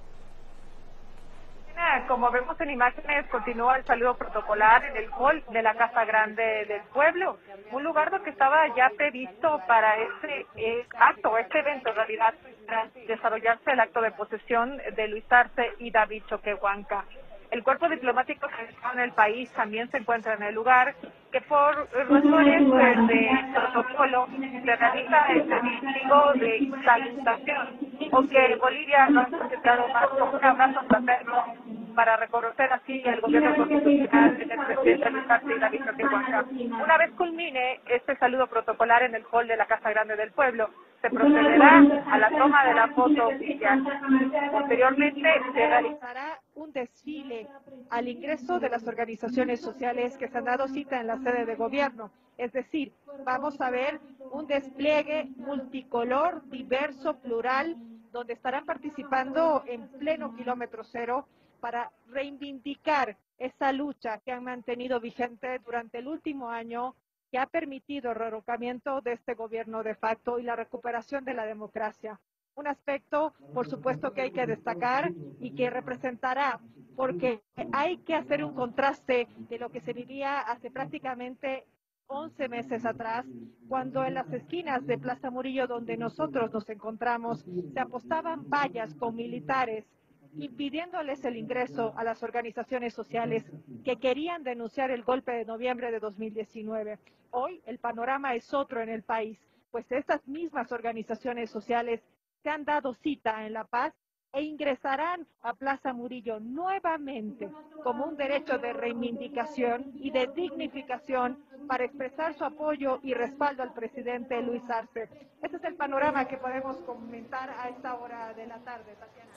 Speaker 5: Como vemos en imágenes, continúa el saludo protocolar en el hall de la Casa Grande del Pueblo, un lugar donde estaba ya previsto para este acto, este evento en realidad, tras desarrollarse el acto de posesión de Luis Arce y David Choquehuanca. El cuerpo diplomático que está en el país también se encuentra en el lugar, que por razones de protocolo se realiza el testigo de salutación, aunque Bolivia no ha presentado más como un abrazo fraterno para reconocer así el gobierno constitucional del presidente Luis Arce y David Choquehuanca. Una vez culmine este saludo protocolar en el hall de la Casa Grande del Pueblo, se procederá a la toma de la foto oficial. Posteriormente se realizará un desfile al ingreso de las organizaciones sociales que se han dado cita en la sede de gobierno. Es decir, vamos a ver un despliegue multicolor, diverso, plural, donde estarán participando en pleno kilómetro cero para reivindicar esa lucha que han mantenido vigente durante el último año, que ha permitido el derrocamiento de este gobierno de facto y la recuperación de la democracia. Un aspecto, por supuesto, que hay que destacar y que representará, porque hay que hacer un contraste de lo que se vivía hace prácticamente 11 meses atrás, cuando en las esquinas de Plaza Murillo, donde nosotros nos encontramos, se apostaban vallas con militares, impidiéndoles el ingreso a las organizaciones sociales que querían denunciar el golpe de noviembre de 2019. Hoy el panorama es otro en el país, pues estas mismas organizaciones sociales se han dado cita en La Paz e ingresarán a Plaza Murillo nuevamente como un derecho de reivindicación y de dignificación para expresar su apoyo y respaldo al presidente Luis Arce. Este es el panorama que podemos comentar a esta hora de la tarde, Tatiana.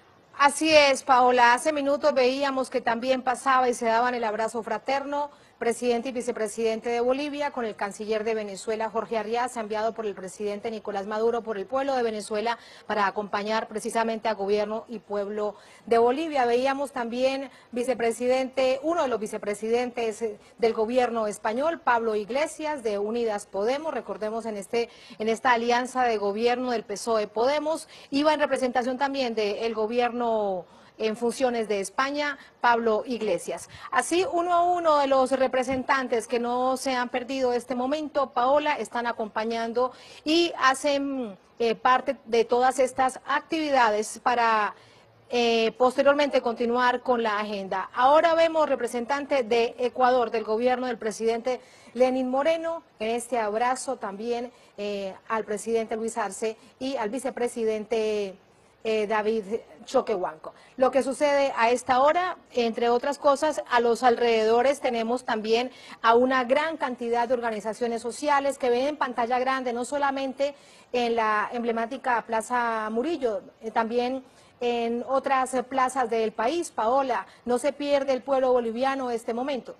Speaker 1: Así es, Paola. Hace minutos veíamos que también pasaba y se daban el abrazo fraterno presidente y vicepresidente de Bolivia con el canciller de Venezuela, Jorge Arriaza, enviado por el presidente Nicolás Maduro por el pueblo de Venezuela para acompañar precisamente a gobierno y pueblo de Bolivia. Veíamos también uno de los vicepresidentes del gobierno español, Pablo Iglesias, de Unidas Podemos. Recordemos en esta alianza de gobierno del PSOE Podemos, iba en representación también del gobierno en funciones de España, Pablo Iglesias. Así, uno a uno de los representantes que no se han perdido este momento, Paola, están acompañando y hacen parte de todas estas actividades para posteriormente continuar con la agenda. Ahora vemos representante de Ecuador, del gobierno del presidente Lenín Moreno, en este abrazo también al presidente Luis Arce y al vicepresidente David Choquehuanca. Lo que sucede a esta hora, entre otras cosas, a los alrededores tenemos también a una gran cantidad de organizaciones sociales que ven en pantalla grande, no solamente en la emblemática Plaza Murillo, también en otras plazas del país. Paola, no se pierde el pueblo boliviano este momento.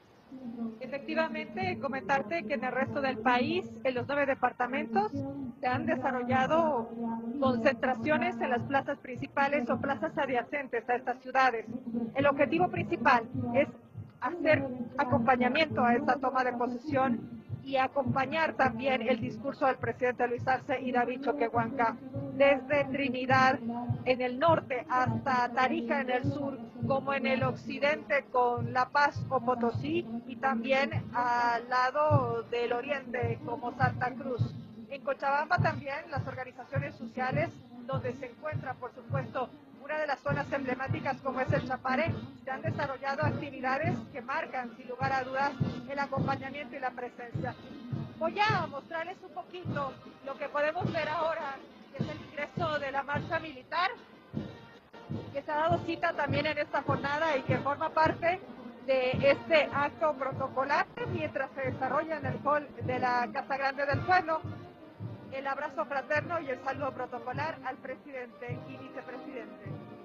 Speaker 4: Efectivamente, comentarte que en el resto del país, en los 9 departamentos, se han desarrollado concentraciones en las plazas principales o plazas adyacentes a estas ciudades. El objetivo principal es hacer acompañamiento a esta toma de posesión y acompañar también el discurso del presidente Luis Arce y David Choquehuanca. Desde Trinidad en el norte hasta Tarija en el sur, como en el occidente con La Paz o Potosí, y también al lado del oriente como Santa Cruz. En Cochabamba también las organizaciones sociales, donde se encuentra por supuesto una de las zonas emblemáticas como es el Chapare, se han desarrollado actividades que marcan sin lugar a dudas el acompañamiento y la presencia. Voy a mostrarles un poquito lo que podemos ver ahora, que es el ingreso de la marcha militar, que se ha dado cita también en esta jornada y que forma parte de este acto protocolar mientras se desarrolla en el hall de la Casa Grande del Pueblo el abrazo fraterno y el saludo protocolar al presidente y vicepresidente.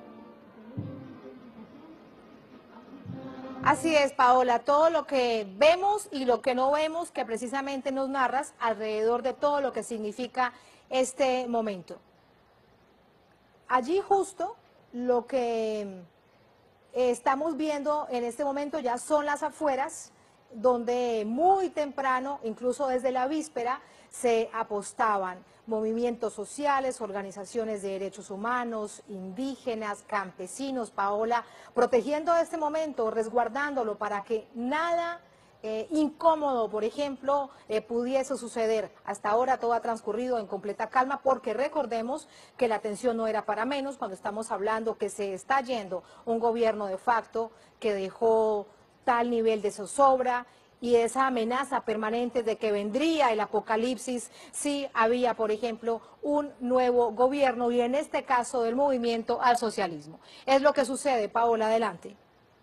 Speaker 1: Así es, Paola, todo lo que vemos y lo que no vemos, que precisamente nos narras alrededor de todo lo que significa este momento. Allí justo lo que estamos viendo en este momento ya son las afueras, donde muy temprano, incluso desde la víspera, se apostaban movimientos sociales, organizaciones de derechos humanos, indígenas, campesinos, Paola, protegiendo este momento, resguardándolo para que nada incómodo, por ejemplo, pudiese suceder. Hasta ahora todo ha transcurrido en completa calma, porque recordemos que la tensión no era para menos cuando estamos hablando que se está yendo un gobierno de facto que dejó tal nivel de zozobra y esa amenaza permanente de que vendría el apocalipsis si había, por ejemplo, un nuevo gobierno, y en este caso del movimiento al socialismo. Es lo que sucede. Paola, adelante.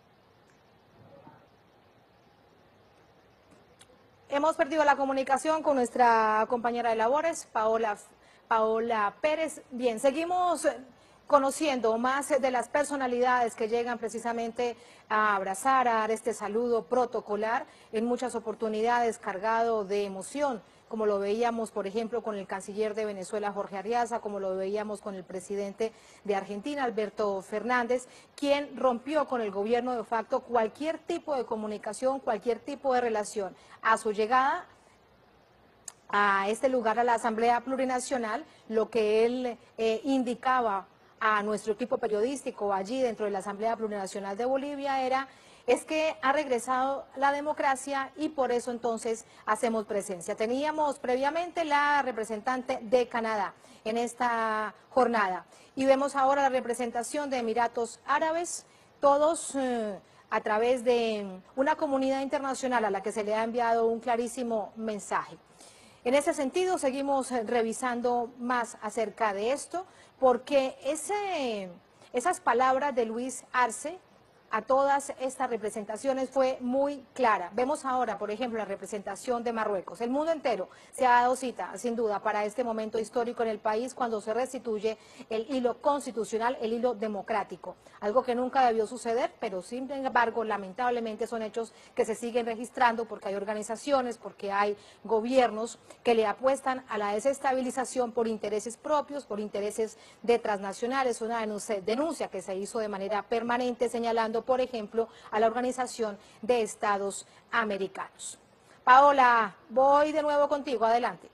Speaker 1: Hemos perdido la comunicación con nuestra compañera de labores, Paola Pérez. Bien, seguimos conociendo más de las personalidades que llegan precisamente a abrazar, a dar este saludo protocolar, en muchas oportunidades cargado de emoción, como lo veíamos, por ejemplo, con el canciller de Venezuela, Jorge Arriaza, como lo veíamos con el presidente de Argentina, Alberto Fernández, quien rompió con el gobierno de facto cualquier tipo de comunicación, cualquier tipo de relación. A su llegada a este lugar, a la Asamblea Plurinacional, lo que él indicaba a nuestro equipo periodístico allí dentro de la Asamblea Plurinacional de Bolivia es que ha regresado la democracia y por eso entonces hacemos presencia. Teníamos previamente la representante de Canadá en esta jornada y vemos ahora la representación de Emiratos Árabes, todos a través de una comunidad internacional a la que se le ha enviado un clarísimo mensaje. En ese sentido, seguimos revisando más acerca de esto, porque esas palabras de Luis Arce a todas estas representaciones fue muy clara. Vemos ahora, por ejemplo, la representación de Marruecos. El mundo entero se ha dado cita, sin duda, para este momento histórico en el país, cuando se restituye el hilo constitucional, el hilo democrático. Algo que nunca debió suceder, pero sin embargo, lamentablemente son hechos que se siguen registrando porque hay organizaciones, porque hay gobiernos que le apuestan a la desestabilización por intereses propios, por intereses de transnacionales. Una denuncia que se hizo de manera permanente señalando, por ejemplo, a la Organización de Estados Americanos. Paola, voy de nuevo contigo, adelante.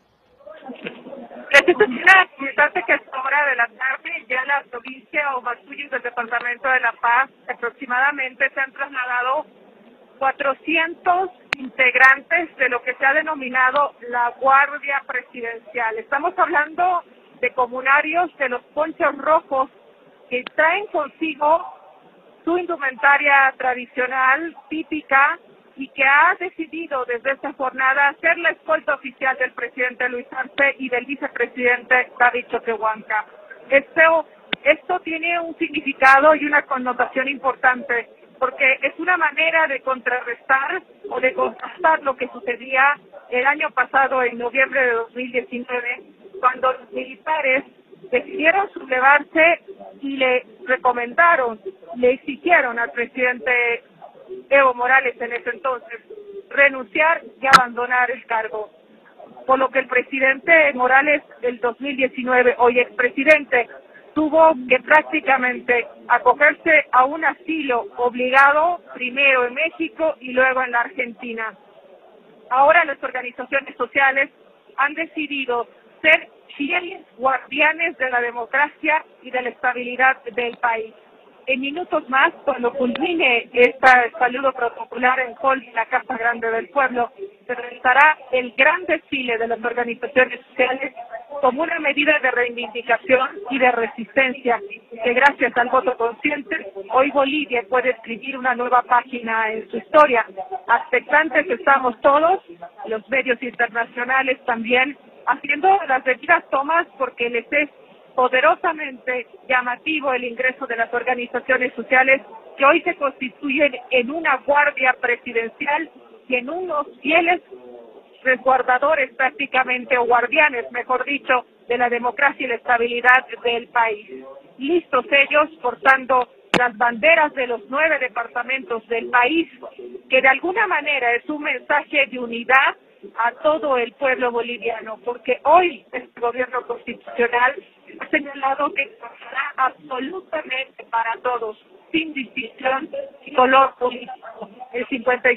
Speaker 5: Les quisiera comentarte que a esta hora de la tarde ya la provincia o Matuyos del departamento de La Paz aproximadamente se han trasladado 400 integrantes de lo que se ha denominado la Guardia Presidencial. Estamos hablando de comunarios de los ponchos rojos que traen consigo su indumentaria tradicional, típica, y que ha decidido desde esta jornada ser la escolta oficial del presidente Luis Arce y del vicepresidente David Choquehuanca. Esto tiene un significado y una connotación importante, porque es una manera de contrarrestar o de contrastar lo que sucedía el año pasado, en noviembre de 2019, cuando los militares decidieron sublevarse y le recomendaron, le exigieron al presidente Evo Morales en ese entonces renunciar y abandonar el cargo. Por lo que el presidente Morales del 2019, hoy expresidente, tuvo que prácticamente acogerse a un asilo obligado, primero en México y luego en la Argentina. Ahora las organizaciones sociales han decidido ser fieles guardianes de la democracia y de la estabilidad del país. En minutos más, cuando culmine este saludo protocolar en hall de la Casa Grande del Pueblo, se realizará el gran desfile de las organizaciones sociales como una medida de reivindicación y de resistencia, que gracias al voto consciente, hoy Bolivia puede escribir una nueva página en su historia. Expectantes estamos todos, los medios internacionales también, haciendo las debidas tomas porque les es poderosamente llamativo el ingreso de las organizaciones sociales que hoy se constituyen en una guardia presidencial y en unos fieles resguardadores prácticamente, o guardianes, mejor dicho, de la democracia y la estabilidad del país. Listos ellos portando las banderas de los 9 departamentos del país, que de alguna manera es un mensaje de unidad a todo el pueblo boliviano, porque hoy este gobierno constitucional ha señalado que será absolutamente para todos, sin distinción y color político. El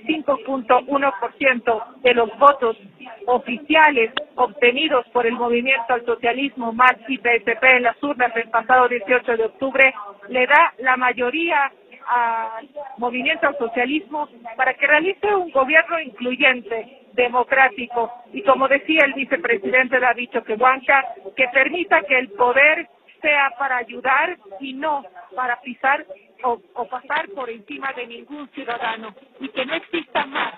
Speaker 5: 55.1% de los votos oficiales obtenidos por el movimiento al socialismo MAS y PSP en las urnas del pasado 18 de octubre le da la mayoría al movimiento al socialismo para que realice un gobierno incluyente, democrático y, como decía el vicepresidente David Choquehuanca, que permita que el poder sea para ayudar y no para pisar o pasar por encima de ningún ciudadano, y que no exista más.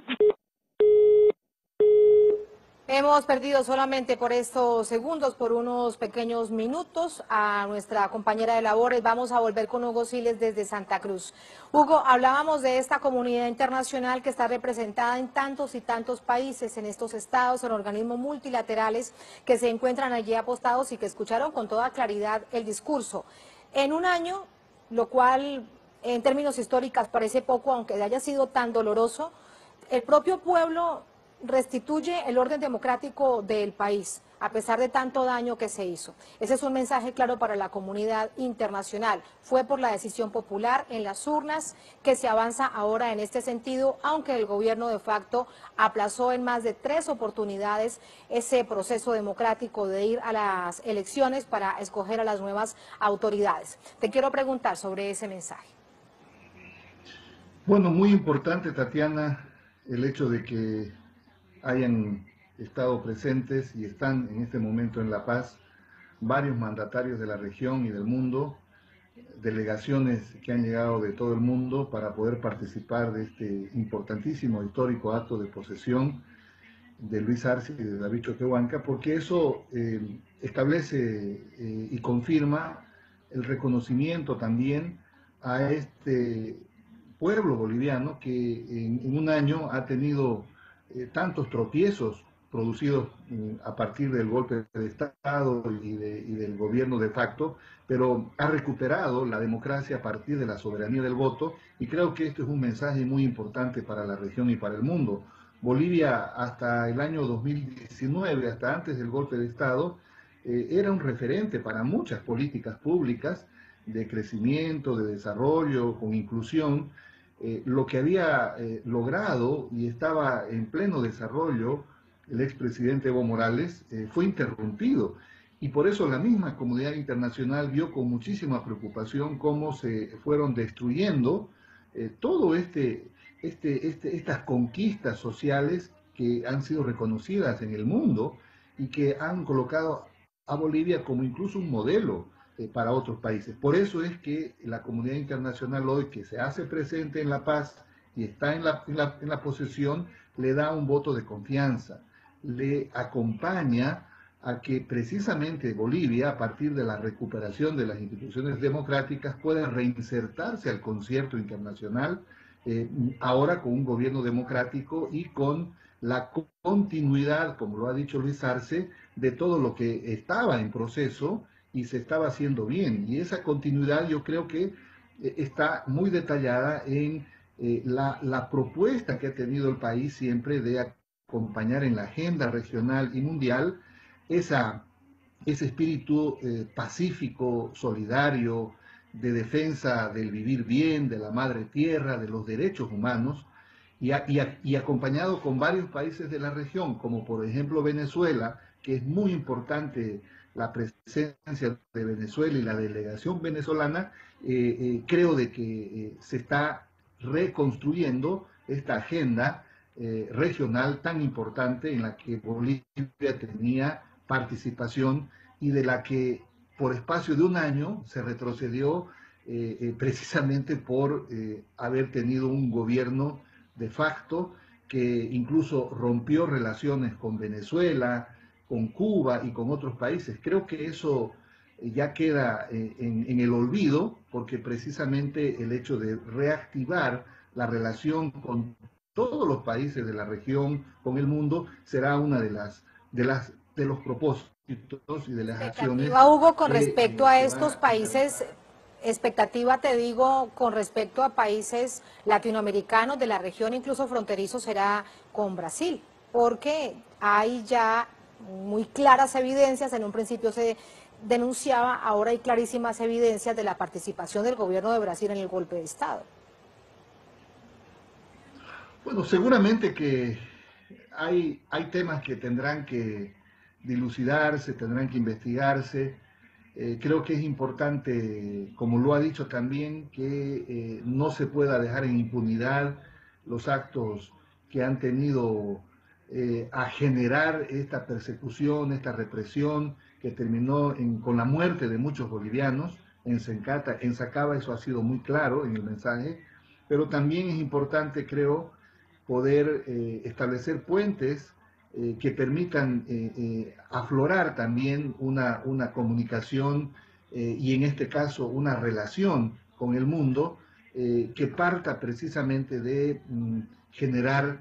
Speaker 1: Hemos perdido solamente por estos segundos, por unos pequeños minutos, a nuestra compañera de labores. Vamos a volver con Hugo Siles desde Santa Cruz. Hugo, hablábamos de esta comunidad internacional que está representada en tantos y tantos países, en estos estados, en organismos multilaterales que se encuentran allí apostados y que escucharon con toda claridad el discurso. En un año, lo cual en términos históricos parece poco, aunque haya sido tan doloroso, el propio pueblo restituye el orden democrático del país, a pesar de tanto daño que se hizo. Ese es un mensaje claro para la comunidad internacional. Fue por la decisión popular en las urnas que se avanza ahora en este sentido, aunque el gobierno de facto aplazó en más de 3 oportunidades ese proceso democrático de ir a las elecciones para escoger a las nuevas autoridades. Te quiero preguntar sobre ese mensaje.
Speaker 10: Bueno, muy importante, Tatiana, el hecho de que hayan estado presentes y están en este momento en La Paz varios mandatarios de la región y del mundo, delegaciones que han llegado de todo el mundo para poder participar de este importantísimo histórico acto de posesión de Luis Arce y de David Choquehuanca, porque eso establece y confirma el reconocimiento también a este pueblo boliviano que en un año ha tenido tantos tropiezos producidos a partir del golpe de Estado y del gobierno de facto, pero ha recuperado la democracia a partir de la soberanía del voto, y creo que esto es un mensaje muy importante para la región y para el mundo. Bolivia hasta el año 2019, hasta antes del golpe de Estado, era un referente para muchas políticas públicas de crecimiento, de desarrollo, con inclusión. Lo que había logrado y estaba en pleno desarrollo el expresidente Evo Morales fue interrumpido, y por eso la misma comunidad internacional vio con muchísima preocupación cómo se fueron destruyendo todo estas conquistas sociales que han sido reconocidas en el mundo y que han colocado a Bolivia como incluso un modelo para otros países. Por eso es que la comunidad internacional hoy, que se hace presente en La Paz y está en la posesión, le da un voto de confianza, le acompaña a que precisamente Bolivia, a partir de la recuperación de las instituciones democráticas, pueda reinsertarse al concierto internacional, ahora con un gobierno democrático y con la continuidad, como lo ha dicho Luis Arce, de todo lo que estaba en proceso y se estaba haciendo bien. Y esa continuidad yo creo que está muy detallada en la propuesta que ha tenido el país siempre de acompañar en la agenda regional y mundial ese espíritu pacífico, solidario, de defensa del vivir bien, de la madre tierra, de los derechos humanos. y acompañado con varios países de la región, como por ejemplo Venezuela, que es muy importante la presencia de Venezuela y la delegación venezolana, creo de que se está reconstruyendo esta agenda regional tan importante en la que Bolivia tenía participación y de la que por espacio de un año se retrocedió precisamente por haber tenido un gobierno de facto que incluso rompió relaciones con Venezuela, con Cuba y con otros países. Creo que eso ya queda en el olvido, porque precisamente el hecho de reactivar la relación con todos los países de la región, con el mundo, será una de los propósitos y de las acciones.
Speaker 1: Hugo, con respecto a estos países, expectativa, te digo, con respecto a países latinoamericanos de la región, incluso fronterizo, será con Brasil, porque hay ya muy claras evidencias, en un principio se denunciaba, ahora hay clarísimas evidencias de la participación del gobierno de Brasil en el golpe de Estado.
Speaker 10: Bueno, seguramente que hay temas que tendrán que dilucidarse, tendrán que investigarse. Creo que es importante, como lo ha dicho también, que no se pueda dejar en impunidad los actos que han tenido a generar esta persecución, esta represión que terminó con la muerte de muchos bolivianos en Sacaba. Eso ha sido muy claro en el mensaje, pero también es importante, creo, poder establecer puentes que permitan aflorar también una comunicación y en este caso una relación con el mundo que parta precisamente de generar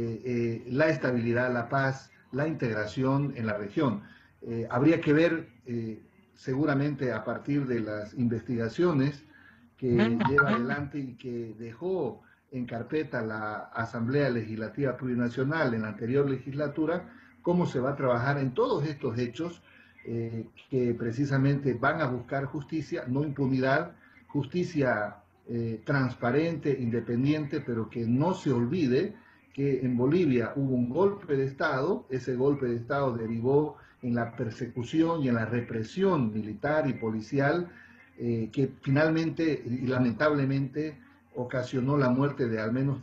Speaker 10: la estabilidad, la paz, la integración en la región. Habría que ver seguramente a partir de las investigaciones que lleva adelante y que dejó en carpeta la Asamblea Legislativa Plurinacional en la anterior legislatura, cómo se va a trabajar en todos estos hechos que precisamente van a buscar justicia, no impunidad, justicia transparente, independiente, pero que no se olvide que en Bolivia hubo un golpe de Estado. Ese golpe de Estado derivó en la persecución y en la represión militar y policial que finalmente y lamentablemente ocasionó la muerte de al menos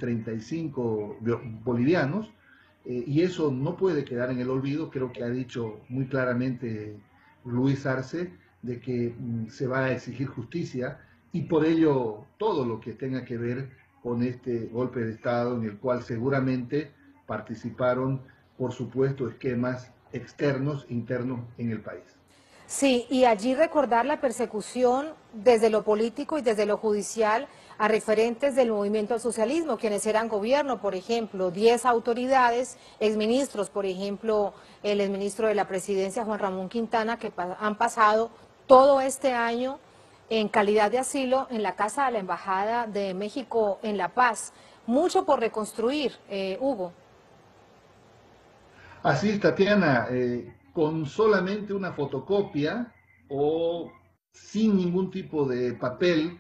Speaker 10: 35 bolivianos, y eso no puede quedar en el olvido. Creo que ha dicho muy claramente Luis Arce de que se va a exigir justicia, y por ello todo lo que tenga que ver con este golpe de Estado en el cual seguramente participaron, por supuesto, esquemas externos, internos en el país.
Speaker 1: Sí, y allí recordar la persecución desde lo político y desde lo judicial a referentes del movimiento al socialismo, quienes eran gobierno, por ejemplo, 10 autoridades, exministros, por ejemplo, el exministro de la Presidencia, Juan Ramón Quintana, que han pasado todo este año en calidad de asilo en la casa de la Embajada de México en La Paz. Mucho por reconstruir, Hugo.
Speaker 10: Así es, Tatiana. Con solamente una fotocopia o sin ningún tipo de papel,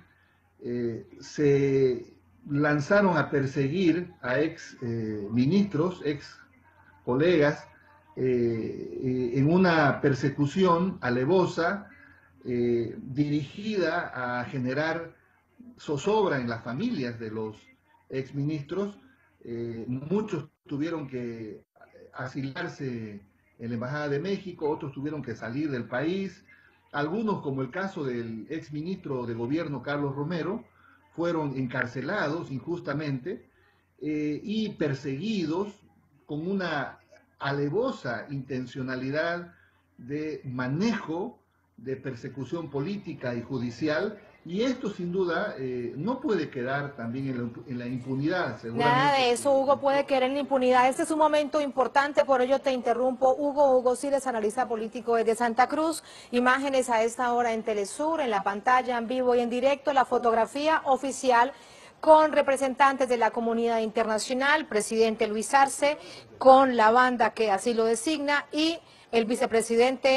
Speaker 10: se lanzaron a perseguir a ex ministros, ex colegas, en una persecución alevosa dirigida a generar zozobra en las familias de los ex ministros. Muchos tuvieron que asilarse en la Embajada de México, otros tuvieron que salir del país. Algunos, como el caso del ex ministro de Gobierno Carlos Romero, fueron encarcelados injustamente y perseguidos con una alevosa intencionalidad de manejo de persecución política y judicial. Y esto sin duda no puede quedar también en la impunidad.
Speaker 1: Nada de eso, Hugo, puede quedar en la impunidad. Este es un momento importante, por ello te interrumpo. Hugo Siles, analista político desde Santa Cruz. Imágenes a esta hora en Telesur, en la pantalla, en vivo y en directo, la fotografía oficial con representantes de la comunidad internacional, presidente Luis Arce, con la banda que así lo designa, y el vicepresidente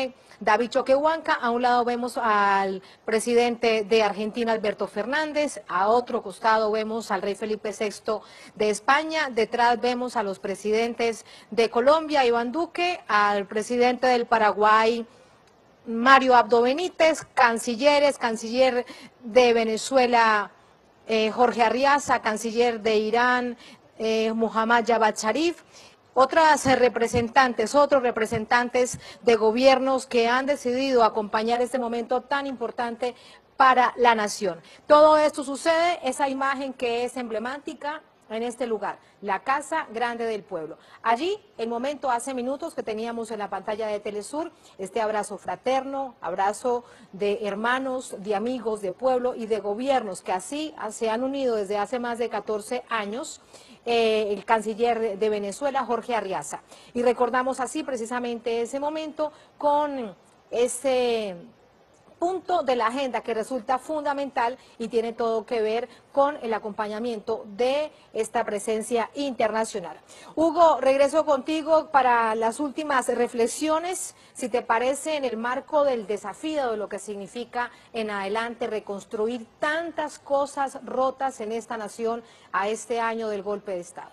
Speaker 1: David Choquehuanca. A un lado vemos al presidente de Argentina, Alberto Fernández. A otro costado vemos al rey Felipe VI de España. Detrás vemos a los presidentes de Colombia, Iván Duque, al presidente del Paraguay, Mario Abdo Benítez, canciller de Venezuela, Jorge Arriaza, canciller de Irán, Mohammad Javad Zarif, otros representantes de gobiernos que han decidido acompañar este momento tan importante para la nación. Todo esto sucede, esa imagen que es emblemática en este lugar, la Casa Grande del Pueblo. Allí, el momento hace minutos que teníamos en la pantalla de Telesur, este abrazo fraterno, abrazo de hermanos, de amigos, de pueblo y de gobiernos que así se han unido desde hace más de 14 años, el canciller de Venezuela, Jorge Arriaza. Y recordamos así precisamente ese momento con ese punto de la agenda que resulta fundamental y tiene todo que ver con el acompañamiento de esta presencia internacional. Hugo, regreso contigo para las últimas reflexiones, si te parece, en el marco del desafío de lo que significa en adelante reconstruir tantas cosas rotas en esta nación a este año del golpe de Estado.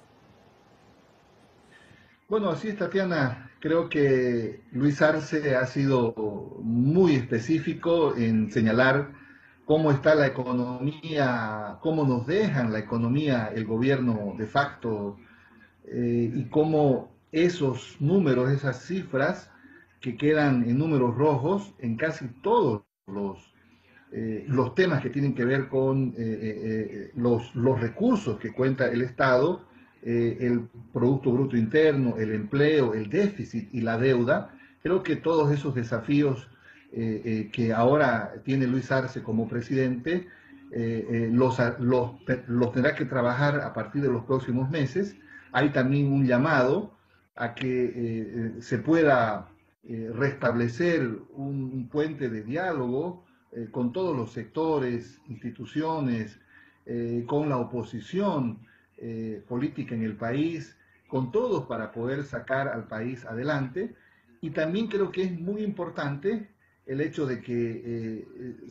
Speaker 10: Bueno, así es, Tatiana. Creo que Luis Arce ha sido muy específico en señalar cómo está la economía, cómo nos dejan la economía el gobierno de facto y cómo esos números, esas cifras que quedan en números rojos en casi todos los temas que tienen que ver con los recursos que cuenta el Estado, el Producto Bruto Interno, el empleo, el déficit y la deuda. Creo que todos esos desafíos que ahora tiene Luis Arce como presidente los tendrá que trabajar a partir de los próximos meses. Hay también un llamado a que se pueda restablecer un puente de diálogo con todos los sectores, instituciones, con la oposición política en el país, con todos para poder sacar al país adelante. Y también creo que es muy importante el hecho de que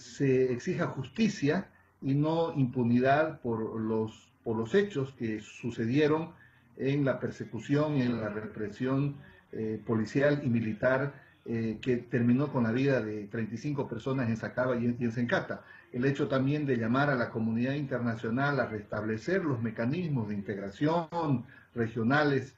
Speaker 10: se exija justicia y no impunidad por los hechos que sucedieron en la persecución y en la represión policial y militar que terminó con la vida de 35 personas en Sacaba y en Sencata. El hecho también de llamar a la comunidad internacional a restablecer los mecanismos de integración regionales,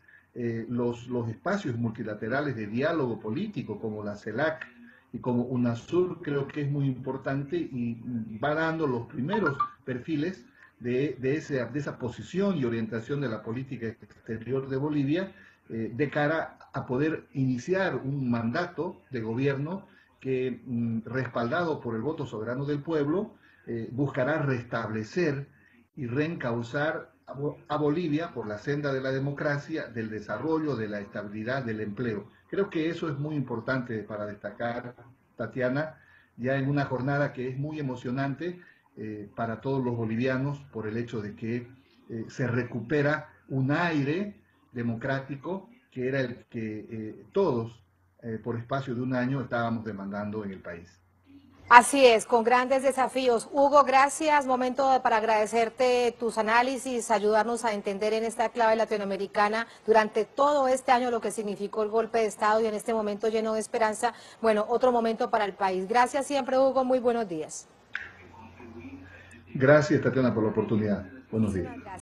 Speaker 10: los espacios multilaterales de diálogo político como la CELAC y como UNASUR, creo que es muy importante y va dando los primeros perfiles de esa posición y orientación de la política exterior de Bolivia de cara a poder iniciar un mandato de gobierno que, respaldado por el voto soberano del pueblo, buscará restablecer y reencauzar a Bolivia por la senda de la democracia, del desarrollo, de la estabilidad, del empleo. Creo que eso es muy importante para destacar, Tatiana, ya en una jornada que es muy emocionante para todos los bolivianos por el hecho de que se recupera un aire democrático que era el que todos por espacio de un año estábamos demandando en el país.
Speaker 1: Así es, con grandes desafíos. Hugo, gracias. Momento para agradecerte tus análisis, ayudarnos a entender en esta clave latinoamericana durante todo este año lo que significó el golpe de Estado y en este momento lleno de esperanza. Bueno, otro momento para el país. Gracias siempre, Hugo. Muy buenos días.
Speaker 10: Gracias, Tatiana, por la oportunidad. Buenos días.